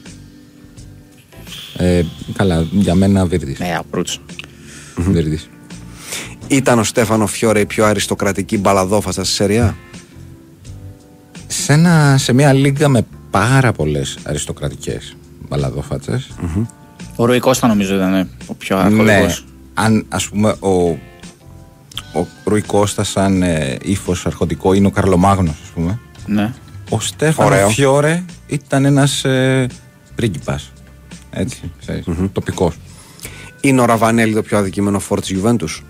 Ε, καλά, για μένα Βίρτης. Ναι, Προύτσο. Βίρτης. Ήταν ο Στέφανο Φιόρε η πιο αριστοκρατική μπαλαδόφαστα στη Σεριά? Σε, ένα, σε μια λίγα με πάρα πολλές αριστοκρατικές μπαλαδόφατσες. Mm-hmm. Ο Ρουί Κώστα νομίζω ήταν ο πιο αρχοντικός. Ναι, αν ας πούμε ο, ο Ρουί Κώστα σαν ε, ύφος αρχοντικό είναι ο Καρλομάγνος, ας πούμε. Ναι. Ο Στέφανο Φιόρε ήταν ένας ε, πρίγκιπας. Έτσι, mm-hmm. τοπικός. Είναι ο Ραβανέλη το πιο αδικημένο φόρ της Γιουβέντους?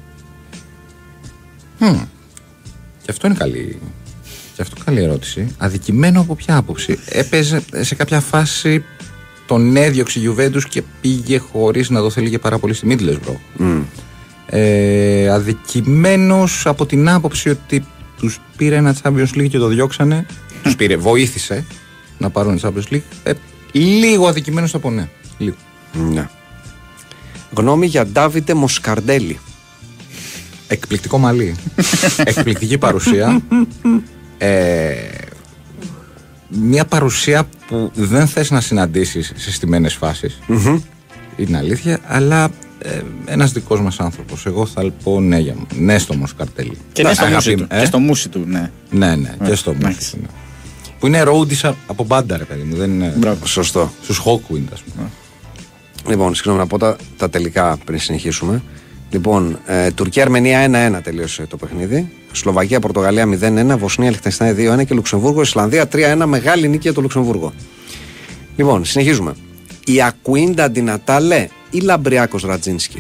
Mm. Και αυτό είναι καλή. Και αυτό καλή ερώτηση. Αδικημένο από ποια άποψη? Έπαιζε σε κάποια φάση, τον έδιωξε η Γιουβέντους και πήγε χωρίς να το θέλει και πάρα πολύ στη Μίτλεσμπρο. Mm. Ε, αδικημένος από την άποψη ότι τους πήρε ένα Champions League και το διώξανε. Τους πήρε, βοήθησε να πάρουν ένα Champions League. Ε, λίγο αδικημένος από ναι. Λίγο. Ναι. Γνώμη για Ντάβιντε Μοσκαρντέλη? Εκπληκτικό μαλλί. Εκπληκτική παρουσία. Ε, μια παρουσία που δεν θες να συναντήσεις σε στημένες φάσεις. Mm-hmm. Είναι αλήθεια, αλλά ε, ένας δικός μας άνθρωπος. Εγώ θα πω ναι, για, ναι στο Μοσκαρτέλη. Και, ναι, στο μουσι του, ε? και στο μουσι του, ναι. Ναι, ναι, ε, και στο μουσι του. Ναι. Που είναι ρόουντις από μπάντα, ρε παιδί μου. Δεν είναι. Μπράβο, σωστό. Στους Hawkwind, ας πούμε. Λοιπόν, συγγνώμη να πω τα, τα τελικά πριν συνεχίσουμε. Λοιπόν, ε, Τουρκία-Αρμενία ένα ένα τελείωσε το παιχνίδι. Σλοβακία-Πορτογαλία μηδέν ένα. Βοσνία-Λιχτενστάιν δύο ένα. Και Λουξεμβούργο-Ισλανδία τρία ένα. Μεγάλη νίκη για το Λουξεμβούργο. Λοιπόν, συνεχίζουμε. Η Ακουίντα Ντινατάλε ή Λαμπριάκος Ρατζίνσκι?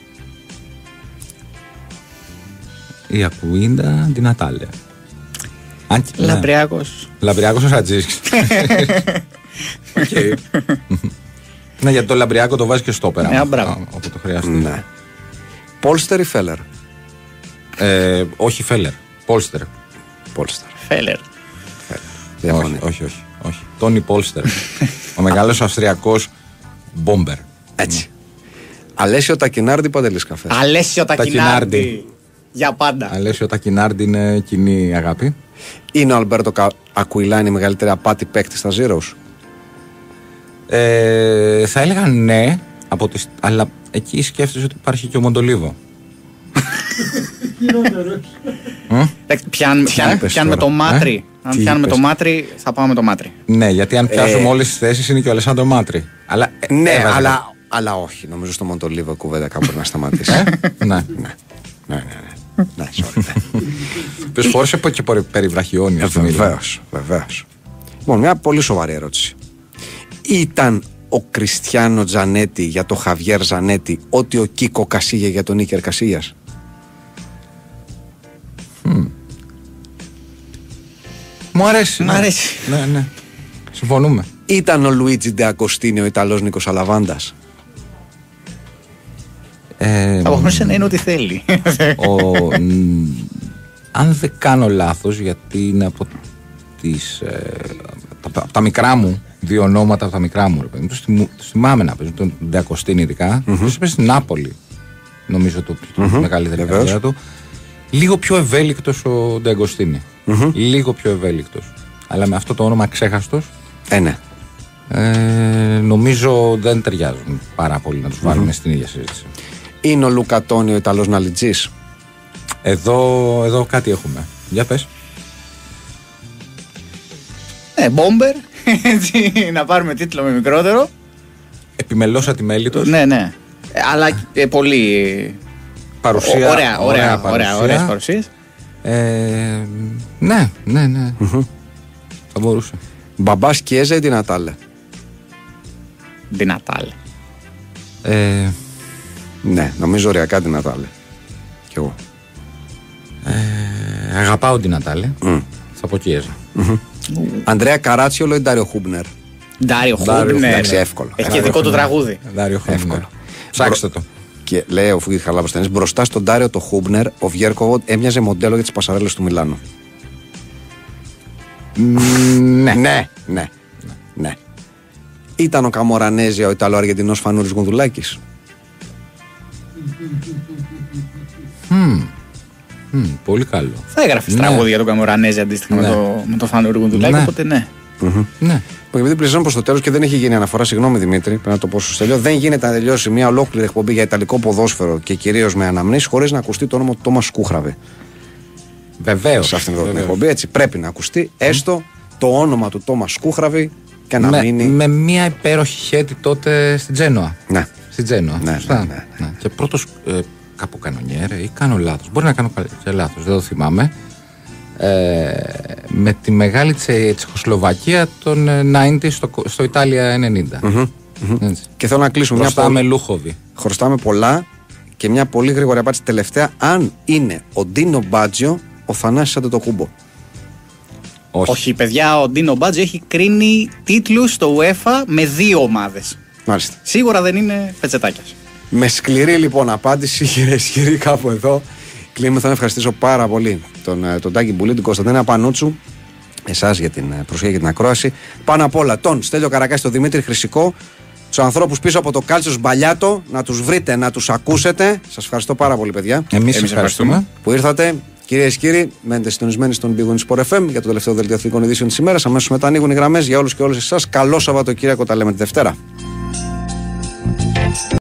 Η Ακουίντα Ντινατάλε. Λαμπριάκος. Λαμπριάκος Ρατζίνσκι. Οκ. Ναι, γιατί το Λαμπριάκο το βάζει και στο πέρα. Ναι, μπράβο. Όπου το χρειάζεται. Ναι. Πόλστερ ή Φέλερ? Ε, όχι Φέλερ. Πόλστερ. Πόλστερ. Φέλερ. Όχι, όχι, όχι, όχι. Τόνι Πόλστερ. Ο μεγάλος Αυστριακός μπόμπερ. Έτσι. Αλέσιο Τακινάρντι, Παντελής Καφές? Αλέσιο Τακινάρντι. Για πάντα. Αλέσιο Τακινάρντι είναι κοινή αγάπη. Είναι ο Αλμπέρτο Ακουιλάνη η μεγαλύτερη απάτη παίκτη στα Zeros? Ε, θα έλεγα ναι, από τις, αλλά εκεί σκέφτεσαι ότι υπάρχει και ο Μοντολίβο. Πιάνουμε το Μάτρι. Αν πιάνουμε το Μάτρι, θα πάμε το Μάτρι. Ναι, γιατί αν πιάσουμε όλες τις θέσεις είναι και ο Αλεσάνδρο Μάτρι. Ναι, αλλά όχι. Νομίζω στο Μοντολίβο κουβέντα κάπου να σταματήσει. Ναι, ναι, ναι. Ναι, ποιος φόρησε και περιβραχιόνια. Βεβαίως, βεβαίως. Λοιπόν, μια πολύ σοβαρή ερώτηση. Ήταν ο Κριστιάνο Τζανέτη για τον Χαβιέρ Ζανέτη ό,τι ο Κίκο Κασίγια για τον Νίκερ Κασίγιας? Mm. Μου αρέσει. Μου αρέσει. Ναι, ναι. Συμφωνούμε. Ήταν ο Λουίτζι Ντε Ακοστίνιο ο Ιταλός Νίκος Αλαβάντας? Ε, Θα μπορούσε να είναι ό,τι θέλει. ο, αν δεν κάνω λάθος, γιατί είναι από τις, ε, τα, τα μικρά μου δύο ονόματα από τα μικρά μου. Ρε, τους, θυμ, τους θυμάμαι να παίζουν, τον Ντεακοστίνη ειδικά. Mm-hmm. Τους έπαιζε στην Νάπολη, νομίζω το, το mm-hmm. μεγαλύτερη καριέρα του. Λίγο πιο ευέλικτος ο Ντεακοστίνη. Mm-hmm. Λίγο πιο ευέλικτος. Αλλά με αυτό το όνομα ξέχαστος. Ε, ναι. Ε, νομίζω δεν ταιριάζουν πάρα πολύ να τους mm-hmm. βάλουμε στην ίδια συζήτηση. Είναι ο Λούκα Τόνι ο Ιταλός Ναλιτζής? Εδώ, εδώ κάτι έχουμε. Για πες. Ε, Μπόμπερ. Έτσι, να πάρουμε τίτλο με μικρότερο. Επιμελώς ατιμέλητος. Ναι, ναι. Ε, αλλά ε, πολύ. Παρουσία. Ωραία, ωραία, ωραία, ωραία, ωραίες παρουσίες. Ε, ναι, ναι, ναι. Mm-hmm. Θα μπορούσε. Μπαμπάς Κιέζα ή Ντι Νατάλε? Ντι Νατάλε. Ε, ναι, νομίζω ωριακά Ντι Νατάλε. Κι εγώ. Ε, αγαπάω Ντι Νατάλε. Mm. Θα πω Κιέζα. Mm-hmm. Ανδρέα Καράτσιολο ή Ντάριο Χούμπνερ? Ντάριο Χούμπνερ. Εντάξει, εύκολο. Έχει και δικό του τραγούδι. Ντάριο Χούμπνερ. Ψάξτε το. Και λέει ο Φούγη Χαλάβος, μπροστά στον Ντάριο το Χούμπνερ, ο Βιέρκοβο έμοιαζε μοντέλο για τις πασαρέλες του Μιλάνου. Ναι. Ναι, ναι, ναι. Ήταν ο Καμορανέζια ο Ιταλο-Αργεντινός Φανούρης Γονδουλάκης? Mm. Mm, πολύ καλό. Θα έγραφε τραγούδια για τον Καμορανέζια αντίστοιχα ναι. με το, με το Φανούρη Γονδουλάκη, ναι. οπότε ναι. Mm-hmm. Ναι. Επειδή πλησιάζουμε προς το τέλος και δεν έχει γίνει αναφορά, συγγνώμη Δημήτρη, πρέπει να το πω στο τελειώ, δεν γίνεται να τελειώσει μια ολόκληρη εκπομπή για ιταλικό ποδόσφαιρο και κυρίως με αναμνήσεις χωρίς να ακουστεί το όνομα του Τόμας Σκούχραβη. Βεβαίως. Σε αυτήν την εκπομπή έτσι πρέπει να ακουστεί έστω το όνομα του Τόμας Σκούχραβη και να με, μείνει. Με μια υπέροχη χέτη τότε στην Τζένοα. Ναι. Στην Τζένοα. Ναι, ναι, ναι, ναι. ναι. Και πρώτος ε, κάπου κανονιέρε ή κάνω λάθος. Μπορεί να κάνω και λάθος, δεν το θυμάμαι. Ε, με τη μεγάλη τσε, Τσεχοσλοβακία των ενενήντα στο, στο Ιτάλια ενενήντα. Mm-hmm, mm-hmm. Και θέλω να κλείσουμε. Χρωστάμε μια πολύ... Λούχοβι. Χρωστάμε πολλά και μια πολύ γρήγορη απάντηση τελευταία. Αν είναι ο Ντίνο Μπάτζιο ο Θανάσης Αντετοκούμπο? Όχι. Όχι, παιδιά, ο Ντίνο Μπάτζιο έχει κρίνει τίτλους στο UEFA με δύο ομάδες. Μάλιστα. Σίγουρα δεν είναι πετσετάκιας. Με σκληρή λοιπόν απάντηση και ισχυρή κάπου εδώ. Κλείνουμε, θα ευχαριστήσω πάρα πολύ τον, τον Τάκη Μπουλή, τον Κωνσταντίνα Πανούτσου, εσάς για την προσοχή και την ακρόαση. Πάνω απ' όλα τον Στέλιο Καρακάση, τον Δημήτρη Χρυσικό, τους ανθρώπους πίσω από το Κάλτσιο Μπαλιάτο, να τους βρείτε, να τους ακούσετε. Σας ευχαριστώ πάρα πολύ, παιδιά. Εμείς, Εμείς ευχαριστούμε που ήρθατε. Κυρίες και κύριοι, μένετε συντονισμένοι στον Big Win Sport εφ εμ για το τελευταίο δελτίο αθλητικών ειδήσεων της ημέρας. Αμέσως μετά ανοίγουν οι γραμμές για όλους και όλες εσάς. Καλό Σαββατοκύριακο, τα λέμε τη Δευτέρα.